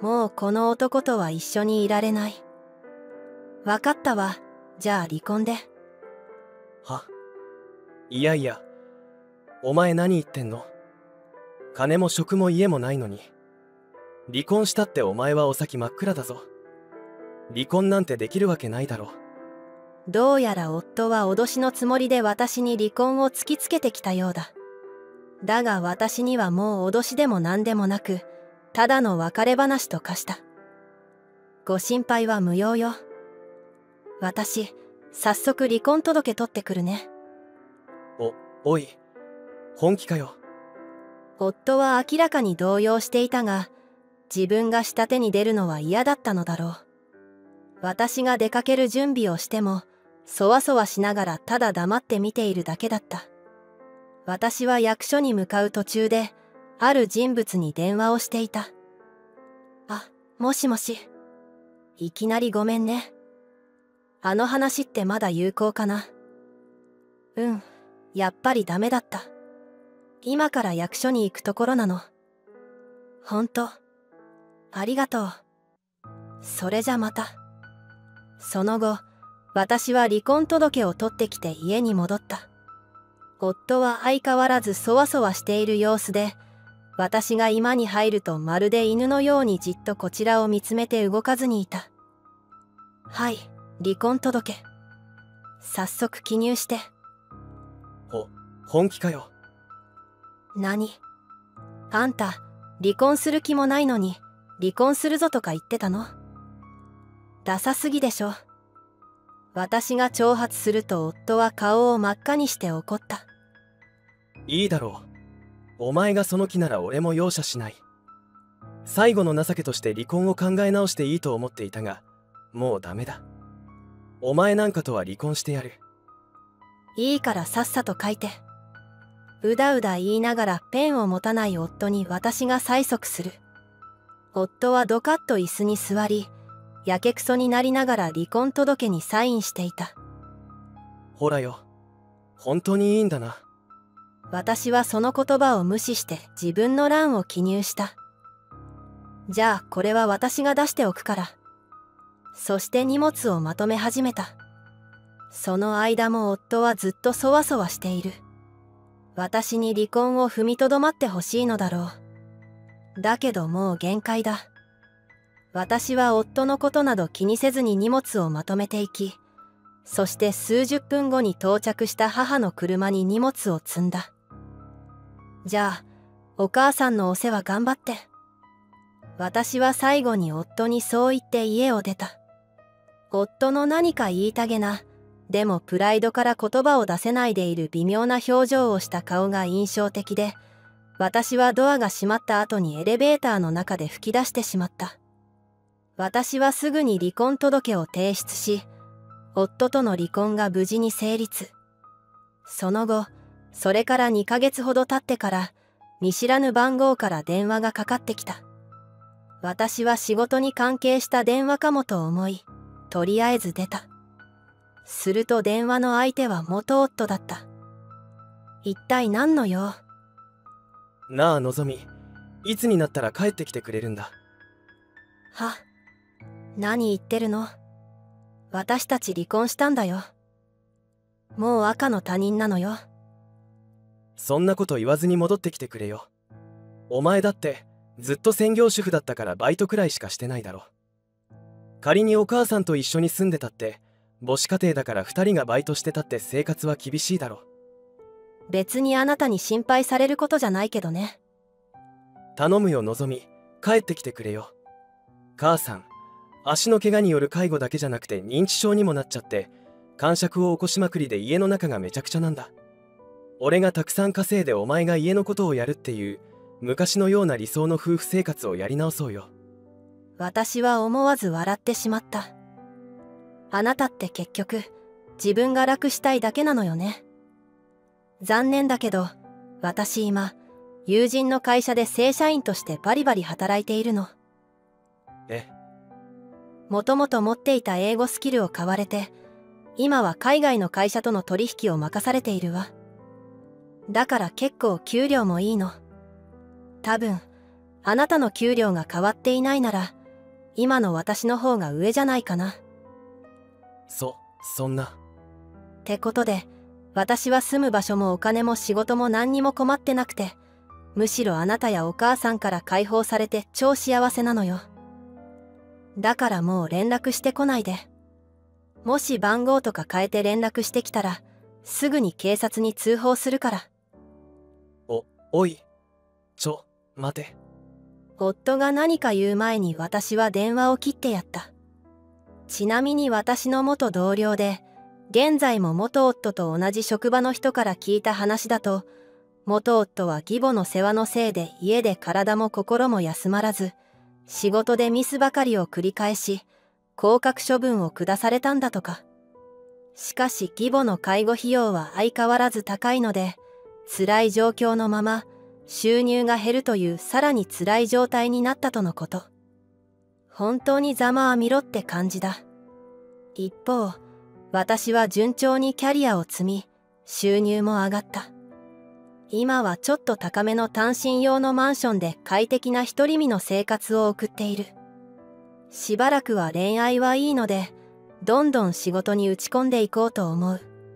もうこの男とは一緒にいられない。わかったわ。じゃあ離婚で。 は？いやいや、お前何言ってんの？金も職も家もないのに。離婚したってお前はお先真っ暗だぞ。離婚なんてできるわけないだろ。 どうやら夫は脅しのつもりで私に離婚を突きつけてきたようだ。だが私にはもう脅しでも何でもなく、ただの別れ話と化した。ご心配は無用よ。私、早速離婚届取ってくるね。 お、おい、本気かよ。 夫は明らかに動揺していたが、自分が下手に出るのは嫌だったのだろう。私が出かける準備をしても、そわそわしながらただ黙って見ているだけだった。私は役所に向かう途中で、ある人物に電話をしていた。あ、もしもし。いきなりごめんね。あの話ってまだ有効かな？うん、やっぱりダメだった。今から役所に行くところなの。ほんと、ありがとう。それじゃまた。その後、私は離婚届を取ってきて家に戻った。夫は相変わらずそわそわしている様子で、私が居間に入るとまるで犬のようにじっとこちらを見つめて動かずにいた。はい、離婚届。早速記入して。 ほ、本気かよ。 何？あんた、離婚する気もないのに、離婚するぞとか言ってたの？ダサすぎでしょ。私が挑発すると夫は顔を真っ赤にして怒った。 いいだろう。お前がその気なら俺も容赦しない。最後の情けとして離婚を考え直していいと思っていたが、もうダメだ。お前なんかとは離婚してやる。 いいからさっさと書いて。うだうだ言いながらペンを持たない夫に私が催促する。夫はドカッと椅子に座り、やけくそになりながら離婚届にサインしていた。 ほらよ、本当にいいんだな。 私はその言葉を無視して自分の欄を記入した。じゃあこれは私が出しておくから。そして荷物をまとめ始めた。その間も夫はずっとそわそわしている。私に離婚を踏みとどまってほしいのだろう。だけどもう限界だ。私は夫のことなど気にせずに荷物をまとめていき、そして数十分後に到着した母の車に荷物を積んだ。じゃあ、お母さんのお世話頑張って。私は最後に夫にそう言って家を出た。夫の何か言いたげな、でもプライドから言葉を出せないでいる微妙な表情をした顔が印象的で、私はドアが閉まった後にエレベーターの中で吹き出してしまった。私はすぐに離婚届を提出し、夫との離婚が無事に成立。その後、それからにかげつほど経ってから、見知らぬ番号から電話がかかってきた。私は仕事に関係した電話かもと思い、とりあえず出た。すると電話の相手は元夫だった。一体何の用？ なあのぞみ、いつになったら帰ってきてくれるんだ。 は、何言ってるの？私たち離婚したんだよ。もう赤の他人なのよ。 そんなこと言わずに戻ってきてくれよ。お前だってずっと専業主婦だったからバイトくらいしかしてないだろ。仮にお母さんと一緒に住んでたって母子家庭だからふたりがバイトしてたって生活は厳しいだろ。 別にあなたに心配されることじゃないけどね。 頼むよのぞみ、帰ってきてくれよ。母さん、足の怪我による介護だけじゃなくて認知症にもなっちゃって癇癪を起こしまくりで家の中がめちゃくちゃなんだ。俺がたくさん稼いでお前が家のことをやるっていう昔のような理想の夫婦生活をやり直そうよ。 私は思わず笑ってしまった。あなたって結局自分が楽したいだけなのよね。残念だけど私今友人の会社で正社員としてバリバリ働いているの。 え？ もともと持っていた英語スキルを買われて今は海外の会社との取引を任されているわ。だから結構給料もいいの。多分あなたの給料が変わっていないなら、今の私の方が上じゃないかな。 そ、そんな。 ってことで、私は住む場所もお金も仕事も何にも困ってなくて、むしろあなたやお母さんから解放されて超幸せなのよ。だからもう連絡してこないで。もし番号とか変えて連絡してきたら、すぐに警察に通報するから。 お、おい。ちょ、待て。 夫が何か言う前に私は電話を切ってやった。ちなみに私の元同僚で、現在も元夫と同じ職場の人から聞いた話だと、元夫は義母の世話のせいで家で体も心も休まらず、仕事でミスばかりを繰り返し、降格処分を下されたんだとか。しかし義母の介護費用は相変わらず高いので、辛い状況のまま収入が減るというさらに辛い状態になったとのこと。本当にざまあみろって感じだ。一方、私は順調にキャリアを積み、収入も上がった。今はちょっと高めの単身用のマンションで快適な独り身の生活を送っている。しばらくは恋愛はいいので、どんどん仕事に打ち込んでいこうと思う。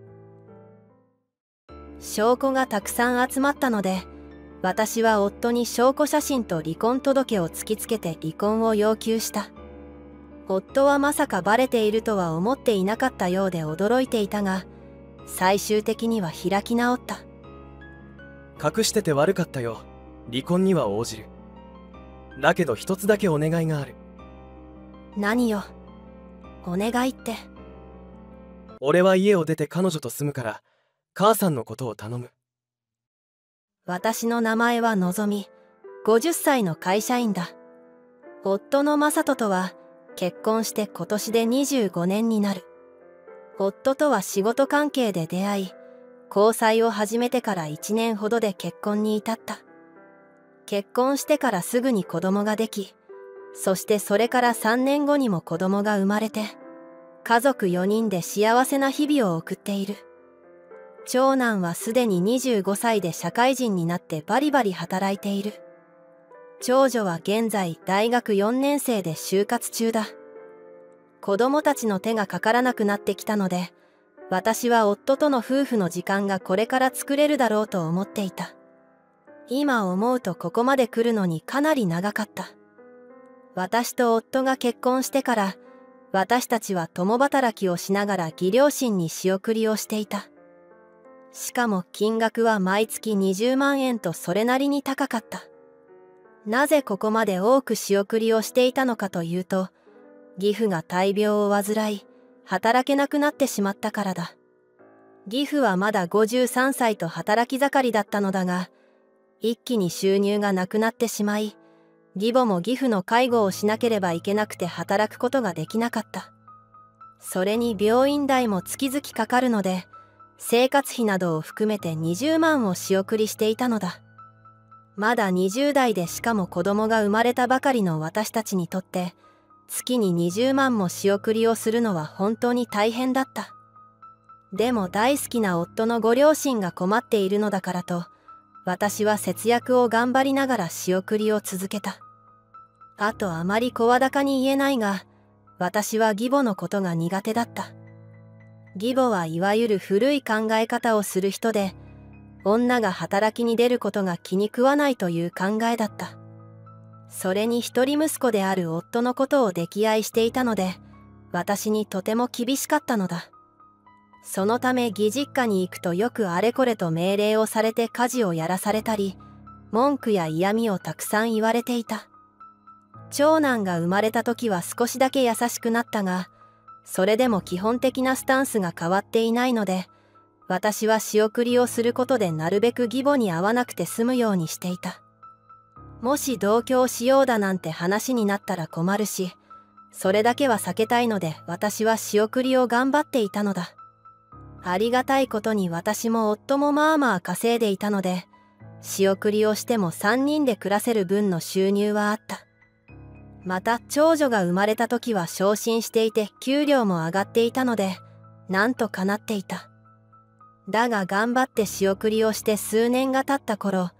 証拠がたくさん集まったので、私は夫に証拠写真と離婚届を突きつけて離婚を要求した。夫はまさかバレているとは思っていなかったようで驚いていたが、最終的には開き直った。 隠してて悪かったよ。離婚には応じる。だけど一つだけお願いがある。 何よ。お願いって。 俺は家を出て彼女と住むから、母さんのことを頼む。 私の名前はのぞみ、ごじゅっさいの会社員だ。夫の正人とは結婚して今年でにじゅうごねんになる。夫とは仕事関係で出会い、交際を始めてからいちねんほどで結婚に至った。結婚してからすぐに子供ができ、そしてそれからさんねんごにも子供が生まれて、家族よにんで幸せな日々を送っている。長男はすでににじゅうごさいで社会人になってバリバリ働いている。長女は現在大学よねん生で就活中だ。子供たちの手がかからなくなってきたので、私は夫との夫婦の時間がこれから作れるだろうと思っていた。今思うとここまで来るのにかなり長かった。私と夫が結婚してから、私たちは共働きをしながら義両親に仕送りをしていた。しかも金額は毎月にじゅうまんえんとそれなりに高かった。なぜここまで多く仕送りをしていたのかというと、義父が大病を患い、働けなくなってしまったからだ。義父はまだごじゅうさんさいと働き盛りだったのだが、一気に収入がなくなってしまい、義母も義父の介護をしなければいけなくて働くことができなかった。それに病院代も月々かかるので、生活費などを含めてにじゅうまんを仕送りしていたのだ。まだにじゅうだいでしかも子供が生まれたばかりの私たちにとって、月ににじゅうまんも仕送りをするのは本当に大変だった。でも大好きな夫のご両親が困っているのだからと、私は節約を頑張りながら仕送りを続けた。あとあまり声高に言えないが、私は義母のことが苦手だった。義母はいわゆる古い考え方をする人で、女が働きに出ることが気に食わないという考えだった。それに一人息子である夫のことを溺愛していたので、私にとても厳しかったのだ。そのため義実家に行くとよくあれこれと命令をされて家事をやらされたり、文句や嫌味をたくさん言われていた。長男が生まれた時は少しだけ優しくなったが、それでも基本的なスタンスが変わっていないので、私は仕送りをすることでなるべく義母に会わなくて済むようにしていた。もし同居しようだなんて話になったら困るし、それだけは避けたいので私は仕送りを頑張っていたのだ。ありがたいことに私も夫もまあまあ稼いでいたので、仕送りをしてもさんにんで暮らせる分の収入はあった。また長女が生まれた時は昇進していて給料も上がっていたので、なんとかなっていた。だが頑張って仕送りをして数年が経った頃、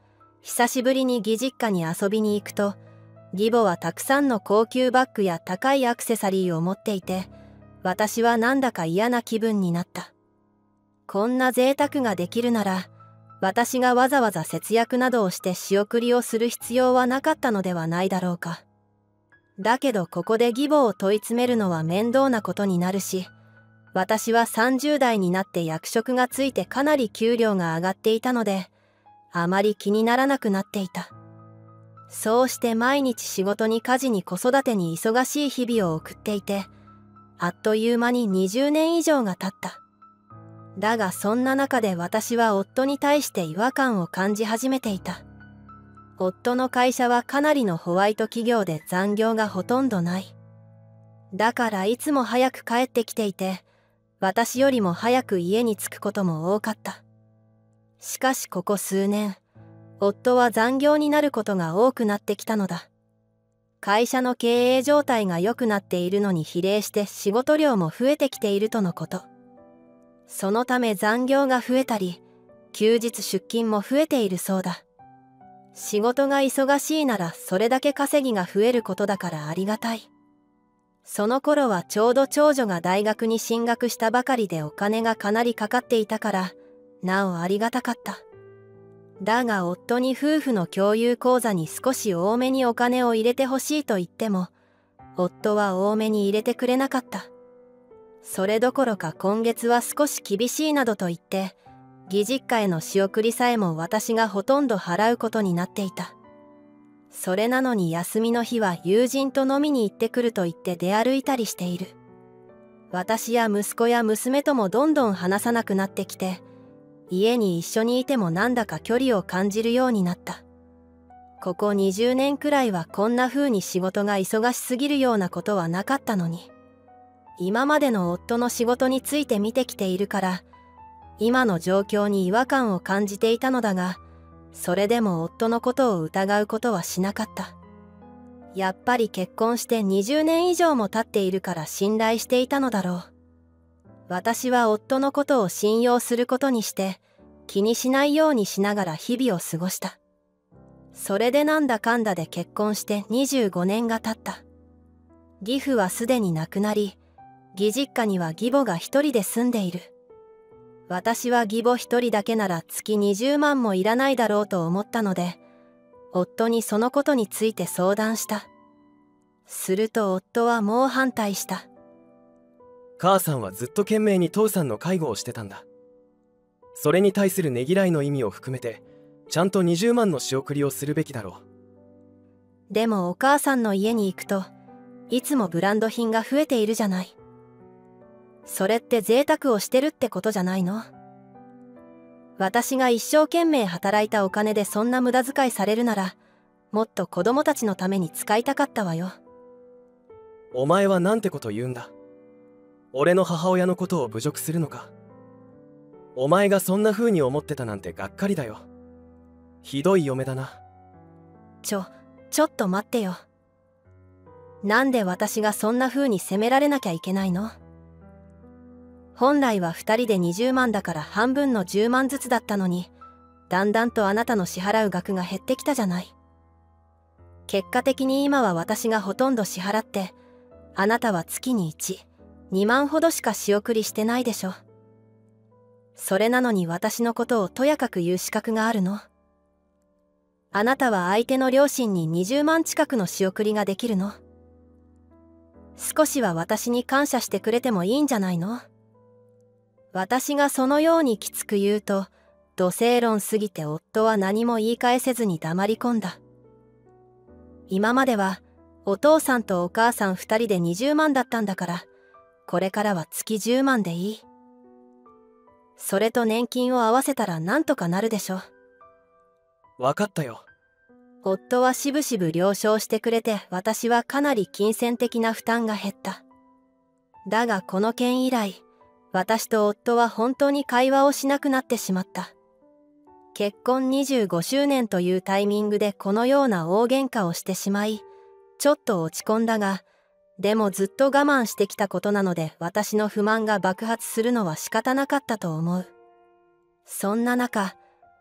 久しぶりに義実家に遊びに行くと、義母はたくさんの高級バッグや高いアクセサリーを持っていて、私はなんだか嫌な気分になった。こんな贅沢ができるなら、私がわざわざ節約などをして仕送りをする必要はなかったのではないだろうか。だけどここで義母を問い詰めるのは面倒なことになるし、私はさんじゅう代になって役職がついてかなり給料が上がっていたので、あまり気にならなくなっていた。そうして毎日仕事に家事に子育てに忙しい日々を送っていて、あっという間ににじゅうねん以上が経った。だがそんな中で私は夫に対して違和感を感じ始めていた。夫の会社はかなりのホワイト企業で残業がほとんどない。だからいつも早く帰ってきていて、私よりも早く家に着くことも多かった。しかしここ数年、夫は残業になることが多くなってきたのだ。会社の経営状態が良くなっているのに比例して仕事量も増えてきているとのこと。そのため残業が増えたり、休日出勤も増えているそうだ。仕事が忙しいならそれだけ稼ぎが増えることだからありがたい。その頃はちょうど長女が大学に進学したばかりでお金がかなりかかっていたから、なおありがたかった。だが夫に夫婦の共有口座に少し多めにお金を入れてほしいと言っても、夫は多めに入れてくれなかった。それどころか今月は少し厳しいなどと言って、義実家への仕送りさえも私がほとんど払うことになっていた。それなのに休みの日は友人と飲みに行ってくると言って出歩いたりしている。私や息子や娘ともどんどん話さなくなってきて、家に一緒にいてもなんだか距離を感じるようになった。ここにじゅうねんくらいはこんな風に仕事が忙しすぎるようなことはなかったのに。今までの夫の仕事について見てきているから、今の状況に違和感を感じていたのだが、それでも夫のことを疑うことはしなかった。やっぱり結婚してにじゅうねん以上も経っているから信頼していたのだろう。私は夫のことを信用することにして、気にしないようにしながら日々を過ごした。それでなんだかんだで結婚してにじゅうごねんが経った。義父はすでに亡くなり、義実家には義母が一人で住んでいる。私は義母一人だけなら月にじゅうまんもいらないだろうと思ったので、夫にそのことについて相談した。すると夫は猛反対した。 母さんはずっと懸命に父さんの介護をしてたんだ。それに対するねぎらいの意味を含めて、ちゃんとにじゅうまんの仕送りをするべきだろう。でもお母さんの家に行くと、いつもブランド品が増えているじゃない。それって贅沢をしてるってことじゃないの？私が一生懸命働いたお金でそんな無駄遣いされるなら、もっと子供たちのために使いたかったわよ。 お前はなんてこと言うんだ。俺の母親のことを侮辱するのか。お前がそんな風に思ってたなんてがっかりだよ。ひどい嫁だな。 ちょ、ちょっと待ってよ。なんで私がそんな風に責められなきゃいけないの？本来はふたりでにじゅうまんだから半分のじゅうまんずつだったのに、だんだんとあなたの支払う額が減ってきたじゃない。結果的に今は私がほとんど支払って、あなたは月にいち、にまんほどしか仕送りしてないでしょ。それなのに私のことをとやかく言う資格があるの？あなたは相手の両親ににじゅうまん近くの仕送りができるの？少しは私に感謝してくれてもいいんじゃないの？私がそのようにきつく言うと、土星論すぎて夫は何も言い返せずに黙り込んだ。今まではお父さんとお母さん二人でにじゅうまんだったんだから、これからは月じゅうまんでいい。それと年金を合わせたらなんとかなるでしょ。 わかったよ。 夫はしぶしぶ了承してくれて、私はかなり金銭的な負担が減った。だがこの件以来、私と夫は本当に会話をしなくなってしまった。結婚にじゅうごしゅうねんというタイミングでこのような大喧嘩をしてしまい、ちょっと落ち込んだが、でもずっと我慢してきたことなので私の不満が爆発するのは仕方なかったと思う。そんな中、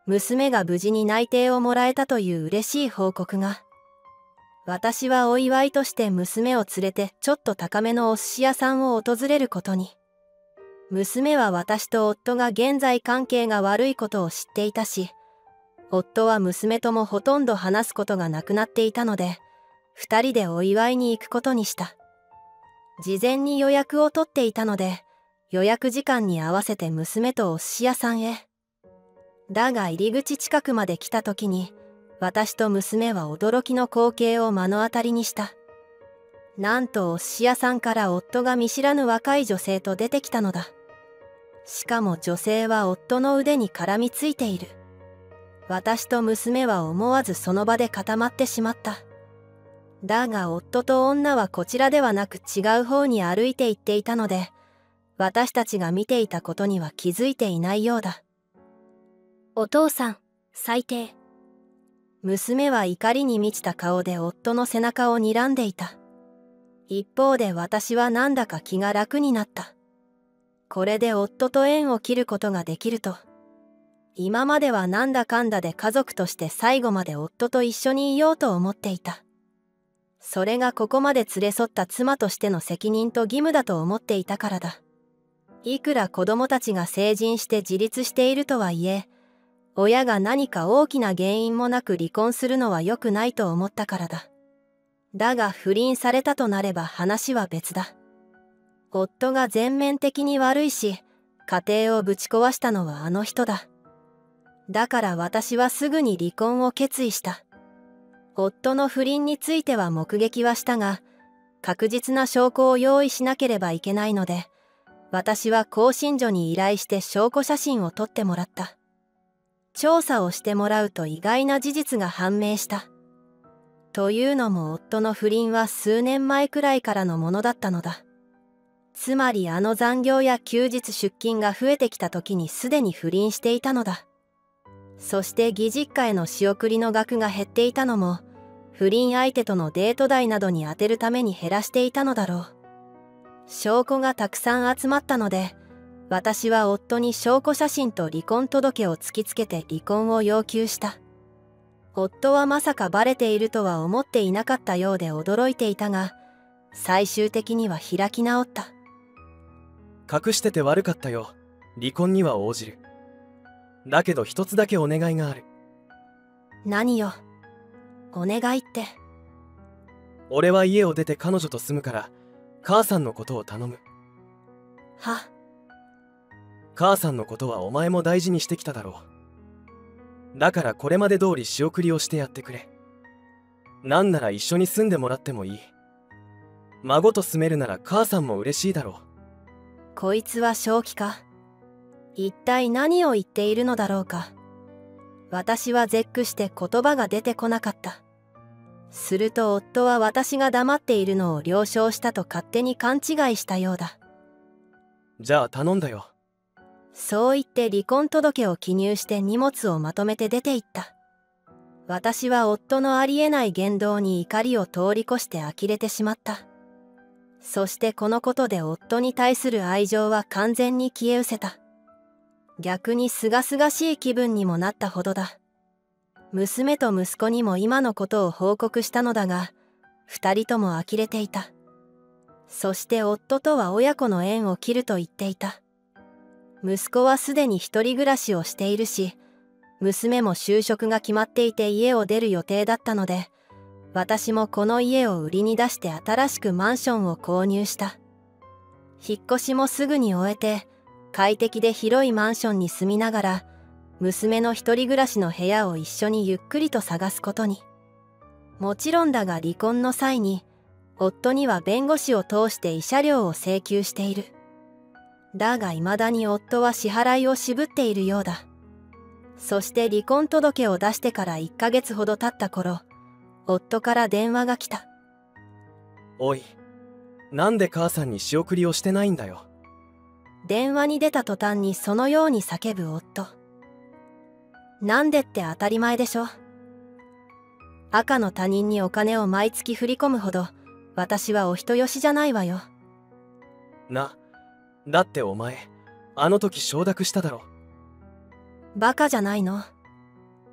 娘が無事に内定をもらえたという嬉しい報告が。私はお祝いとして娘を連れてちょっと高めのお寿司屋さんを訪れることに。娘は私と夫が現在関係が悪いことを知っていたし、夫は娘ともほとんど話すことがなくなっていたので、二人でお祝いに行くことにした。事前に予約を取っていたので、予約時間に合わせて娘とお寿司屋さんへ。だが入り口近くまで来た時に、私と娘は驚きの光景を目の当たりにした。なんとお寿司屋さんから夫が見知らぬ若い女性と出てきたのだ。しかも女性は夫の腕に絡みついている。私と娘は思わずその場で固まってしまった。だが夫と女はこちらではなく違う方に歩いて行っていたので、私たちが見ていたことには気づいていないようだ。 お父さん、最低。 娘は怒りに満ちた顔で夫の背中を睨んでいた。一方で私はなんだか気が楽になった。これで夫と縁を切ることができると。今まではなんだかんだで家族として最後まで夫と一緒にいようと思っていた。それがここまで連れ添った妻としての責任と義務だと思っていたからだ。いくら子供たちが成人して自立しているとはいえ、親が何か大きな原因もなく離婚するのは良くないと思ったからだ。だが不倫されたとなれば話は別だ。夫が全面的に悪いし、家庭をぶち壊したのはあの人だ。だから私はすぐに離婚を決意した。夫の不倫については目撃はしたが、確実な証拠を用意しなければいけないので、私は興信所に依頼して証拠写真を撮ってもらった。調査をしてもらうと意外な事実が判明した。というのも夫の不倫は数年前くらいからのものだったのだ。つまりあの残業や休日出勤が増えてきた時にすでに不倫していたのだ。そして義実家への仕送りの額が減っていたのも、不倫相手とのデート代などに充てるために減らしていたのだろう。証拠がたくさん集まったので、私は夫に証拠写真と離婚届を突きつけて離婚を要求した。夫はまさかバレているとは思っていなかったようで驚いていたが、最終的には開き直った。 隠してて悪かったよ。離婚には応じる。だけど一つだけお願いがある。 何よ。お願いって。 俺は家を出て彼女と住むから、母さんのことを頼む。 は。 母さんのことはお前も大事にしてきただろう。だからこれまで通り仕送りをしてやってくれ。なんなら一緒に住んでもらってもいい。孫と住めるなら母さんも嬉しいだろう。 こいつは正気か。一体何を言っているのだろうか。私は絶句して言葉が出てこなかった。すると夫は私が黙っているのを了承したと勝手に勘違いしたようだ。 じゃあ頼んだよ。 そう言って離婚届を記入して荷物をまとめて出て行った。私は夫のありえない言動に怒りを通り越して呆れてしまった。そしてこのことで夫に対する愛情は完全に消え失せた。逆に清々しい気分にもなったほどだ。娘と息子にも今のことを報告したのだが、二人とも呆れていた。そして夫とは親子の縁を切ると言っていた。息子はすでに一人暮らしをしているし、娘も就職が決まっていて家を出る予定だったので、私もこの家を売りに出して新しくマンションを購入した。引っ越しもすぐに終えて、快適で広いマンションに住みながら、娘の一人暮らしの部屋を一緒にゆっくりと探すことに。もちろんだが離婚の際に、夫には弁護士を通して慰謝料を請求している。だが未だに夫は支払いを渋っているようだ。そして離婚届を出してからいっかげつほど経った頃、夫から電話が来た。 おい、なんで母さんに仕送りをしてないんだよ。 電話に出た途端にそのように叫ぶ夫。なんでって当たり前でしょ。赤の他人にお金を毎月振り込むほど私はお人よしじゃないわよ。 な、だってお前あの時承諾しただろ。 バカじゃないの。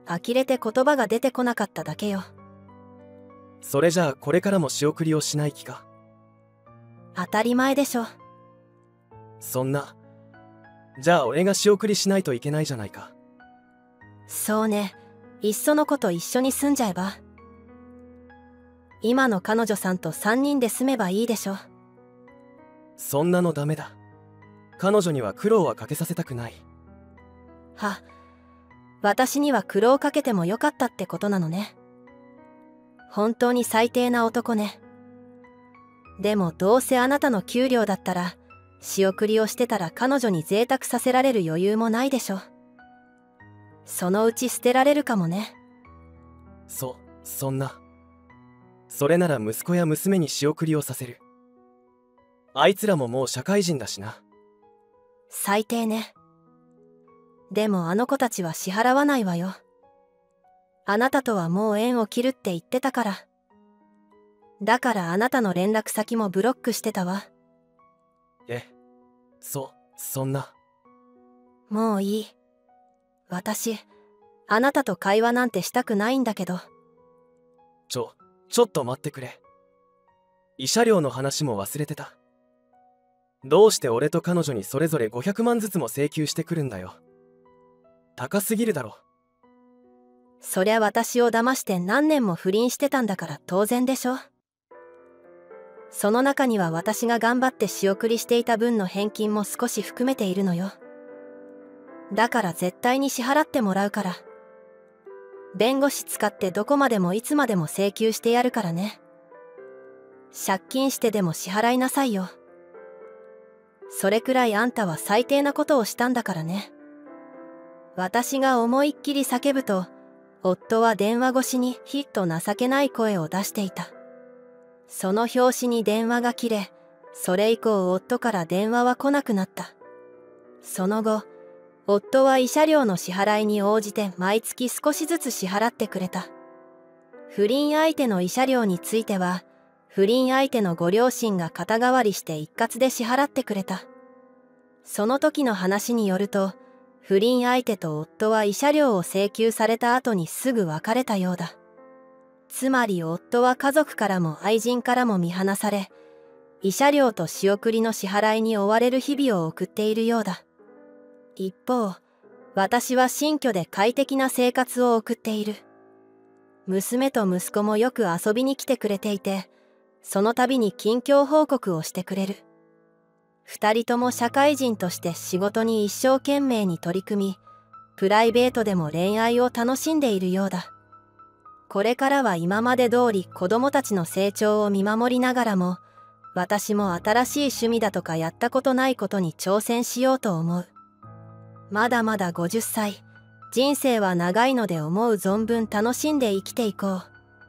呆れて言葉が出てこなかっただけよ。 それじゃあこれからも仕送りをしない気か？ 当たり前でしょ。 そんな。じゃあ俺が仕送りしないといけないじゃないか。 そうね。いっそのこと一緒に住んじゃえば。今の彼女さんとさんにんで住めばいいでしょ。 そんなのダメだ。彼女には苦労はかけさせたくない。 は、私には苦労かけてもよかったってことなのね。本当に最低な男ね。でもどうせあなたの給料だったら、仕送りをしてたら彼女に贅沢させられる余裕もないでしょ。そのうち捨てられるかもね。 そ、そんな。それなら息子や娘に仕送りをさせる。あいつらももう社会人だしな。 最低ね。でもあの子たちは支払わないわよ。あなたとはもう縁を切るって言ってたから。だからあなたの連絡先もブロックしてたわ。 え、そ、そんな。 もういい。私、あなたと会話なんてしたくないんだけど。 ちょ、ちょっと待ってくれ。慰謝料の話も忘れてた。どうして俺と彼女にそれぞれごひゃくまんずつも請求してくるんだよ。高すぎるだろ。 そりゃ私を騙して何年も不倫してたんだから当然でしょ。その中には私が頑張って仕送りしていた分の返金も少し含めているのよ。だから絶対に支払ってもらうから。弁護士使ってどこまでもいつまでも請求してやるからね。借金してでも支払いなさいよ。それくらいあんたは最低なことをしたんだからね。私が思いっきり叫ぶと、夫は電話越しにひっと情けない声を出していた。その拍子に電話が切れ、それ以降夫から電話は来なくなった。その後、夫は慰謝料の支払いに応じて毎月少しずつ支払ってくれた。不倫相手の慰謝料については、不倫相手のご両親が肩代わりして一括で支払ってくれた。その時の話によると、不倫相手と夫は慰謝料を請求された後にすぐ別れたようだ。つまり夫は家族からも愛人からも見放され、慰謝料と仕送りの支払いに追われる日々を送っているようだ。一方、私は新居で快適な生活を送っている。娘と息子もよく遊びに来てくれていて、その度に近況報告をしてくれる。二人とも社会人として仕事に一生懸命に取り組み、プライベートでも恋愛を楽しんでいるようだ。これからは今まで通り子供たちの成長を見守りながらも、私も新しい趣味だとかやったことないことに挑戦しようと思う。まだまだごじゅっさい、人生は長いので思う存分楽しんで生きていこ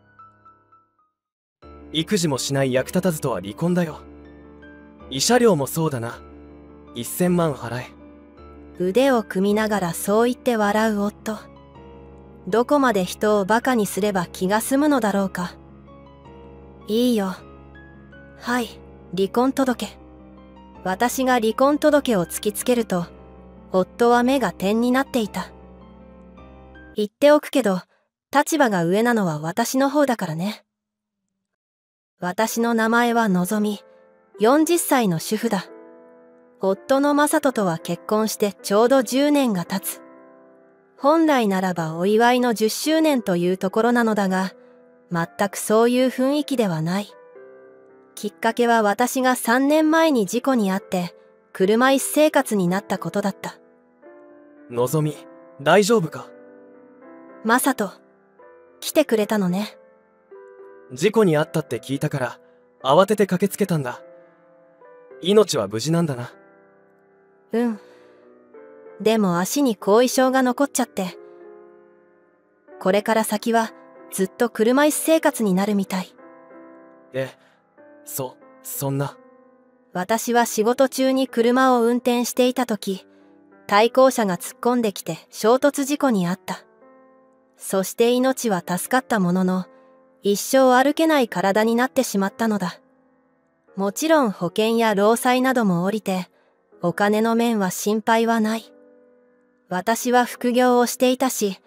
う。育児もしない役立たずとは離婚だよ。慰謝料もそうだな。せんまん払え。 腕を組みながらそう言って笑う夫。どこまで人をバカにすれば気が済むのだろうか。いいよ。はい、離婚届。私が離婚届を突きつけると、夫は目が点になっていた。言っておくけど、立場が上なのは私の方だからね。私の名前はのぞみ。よんじゅっさいの主婦だ。夫の正人とは結婚してちょうどじゅうねんが経つ。本来ならばお祝いのじゅっしゅうねんというところなのだが、全くそういう雰囲気ではない。きっかけは私がさんねんまえに事故に遭って車椅子生活になったことだった。 のぞみ、大丈夫か？ 正人、来てくれたのね。 事故に遭ったって聞いたから慌てて駆けつけたんだ。命は無事なんだな。 うん。でも足に後遺症が残っちゃって。これから先はずっと車椅子生活になるみたい。 え、そ、そんな。 私は仕事中に車を運転していた時、対向車が突っ込んできて衝突事故に遭った。そして命は助かったものの、一生歩けない体になってしまったのだ。もちろん保険や労災なども下りて、お金の面は心配はない。私は副業をしていたし、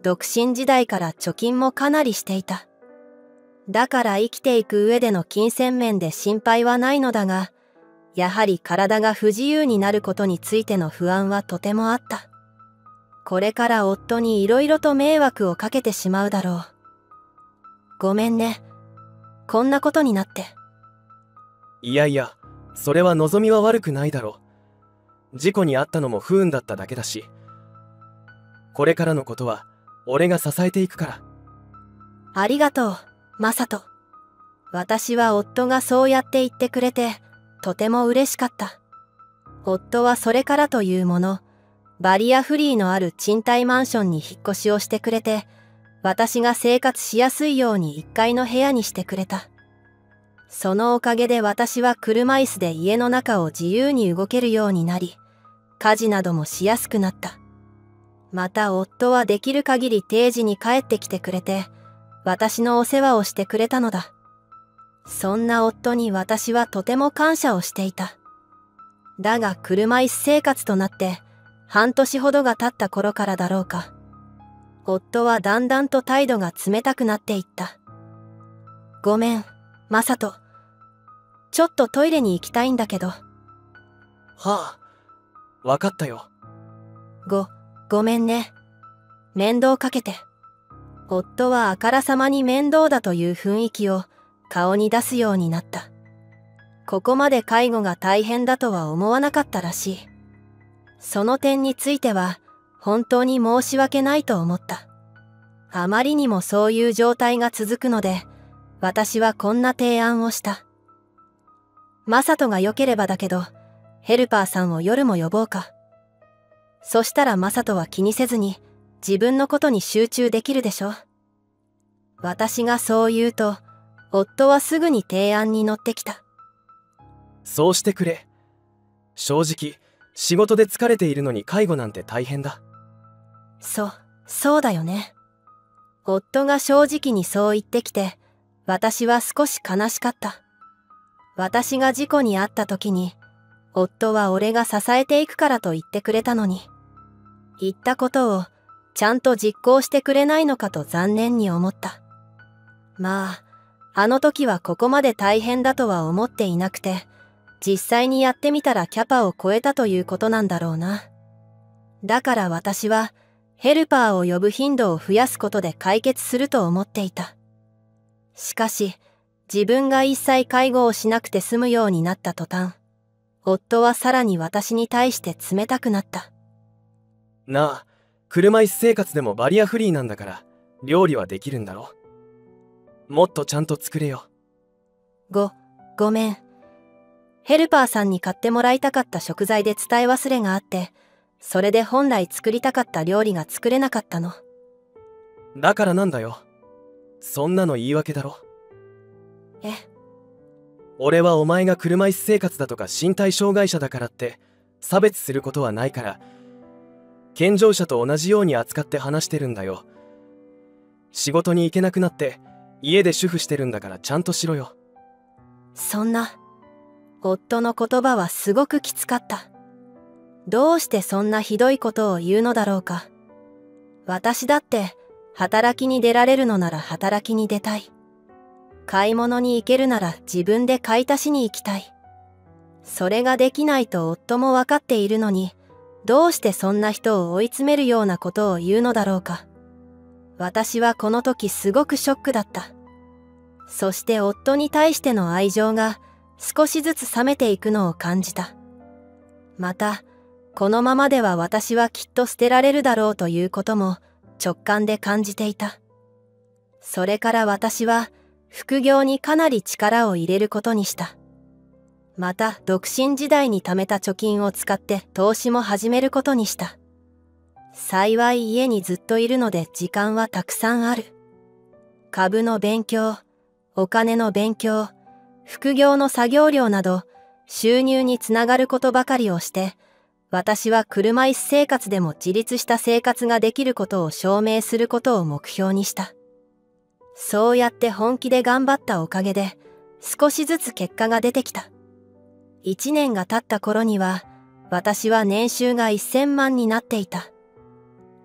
独身時代から貯金もかなりしていた。だから生きていく上での金銭面で心配はないのだが、やはり体が不自由になることについての不安はとてもあった。これから夫にいろいろと迷惑をかけてしまうだろう。ごめんね。こんなことになって。 いやいや、それは望みは悪くないだろう。事故に遭ったのも不運だっただけだし、これからのことは俺が支えていくから。 ありがとう、マサト。私は夫がそうやって言ってくれて、とても嬉しかった。夫はそれからというもの、バリアフリーのある賃貸マンションに引っ越しをしてくれて、私が生活しやすいようにいっかいの部屋にしてくれた。そのおかげで私は車椅子で家の中を自由に動けるようになり、家事などもしやすくなった。また夫はできる限り定時に帰ってきてくれて、私のお世話をしてくれたのだ。そんな夫に私はとても感謝をしていた。だが車椅子生活となって半年ほどが経った頃からだろうか。夫はだんだんと態度が冷たくなっていった。ごめん、マサト。ちょっとトイレに行きたいんだけど。 はあ、わかったよ。 ご、ごめんね。面倒かけて。夫はあからさまに面倒だという雰囲気を顔に出すようになった。ここまで介護が大変だとは思わなかったらしい。その点については本当に申し訳ないと思った。あまりにもそういう状態が続くので、私はこんな提案をした。マサトが良ければだけど、ヘルパーさんを夜も呼ぼうか。そしたらマサトは気にせずに自分のことに集中できるでしょ。私がそう言うと、夫はすぐに提案に乗ってきた。 そうしてくれ。正直、仕事で疲れているのに介護なんて大変だ。 そ、そうだよね。夫が正直にそう言ってきて、私は少し悲しかった。私が事故に遭った時に、夫は俺が支えていくからと言ってくれたのに、言ったことをちゃんと実行してくれないのかと残念に思った。まあ、あの時はここまで大変だとは思っていなくて、実際にやってみたらキャパを超えたということなんだろうな。だから私はヘルパーを呼ぶ頻度を増やすことで解決すると思っていた。しかし、自分が一切介護をしなくて済むようになった途端、夫はさらに私に対して冷たくなった。 なあ、車椅子生活でもバリアフリーなんだから料理はできるんだろ。もっとちゃんと作れよ。 ご、ごめん。ヘルパーさんに買ってもらいたかった食材で伝え忘れがあって、それで本来作りたかった料理が作れなかったの。 だからなんだよ。そんなの言い訳だろ。 え？ 俺はお前が車椅子生活だとか身体障害者だからって差別することはないから、健常者と同じように扱って話してるんだよ。仕事に行けなくなって家で主婦してるんだからちゃんとしろよ。 そんな、夫の言葉はすごくきつかった。どうしてそんなひどいことを言うのだろうか。私だって働きに出られるのなら働きに出たい。買い物に行けるなら自分で買い足しに行きたい。それができないと夫も分かっているのに、どうしてそんな人を追い詰めるようなことを言うのだろうか。私はこの時すごくショックだった。そして夫に対しての愛情が少しずつ冷めていくのを感じた。また、このままでは私はきっと捨てられるだろうということも直感で感じていた。それから私は副業にかなり力を入れることにした。また独身時代に貯めた貯金を使って投資も始めることにした。幸い家にずっといるので時間はたくさんある。株の勉強、お金の勉強、副業の作業量など収入につながることばかりをして、私は車椅子生活でも自立した生活ができることを証明することを目標にした。そうやって本気で頑張ったおかげで少しずつ結果が出てきた。一年が経った頃には私は年収がせんまんになっていた。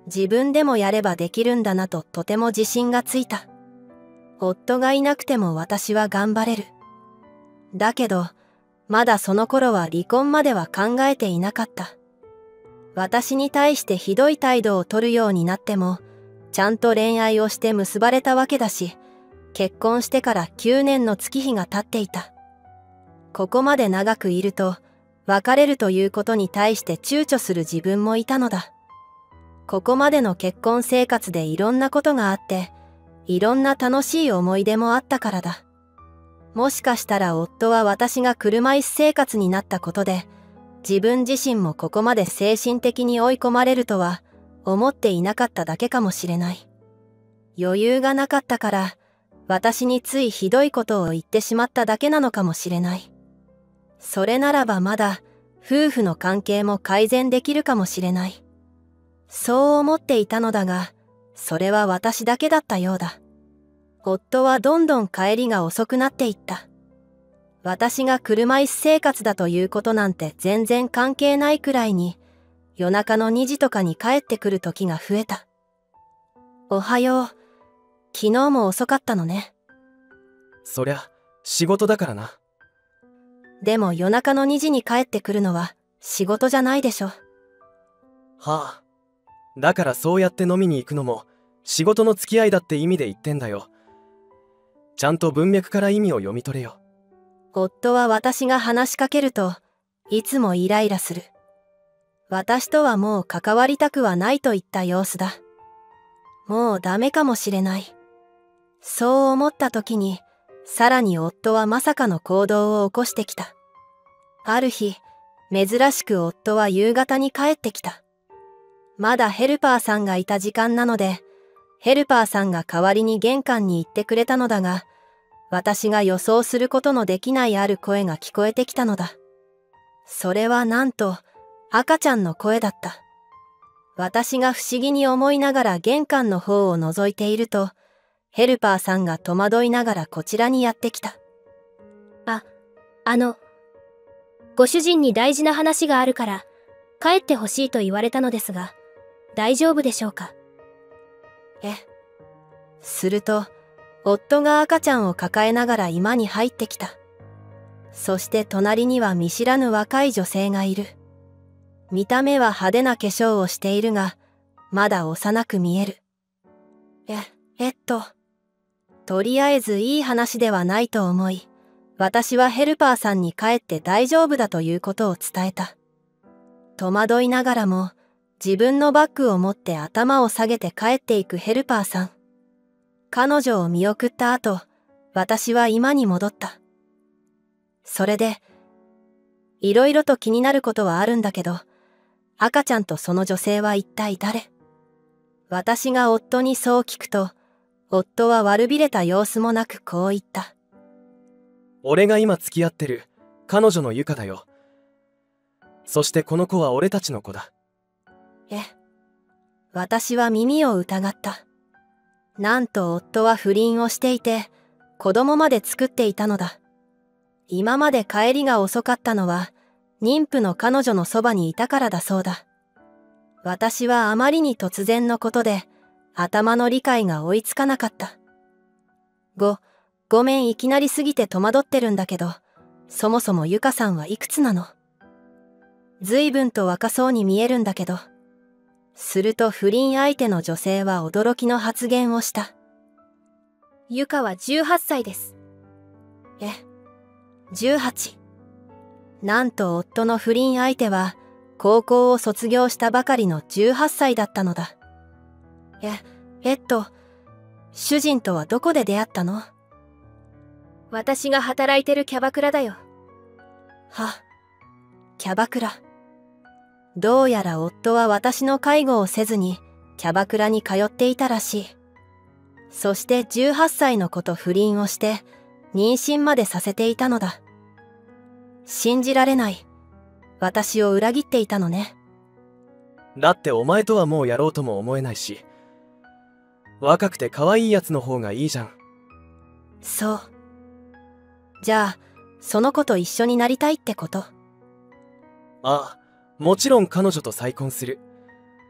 自分でもやればできるんだなととても自信がついた。夫がいなくても私は頑張れる。だけど、まだその頃は離婚までは考えていなかった。私に対してひどい態度を取るようになっても、ちゃんと恋愛をして結ばれたわけだし、結婚してからきゅうねんの月日が経っていた。ここまで長くいると、別れるということに対して躊躇する自分もいたのだ。ここまでの結婚生活でいろんなことがあって、いろんな楽しい思い出もあったからだ。もしかしたら夫は私が車椅子生活になったことで、自分自身もここまで精神的に追い込まれるとは思っていなかっただけかもしれない。余裕がなかったから、私についひどいことを言ってしまっただけなのかもしれない。それならばまだ夫婦の関係も改善できるかもしれない。そう思っていたのだが、それは私だけだったようだ。夫はどんどん帰りが遅くなっていった。私が車椅子生活だということなんて全然関係ないくらいに、夜中のにじとかに帰ってくる時が増えた。おはよう。昨日も遅かったのね。 そりゃ、仕事だからな。 でも夜中のにじに帰ってくるのは仕事じゃないでしょ。 はあ。だからそうやって飲みに行くのも仕事の付き合いだって意味で言ってんだよ。ちゃんと文脈から意味を読み取れよ。 夫は私が話しかけるといつもイライラする。私とはもう関わりたくはないといった様子だ。もうダメかもしれない。そう思った時に、さらに夫はまさかの行動を起こしてきた。ある日、珍しく夫は夕方に帰ってきた。まだヘルパーさんがいた時間なので、ヘルパーさんが代わりに玄関に行ってくれたのだが、私が予想することのできないある声が聞こえてきたのだ。それはなんと、赤ちゃんの声だった。私が不思議に思いながら玄関の方を覗いていると、ヘルパーさんが戸惑いながらこちらにやってきた。 あ、あの、ご主人に大事な話があるから、帰ってほしいと言われたのですが、大丈夫でしょうか？ え。すると、夫が赤ちゃんを抱えながら居間に入ってきた。そして隣には見知らぬ若い女性がいる。見た目は派手な化粧をしているが、まだ幼く見える。え、えっと、とりあえずいい話ではないと思い、私はヘルパーさんに帰って大丈夫だということを伝えた。戸惑いながらも、自分のバッグを持って頭を下げて帰っていくヘルパーさん。彼女を見送った後、私は居間に戻った。それで、いろいろと気になることはあるんだけど、赤ちゃんとその女性は一体誰？私が夫にそう聞くと、夫は悪びれた様子もなくこう言った。 俺が今付き合ってる彼女のゆかだよ。そしてこの子は俺たちの子だ。 え、私は耳を疑った。なんと夫は不倫をしていて、子供まで作っていたのだ。今まで帰りが遅かったのは、妊婦の彼女のそばにいたからだそうだ。私はあまりに突然のことで、頭の理解が追いつかなかった。ご、ごめんいきなりすぎて戸惑ってるんだけど、そもそもゆかさんはいくつなの？随分と若そうに見えるんだけど。すると不倫相手の女性は驚きの発言をした。 ゆかはじゅうはっさいです。 え、じゅうはち。なんと夫の不倫相手は高校を卒業したばかりのじゅうはっさいだったのだ。え、えっと、主人とはどこで出会ったの？ 私が働いてるキャバクラだよ。 は、キャバクラ。どうやら夫は私の介護をせずにキャバクラに通っていたらしい。そしてじゅうはっさいの子と不倫をして妊娠までさせていたのだ。信じられない。私を裏切っていたのね。 だってお前とはもうやろうとも思えないし、若くて可愛いやつの方がいいじゃん。 そう。じゃあ、その子と一緒になりたいってこと？ ああ、もちろん彼女と再婚する。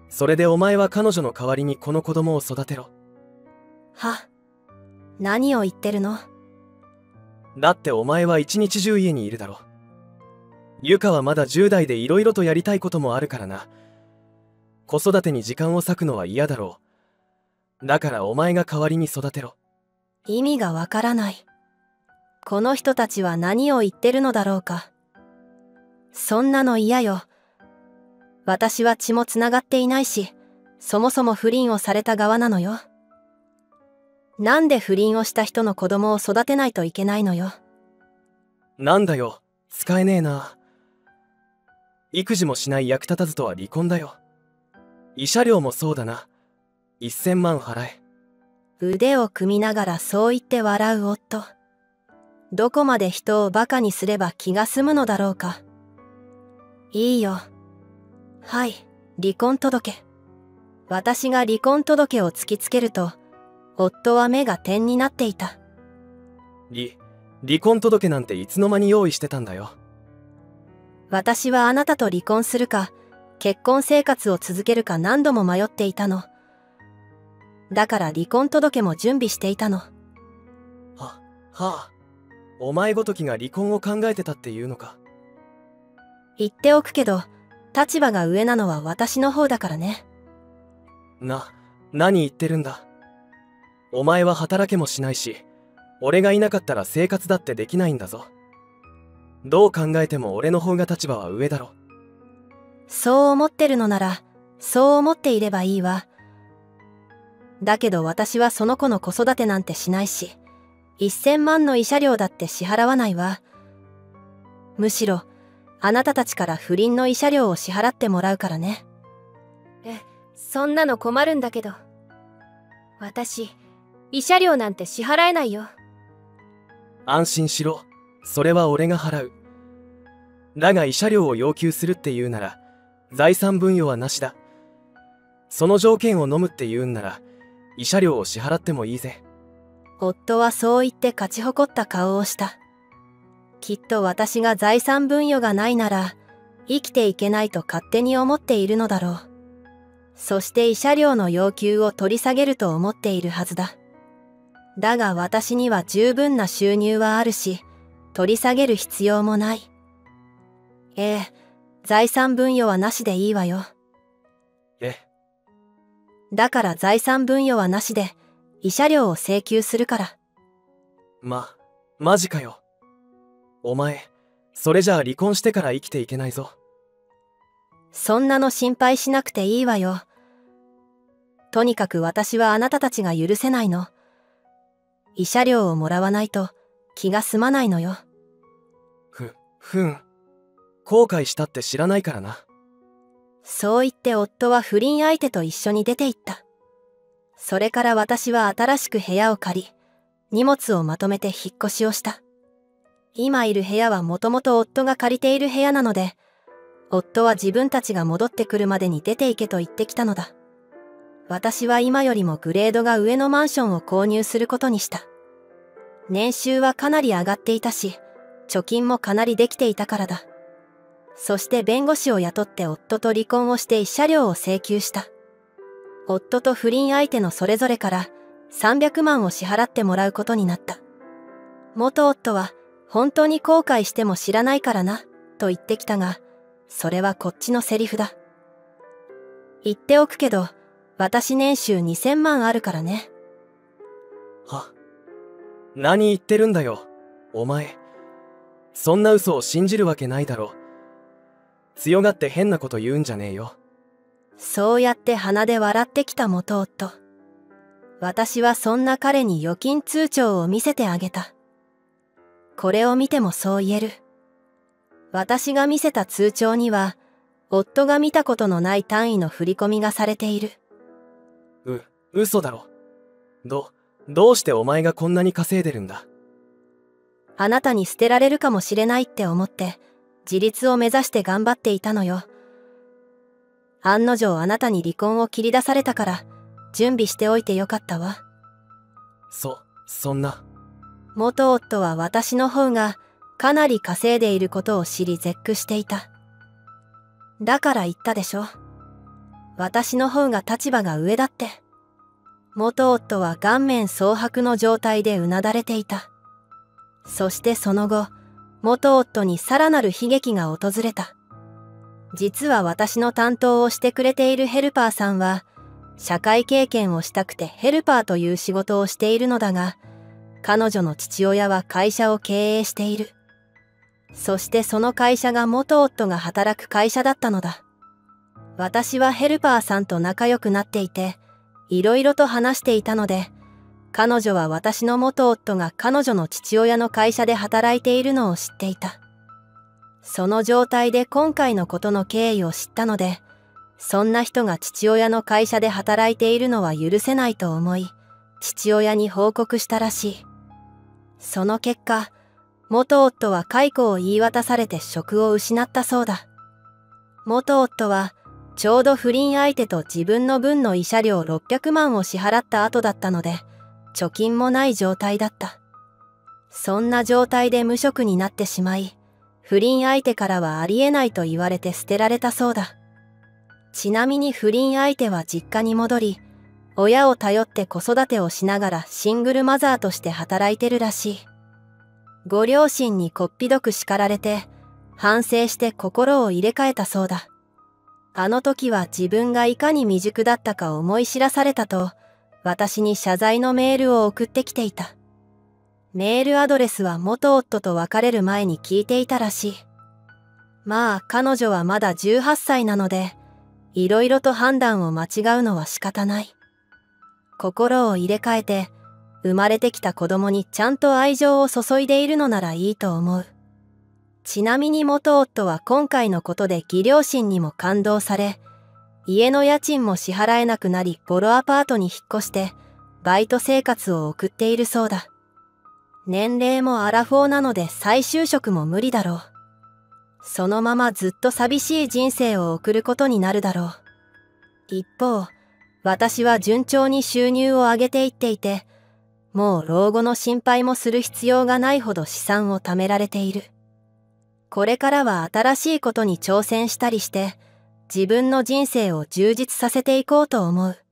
それでお前は彼女の代わりにこの子供を育てろ。 は、何を言ってるの？ だってお前は一日中家にいるだろ。ゆかはまだじゅう代でいろいろとやりたいこともあるからな。子育てに時間を割くのは嫌だろう。だからお前が代わりに育てろ。 意味がわからない。この人たちは何を言ってるのだろうか。そんなの嫌よ。私は血もつながっていないし、そもそも不倫をされた側なのよ。なんで不倫をした人の子供を育てないといけないのよ。 なんだよ、使えねえな。育児もしない役立たずとは離婚だよ。慰謝料もそうだな。いっせんまん払え。 腕を組みながらそう言って笑う夫。どこまで人をバカにすれば気が済むのだろうか。いいよ。はい、離婚届。私が離婚届を突きつけると、夫は目が点になっていた。 離、離婚届なんていつの間に用意してたんだよ。 私はあなたと離婚するか、結婚生活を続けるか何度も迷っていたの。だから離婚届も準備していたの。 は、はあ、お前ごときが離婚を考えてたっていうのか。 言っておくけど、立場が上なのは私の方だからね。 な、何言ってるんだ。お前は働けもしないし、俺がいなかったら生活だってできないんだぞ。どう考えても俺の方が立場は上だろ。 そう思ってるのなら、そう思っていればいいわ。だけど私はその子の子育てなんてしないし、いっせんまんの慰謝料だって支払わないわ。むしろ、あなたたちから不倫の慰謝料を支払ってもらうからね。 え、そんなの困るんだけど。私、慰謝料なんて支払えないよ。 安心しろ。それは俺が払う。だが慰謝料を要求するって言うなら、財産分与はなしだ。その条件を飲むって言うんなら、慰謝料を支払ってもいいぜ。 夫はそう言って勝ち誇った顔をした。きっと私が財産分与がないなら、生きていけないと勝手に思っているのだろう。そして慰謝料の要求を取り下げると思っているはずだ。だが私には十分な収入はあるし、取り下げる必要もない。ええ、財産分与はなしでいいわよ。 え。 だから財産分与はなしで、慰謝料を請求するから。 ま、マジかよ。お前、それじゃあ離婚してから生きていけないぞ。 そんなの心配しなくていいわよ。とにかく私はあなたたちが許せないの。慰謝料をもらわないと気が済まないのよ。 ふ、ふん。後悔したって知らないからな。 そう言って夫は不倫相手と一緒に出て行った。それから私は新しく部屋を借り、荷物をまとめて引っ越しをした。今いる部屋はもともと夫が借りている部屋なので、夫は自分たちが戻ってくるまでに出て行けと言ってきたのだ。私は今よりもグレードが上のマンションを購入することにした。年収はかなり上がっていたし、貯金もかなりできていたからだ。そして弁護士を雇って夫と離婚をして慰謝料を請求した。夫と不倫相手のそれぞれからさんびゃくまんを支払ってもらうことになった。元夫は本当に後悔しても知らないからな、と言ってきたが、それはこっちのセリフだ。言っておくけど、私年収にせんまんあるからね。 は？何言ってるんだよ、お前。そんな嘘を信じるわけないだろ。強がって変なこと言うんじゃねえよ。 そうやって鼻で笑ってきた元夫。私はそんな彼に預金通帳を見せてあげた。これを見てもそう言える。私が見せた通帳には、夫が見たことのない単位の振り込みがされている。 う、嘘だろ。ど、どうしてお前がこんなに稼いでるんだ。 あなたに捨てられるかもしれないって思って、自立を目指して頑張っていたのよ。案の定あなたに離婚を切り出されたから、準備しておいてよかったわ。 そ、そんな。 元夫は私の方がかなり稼いでいることを知り絶句していた。だから言ったでしょ。 私の方が立場が上だって。元夫は顔面蒼白の状態でうなだれていた。そしてその後、元夫にさらなる悲劇が訪れた。実は私の担当をしてくれているヘルパーさんは、社会経験をしたくてヘルパーという仕事をしているのだが、彼女の父親は会社を経営している。そしてその会社が元夫が働く会社だったのだ。私はヘルパーさんと仲良くなっていて、いろいろと話していたので、彼女は私の元夫が彼女の父親の会社で働いているのを知っていた。その状態で今回のことの経緯を知ったので、そんな人が父親の会社で働いているのは許せないと思い、父親に報告したらしい。その結果、元夫は解雇を言い渡されて職を失ったそうだ。元夫は、ちょうど不倫相手と自分の分の慰謝料ろっぴゃくまんを支払った後だったので、貯金もない状態だった。そんな状態で無職になってしまい、不倫相手からはありえないと言われて捨てられたそうだ。ちなみに不倫相手は実家に戻り、親を頼って子育てをしながらシングルマザーとして働いてるらしい。ご両親にこっぴどく叱られて、反省して心を入れ替えたそうだ。あの時は自分がいかに未熟だったか思い知らされたと、私に謝罪のメールを送ってきていた。メールアドレスは元夫と別れる前に聞いていたらしい。まあ彼女はまだじゅうはっさいなので、いろいろと判断を間違うのは仕方ない。心を入れ替えて、生まれてきた子供にちゃんと愛情を注いでいるのならいいと思う。ちなみに元夫は今回のことで義両親にも感動され、家の家賃も支払えなくなりボロアパートに引っ越してバイト生活を送っているそうだ。年齢もアラフォーなので再就職も無理だろう。そのままずっと寂しい人生を送ることになるだろう。一方、私は順調に収入を上げていっていて、もう老後の心配もする必要がないほど資産を貯められている。これからは新しいことに挑戦したりして、自分の人生を充実させていこうと思う。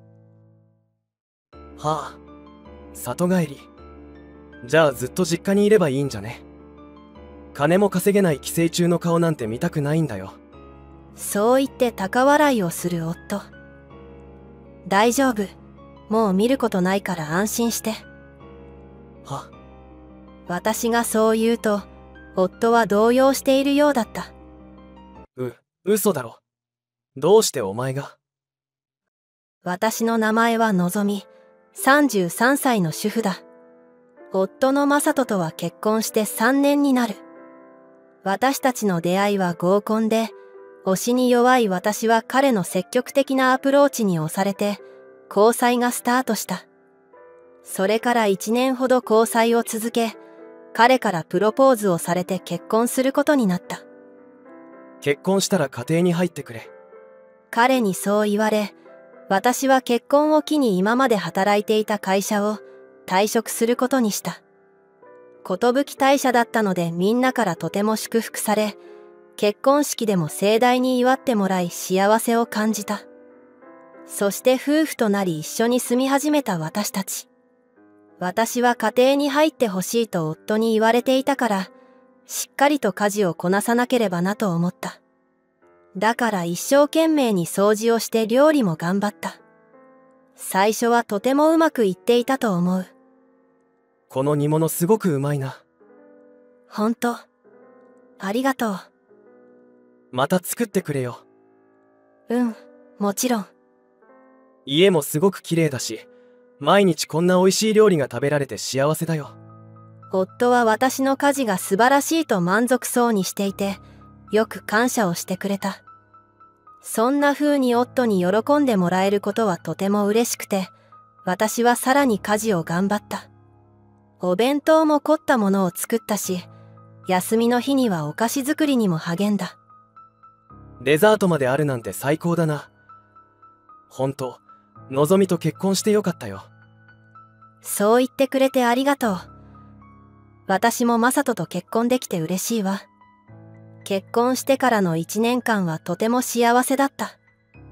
はあ、里帰り。じゃあずっと実家にいればいいんじゃね。金も稼げない寄生虫の顔なんて見たくないんだよ。 そう言って高笑いをする夫。大丈夫。もう見ることないから安心して。 は。 私がそう言うと、夫は動揺しているようだった。 う、嘘だろ。どうしてお前が？ 私の名前はのぞみ、さんじゅうさんさいの主婦だ。夫の正人とは結婚してさんねんになる。私たちの出会いは合コンで、推しに弱い私は彼の積極的なアプローチに押されて、交際がスタートした。それからいちねんほど交際を続け、彼からプロポーズをされて結婚することになった。 結婚したら家庭に入ってくれ。 彼にそう言われ、私は結婚を機に今まで働いていた会社を退職することにした。寿退社だったのでみんなからとても祝福され、結婚式でも盛大に祝ってもらい幸せを感じた。そして夫婦となり一緒に住み始めた私たち。私は家庭に入ってほしいと夫に言われていたから、しっかりと家事をこなさなければなと思った。だから一生懸命に掃除をして料理も頑張った。最初はとてもうまくいっていたと思う。 この煮物すごくうまいな。 ほんと。ありがとう。 また作ってくれよ。 うん、もちろん。 家もすごく綺麗だし、毎日こんな美味しい料理が食べられて幸せだよ。 夫は私の家事が素晴らしいと満足そうにしていて、よく感謝をしてくれた。そんな風に夫に喜んでもらえることはとても嬉しくて、私はさらに家事を頑張った。お弁当も凝ったものを作ったし、休みの日にはお菓子作りにも励んだ。 デザートまであるなんて最高だな。ほんと、のぞみと結婚してよかったよ。 そう言ってくれてありがとう。私もマサトと結婚できて嬉しいわ。結婚してからのいちねんかんはとても幸せだった。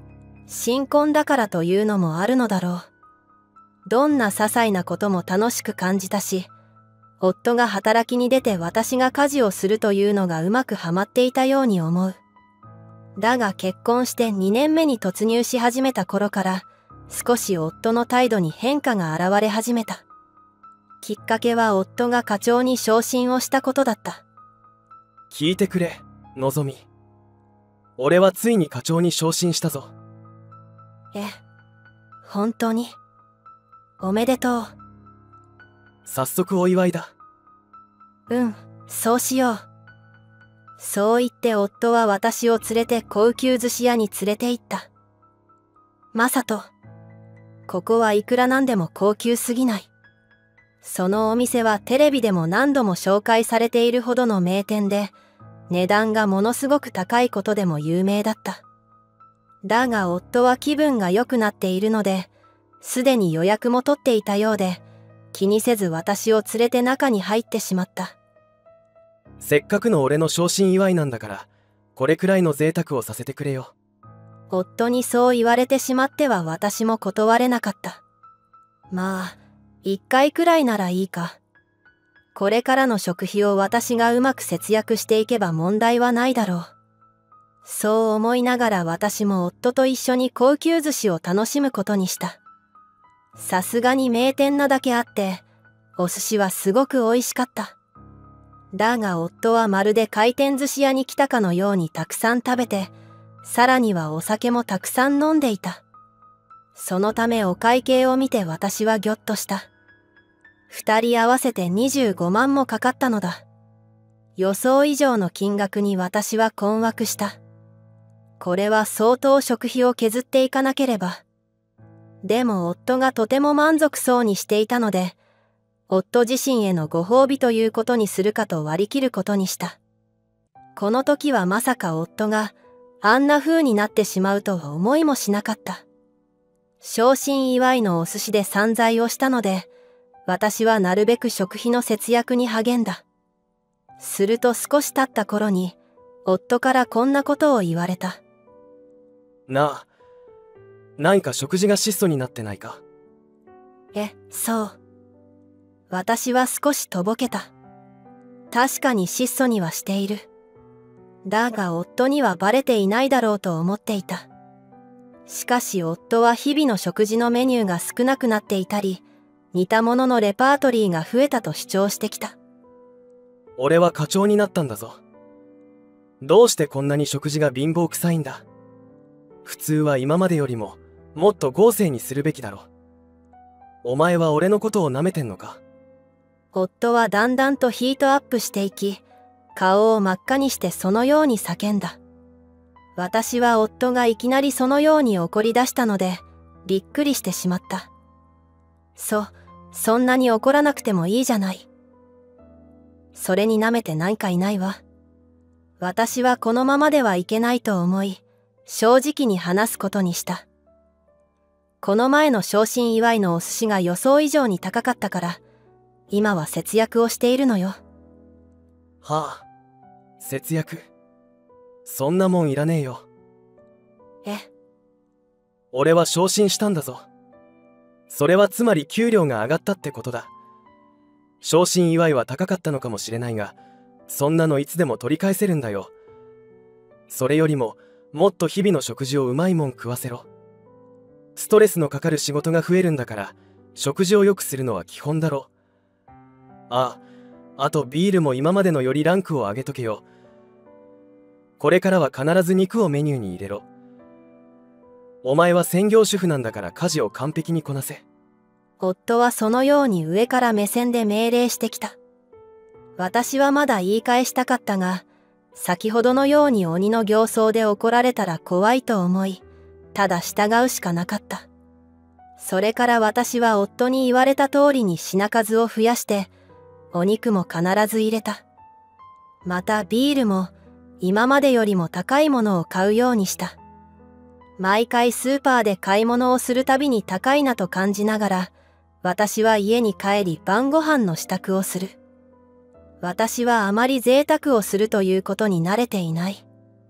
新婚だからというのもあるのだろう。どんな些細なことも楽しく感じたし、夫が働きに出て私が家事をするというのがうまくはまっていたように思う。だが結婚してにねんめに突入し始めた頃から、少し夫の態度に変化が現れ始めた。きっかけは夫が課長に昇進をしたことだった。 聞いてくれ、のぞみ。俺はついに課長に昇進したぞ。 え、本当に。おめでとう。 早速お祝いだ。 うん、そうしよう。そう言って夫は私を連れて高級寿司屋に連れて行った。マサト、ここはいくらなんでも高級すぎない。そのお店はテレビでも何度も紹介されているほどの名店で、値段がものすごく高いことでも有名だった。だが夫は気分が良くなっているので、すでに予約も取っていたようで、気にせず私を連れて中に入ってしまった。 せっかくの俺の昇進祝いなんだから、これくらいの贅沢をさせてくれよ。 夫にそう言われてしまっては私も断れなかった。まあ、一回くらいならいいか。これからの食費を私がうまく節約していけば問題はないだろう。そう思いながら私も夫と一緒に高級寿司を楽しむことにした。さすがに名店なだけあって、お寿司はすごく美味しかった。だが夫はまるで回転寿司屋に来たかのようにたくさん食べて、さらにはお酒もたくさん飲んでいた。そのためお会計を見て私はぎょっとした。二人合わせてにじゅうごまんもかかったのだ。予想以上の金額に私は困惑した。これは相当食費を削っていかなければ。でも夫がとても満足そうにしていたので、夫自身へのご褒美ということにするかと割り切ることにした。この時はまさか夫があんな風になってしまうとは思いもしなかった。昇進祝いのお寿司で散財をしたので、私はなるべく食費の節約に励んだ。すると少し経った頃に、夫からこんなことを言われた。 なあ、何か食事が質素になってないか？ え、そう。私は少しとぼけた。確かに質素にはしている。だが夫にはバレていないだろうと思っていた。しかし夫は日々の食事のメニューが少なくなっていたり、似たもののレパートリーが増えたと主張してきた。 俺は課長になったんだぞ。どうしてこんなに食事が貧乏くさいんだ。普通は今までよりももっと豪勢にするべきだろ。お前は俺のことを舐めてんのか？ 夫はだんだんとヒートアップしていき、顔を真っ赤にしてそのように叫んだ。私は夫がいきなりそのように怒り出したので、びっくりしてしまった。そ、そんなに怒らなくてもいいじゃない。それに舐めてなんかいないわ。私はこのままではいけないと思い、正直に話すことにした。この前の昇進祝いのお寿司が予想以上に高かったから、今は節約をしているのよ。 はあ、節約。そんなもんいらねえよ。 え？ 俺は昇進したんだぞ。それはつまり給料が上がったってことだ。昇進祝いは高かったのかもしれないが、そんなのいつでも取り返せるんだよ。それよりももっと日々の食事をうまいもん食わせろ。ストレスのかかる仕事が増えるんだから、食事を良くするのは基本だろ。ああ、あとビールも今までのよりランクを上げとけよ。これからは必ず肉をメニューに入れろ。お前は専業主婦なんだから家事を完璧にこなせ。 夫はそのように上から目線で命令してきた。私はまだ言い返したかったが、先ほどのように鬼の形相で怒られたら怖いと思い、ただ従うしかなかった。それから私は夫に言われた通りに品数を増やして、お肉も必ず入れた。またビールも今までよりも高いものを買うようにした。毎回スーパーで買い物をするたびに高いなと感じながら、私は家に帰り晩ご飯の支度をする。私はあまり贅沢をするということに慣れていない。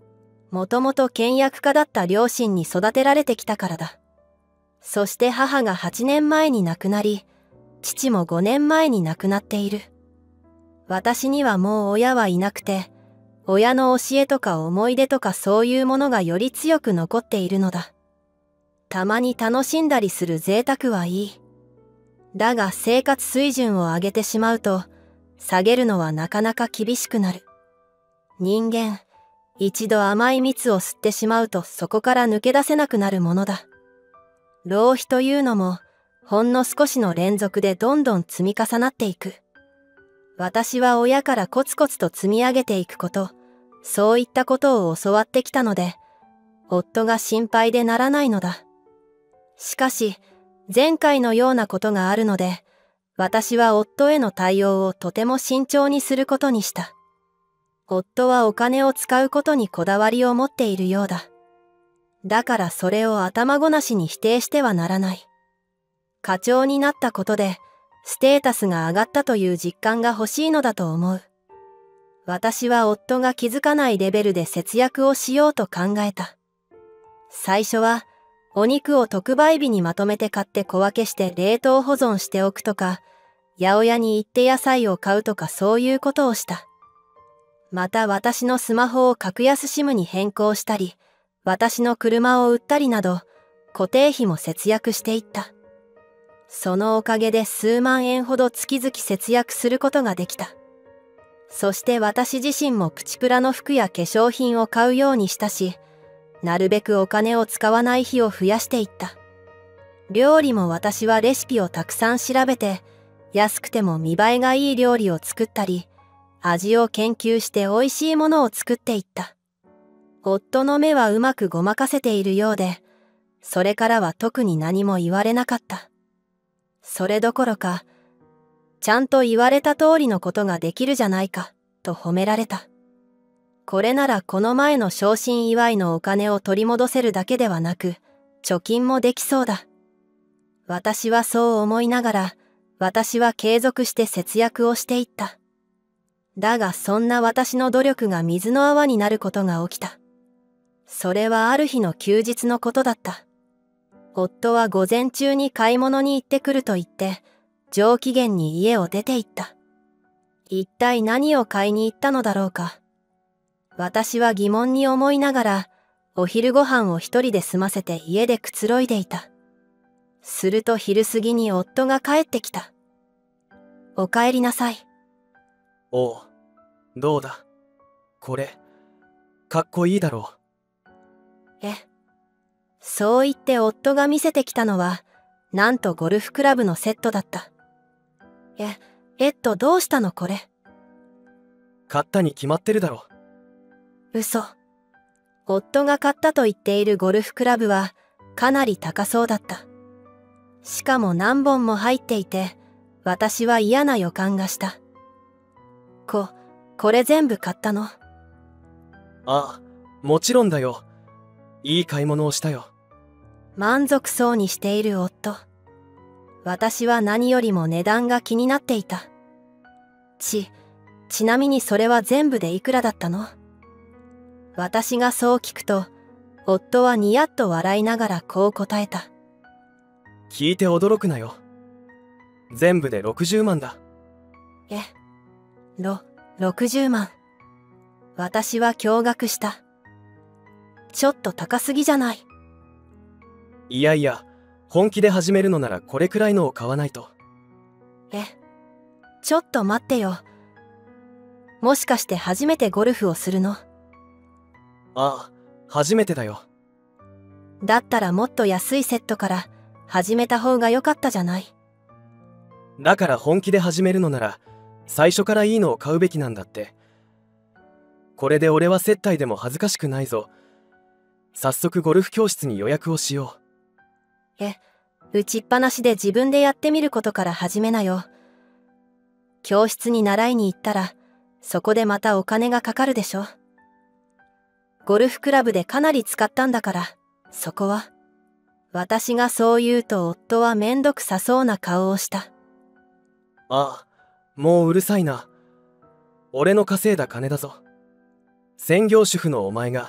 もともと倹約家だった両親に育てられてきたからだ。そして母がはちねんまえに亡くなり、父もごねんまえに亡くなっている。私にはもう親はいなくて、親の教えとか思い出とかそういうものがより強く残っているのだ。たまに楽しんだりする贅沢はいい。だが生活水準を上げてしまうと、下げるのはなかなか厳しくなる。人間、一度甘い蜜を吸ってしまうとそこから抜け出せなくなるものだ。浪費というのも、ほんの少しの連続でどんどん積み重なっていく。私は親からコツコツと積み上げていくこと、そういったことを教わってきたので、夫が心配でならないのだ。しかし、前回のようなことがあるので、私は夫への対応をとても慎重にすることにした。夫はお金を使うことにこだわりを持っているようだ。だからそれを頭ごなしに否定してはならない。課長になったことで、ステータスが上がったという実感が欲しいのだと思う。私は夫が気づかないレベルで節約をしようと考えた。最初は、お肉を特売日にまとめて買って小分けして冷凍保存しておくとか、八百屋に行って野菜を買うとかそういうことをした。また私のスマホを格安シムに変更したり、私の車を売ったりなど、固定費も節約していった。そのおかげで数万円ほど月々節約することができた。そして私自身もプチプラの服や化粧品を買うようにしたし、なるべくお金を使わない日を増やしていった。料理も私はレシピをたくさん調べて、安くても見栄えがいい料理を作ったり、味を研究して美味しいものを作っていった。夫の目はうまくごまかせているようで、それからは特に何も言われなかった。それどころか、ちゃんと言われた通りのことができるじゃないか、と褒められた。これならこの前の昇進祝いのお金を取り戻せるだけではなく、貯金もできそうだ。私はそう思いながら、私は継続して節約をしていった。だがそんな私の努力が水の泡になることが起きた。それはある日の休日のことだった。夫は午前中に買い物に行ってくると言って、上機嫌に家を出て行った。一体何を買いに行ったのだろうか。私は疑問に思いながら、お昼ご飯を一人で済ませて家でくつろいでいた。すると昼過ぎに夫が帰ってきた。お帰りなさい。 おう、どうだ。これ、かっこいいだろう。 え。そう言って夫が見せてきたのは、なんとゴルフクラブのセットだった。え、えっとどうしたのこれ。 買ったに決まってるだろ。 嘘。夫が買ったと言っているゴルフクラブはかなり高そうだった。しかも何本も入っていて、私は嫌な予感がした。こ、これ全部買ったの？ ああ、もちろんだよ。いい買い物をしたよ。 満足そうにしている夫。私は何よりも値段が気になっていた。ち、ちなみにそれは全部でいくらだったの？私がそう聞くと、夫はニヤッと笑いながらこう答えた。 聞いて驚くなよ。全部でろくじゅうまんだ。 え、ろ、ろくじゅうまん。私は驚愕した。ちょっと高すぎじゃない。 いやいや、本気で始めるのならこれくらいのを買わないと。 え、ちょっと待ってよ。もしかして初めてゴルフをするの？ ああ、初めてだよ。 だったらもっと安いセットから始めた方が良かったじゃない。 だから本気で始めるのなら最初からいいのを買うべきなんだって。これで俺は接待でも恥ずかしくないぞ。早速ゴルフ教室に予約をしよう。え、打ちっぱなしで自分でやってみることから始めなよ。教室に習いに行ったらそこでまたお金がかかるでしょ。ゴルフクラブでかなり使ったんだから、そこは。私がそう言うと夫はめんどくさそうな顔をした。 ああ、もううるさいな。俺の稼いだ金だぞ。専業主婦のお前が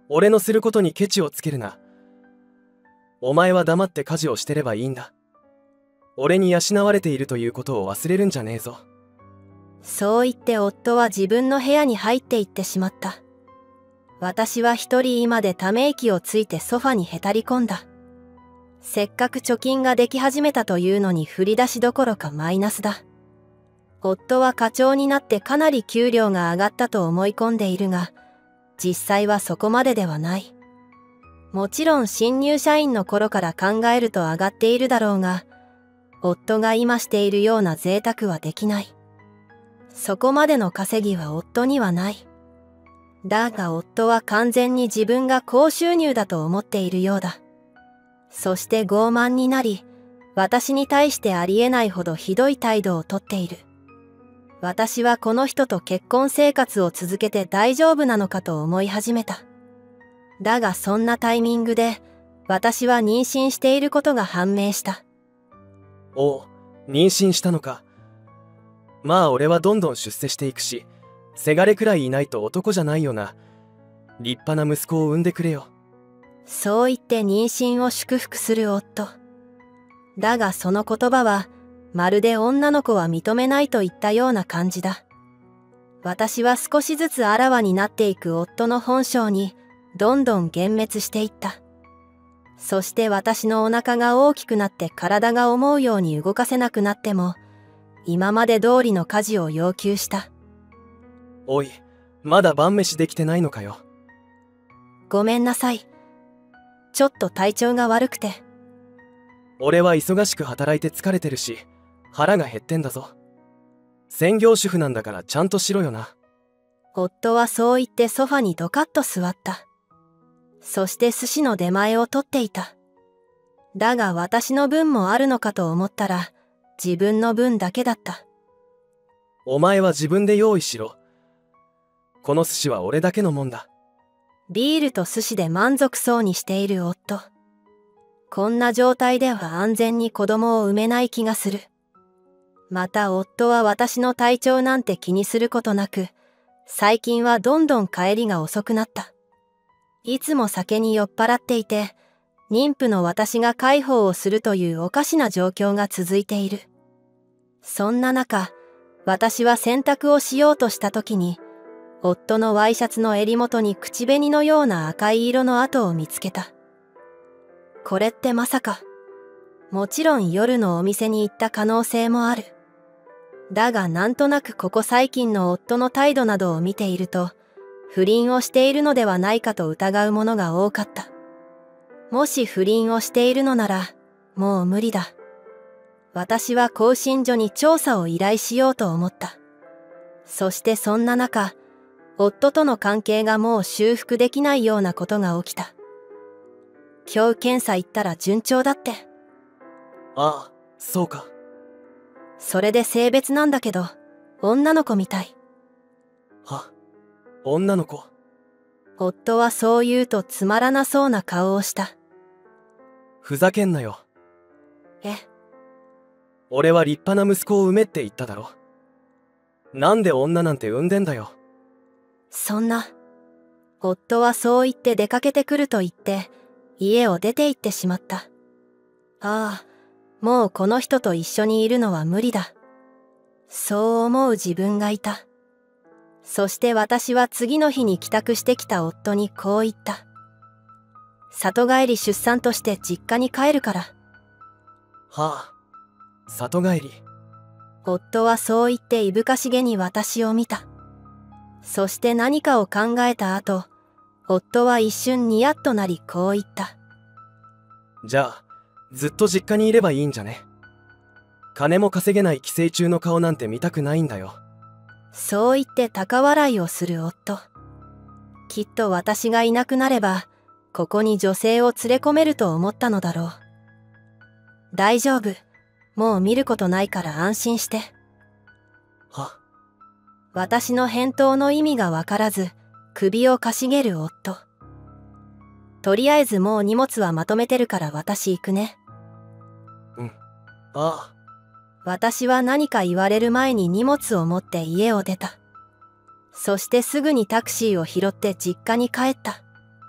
俺のすることにケチをつけるな。お前は黙って家事をしてればいいんだ。俺に養われているということを忘れるんじゃねえぞ。 そう言って夫は自分の部屋に入っていってしまった。私は一人居間でため息をついてソファにへたり込んだ。せっかく貯金ができ始めたというのに振り出しどころかマイナスだ。夫は課長になってかなり給料が上がったと思い込んでいるが、実際はそこまでではない。もちろん新入社員の頃から考えると上がっているだろうが、夫が今しているような贅沢はできない。そこまでの稼ぎは夫にはない。だが夫は完全に自分が高収入だと思っているようだ。そして傲慢になり、私に対してありえないほどひどい態度をとっている。私はこの人と結婚生活を続けて大丈夫なのかと思い始めた。だがそんなタイミングで、私は妊娠していることが判明した。 おう、妊娠したのか。まあ俺はどんどん出世していくし、せがれくらいいないと男じゃないよな。立派な息子を産んでくれよ。 そう言って妊娠を祝福する夫。だがその言葉は、まるで女の子は認めないといったような感じだ。私は少しずつあらわになっていく夫の本性に、どんどん幻滅していった。そして私のお腹が大きくなって体が思うように動かせなくなっても、今まで通りの家事を要求した。 おい、まだ晩飯できてないのかよ。 ごめんなさい。ちょっと体調が悪くて。 俺は忙しく働いて疲れてるし、腹が減ってんだぞ。専業主婦なんだからちゃんとしろよな。 夫はそう言ってソファにドカッと座った。そして寿司の出前を取っていた。だが私の分もあるのかと思ったら、自分の分だけだった。 お前は自分で用意しろ。この寿司は俺だけのもんだ。 ビールと寿司で満足そうにしている夫。こんな状態では安全に子供を産めない気がする。また夫は私の体調なんて気にすることなく、最近はどんどん帰りが遅くなった。いつも酒に酔っ払っていて、妊婦の私が介抱をするというおかしな状況が続いている。そんな中、私は洗濯をしようとした時に、夫のワイシャツの襟元に口紅のような赤い色の跡を見つけた。これってまさか。もちろん夜のお店に行った可能性もある。だがなんとなくここ最近の夫の態度などを見ていると、不倫をしているのではないかと疑うものが多かった。もし不倫をしているのなら、もう無理だ。私は興信所に調査を依頼しようと思った。そしてそんな中、夫との関係がもう修復できないようなことが起きた。今日検査行ったら順調だって。 ああ、そうか。 それで性別なんだけど、女の子みたい。 は、女の子。 夫はそう言うとつまらなそうな顔をした。 ふざけんなよ。 え？ 俺は立派な息子を産めって言っただろ。なんで女なんて産んでんだよ。 そんな。夫はそう言って出かけてくると言って、家を出て行ってしまった。ああ、もうこの人と一緒にいるのは無理だ。そう思う自分がいた。そして私は次の日に帰宅してきた夫にこう言った。里帰り出産として実家に帰るから。 はあ、里帰り。 夫はそう言っていぶかしげに私を見た。そして何かを考えた後、夫は一瞬ニヤッとなりこう言った。 じゃあ、ずっと実家にいればいいんじゃね。金も稼げない寄生虫の顔なんて見たくないんだよ。 そう言って高笑いをする夫。きっと私がいなくなれば、ここに女性を連れ込めると思ったのだろう。大丈夫。もう見ることないから安心して。 は。 私の返答の意味がわからず、首をかしげる夫。とりあえずもう荷物はまとめてるから私行くね。 うん。ああ。 私は何か言われる前に荷物を持って家を出た。そしてすぐにタクシーを拾って実家に帰った。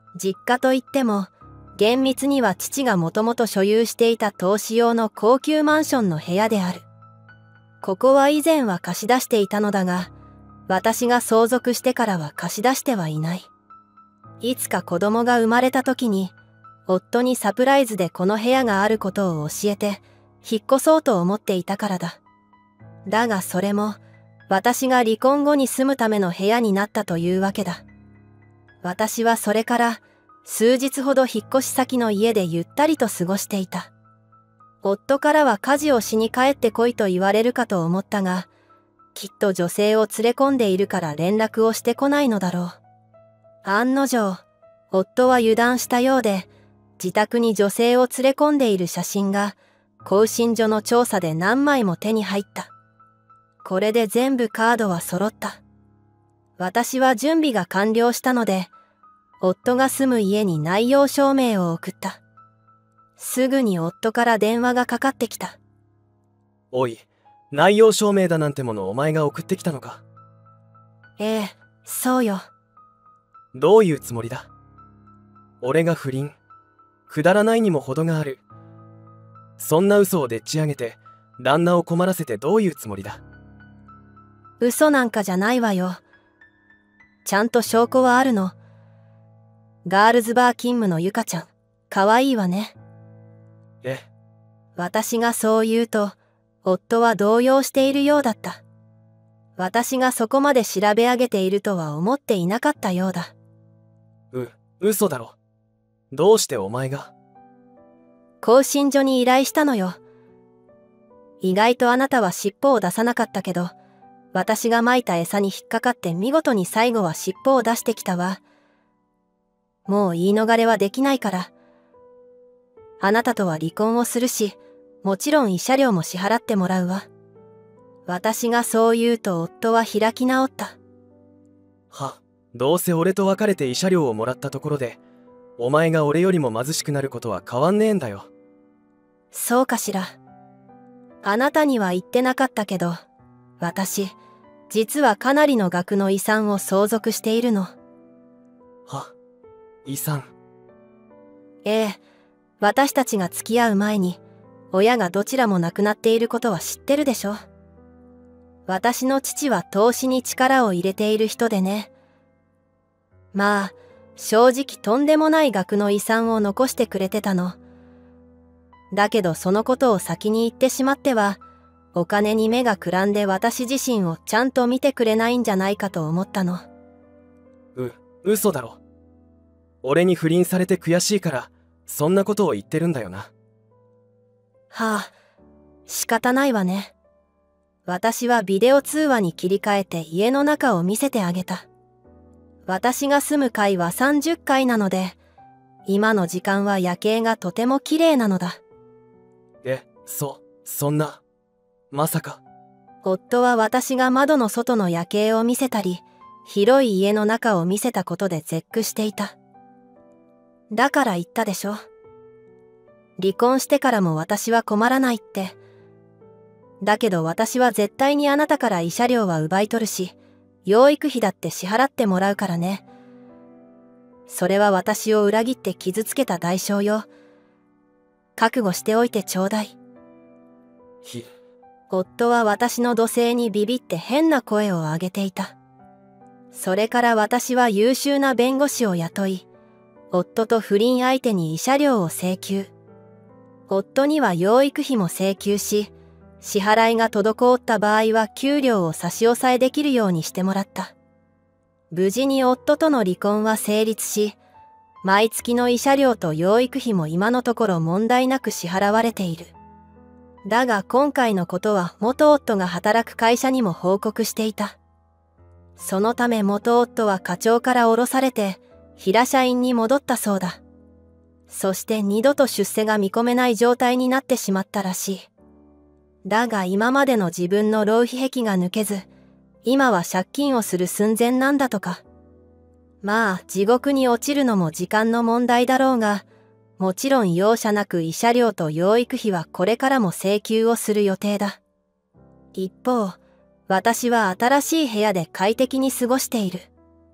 実家といっても厳密には父がもともと所有していた投資用の高級マンションの部屋である。ここは以前は貸し出していたのだが、私が相続してからは貸し出してはいない。いつか子供が生まれた時に、夫にサプライズでこの部屋があることを教えて、引っ越そうと思っていたからだ。だがそれも、私が離婚後に住むための部屋になったというわけだ。私はそれから、数日ほど引っ越し先の家でゆったりと過ごしていた。夫からは家事をしに帰ってこいと言われるかと思ったが、きっと女性を連れ込んでいるから連絡をしてこないのだろう。案の定、夫は油断したようで、自宅に女性を連れ込んでいる写真が、更新所の調査で何枚も手に入った。これで全部カードは揃った。私は準備が完了したので、夫が住む家に内容証明を送った。すぐに夫から電話がかかってきた。 おい、内容証明だなんてものお前が送ってきたのか？ ええ、そうよ。 どういうつもりだ？俺が不倫。くだらないにも程がある。そんな嘘をでっち上げて、旦那を困らせてどういうつもりだ？ 嘘なんかじゃないわよ。ちゃんと証拠はあるの。ガールズバー勤務のゆかちゃん、かわいいわね。 え？ 私がそう言うと、夫は動揺しているようだった。私がそこまで調べ上げているとは思っていなかったようだ。 う、嘘だろ。どうしてお前が？ 更新所に依頼したのよ。意外とあなたは尻尾を出さなかったけど、私が撒いた餌に引っかかって見事に最後は尻尾を出してきたわ。もう言い逃れはできないから。あなたとは離婚をするし、もちろん慰謝料も支払ってもらうわ。私がそう言うと夫は開き直った。 は、どうせ俺と別れて慰謝料をもらったところで、お前が俺よりも貧しくなることは変わんねえんだよ。 そうかしら。あなたには言ってなかったけど、私、実はかなりの額の遺産を相続しているの。 は、遺産。 ええ、私たちが付き合う前に、親がどちらも亡くなっていることは知ってるでしょ。私の父は投資に力を入れている人でね。まあ、正直とんでもない額の遺産を残してくれてたの。だけどそのことを先に言ってしまっては、お金に目がくらんで私自身をちゃんと見てくれないんじゃないかと思ったの。 う、嘘だろ。俺に不倫されて悔しいから、そんなことを言ってるんだよな。 はあ、仕方ないわね。私はビデオ通話に切り替えて家の中を見せてあげた。私が住む階はさんじゅっかいなので、今の時間は夜景がとても綺麗なのだ。 え、そ、そんな、まさか。 夫は私が窓の外の夜景を見せたり、広い家の中を見せたことで絶句していた。だから言ったでしょ。離婚してからも私は困らないって。だけど私は絶対にあなたから慰謝料は奪い取るし、養育費だって支払ってもらうからね。それは私を裏切って傷つけた代償よ。覚悟しておいてちょうだい。 ひ、 夫は私の怒声にビビって変な声を上げていた。それから私は優秀な弁護士を雇い、夫と不倫相手に慰謝料を請求。夫には養育費も請求し、支払いが滞った場合は給料を差し押さえできるようにしてもらった。無事に夫との離婚は成立し、毎月の慰謝料と養育費も今のところ問題なく支払われている。だが今回のことは元夫が働く会社にも報告していた。そのため元夫は課長から降ろされて平社員に戻ったそうだ。そして二度と出世が見込めない状態になってしまったらしい。だが今までの自分の浪費癖が抜けず、今は借金をする寸前なんだとか。まあ地獄に落ちるのも時間の問題だろうが、もちろん容赦なく慰謝料と養育費はこれからも請求をする予定だ。一方、私は新しい部屋で快適に過ごしている。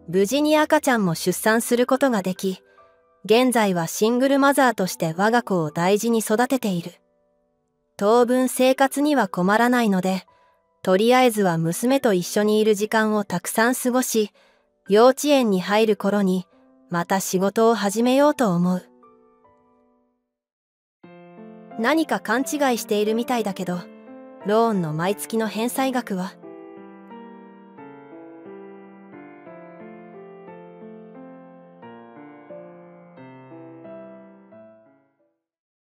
無事に赤ちゃんも出産することができ、現在はシングルマザーとして我が子を大事に育てている。当分生活には困らないので、とりあえずは娘と一緒にいる時間をたくさん過ごし、幼稚園に入る頃にまた仕事を始めようと思う。何か勘違いしているみたいだけど、ローンの毎月の返済額は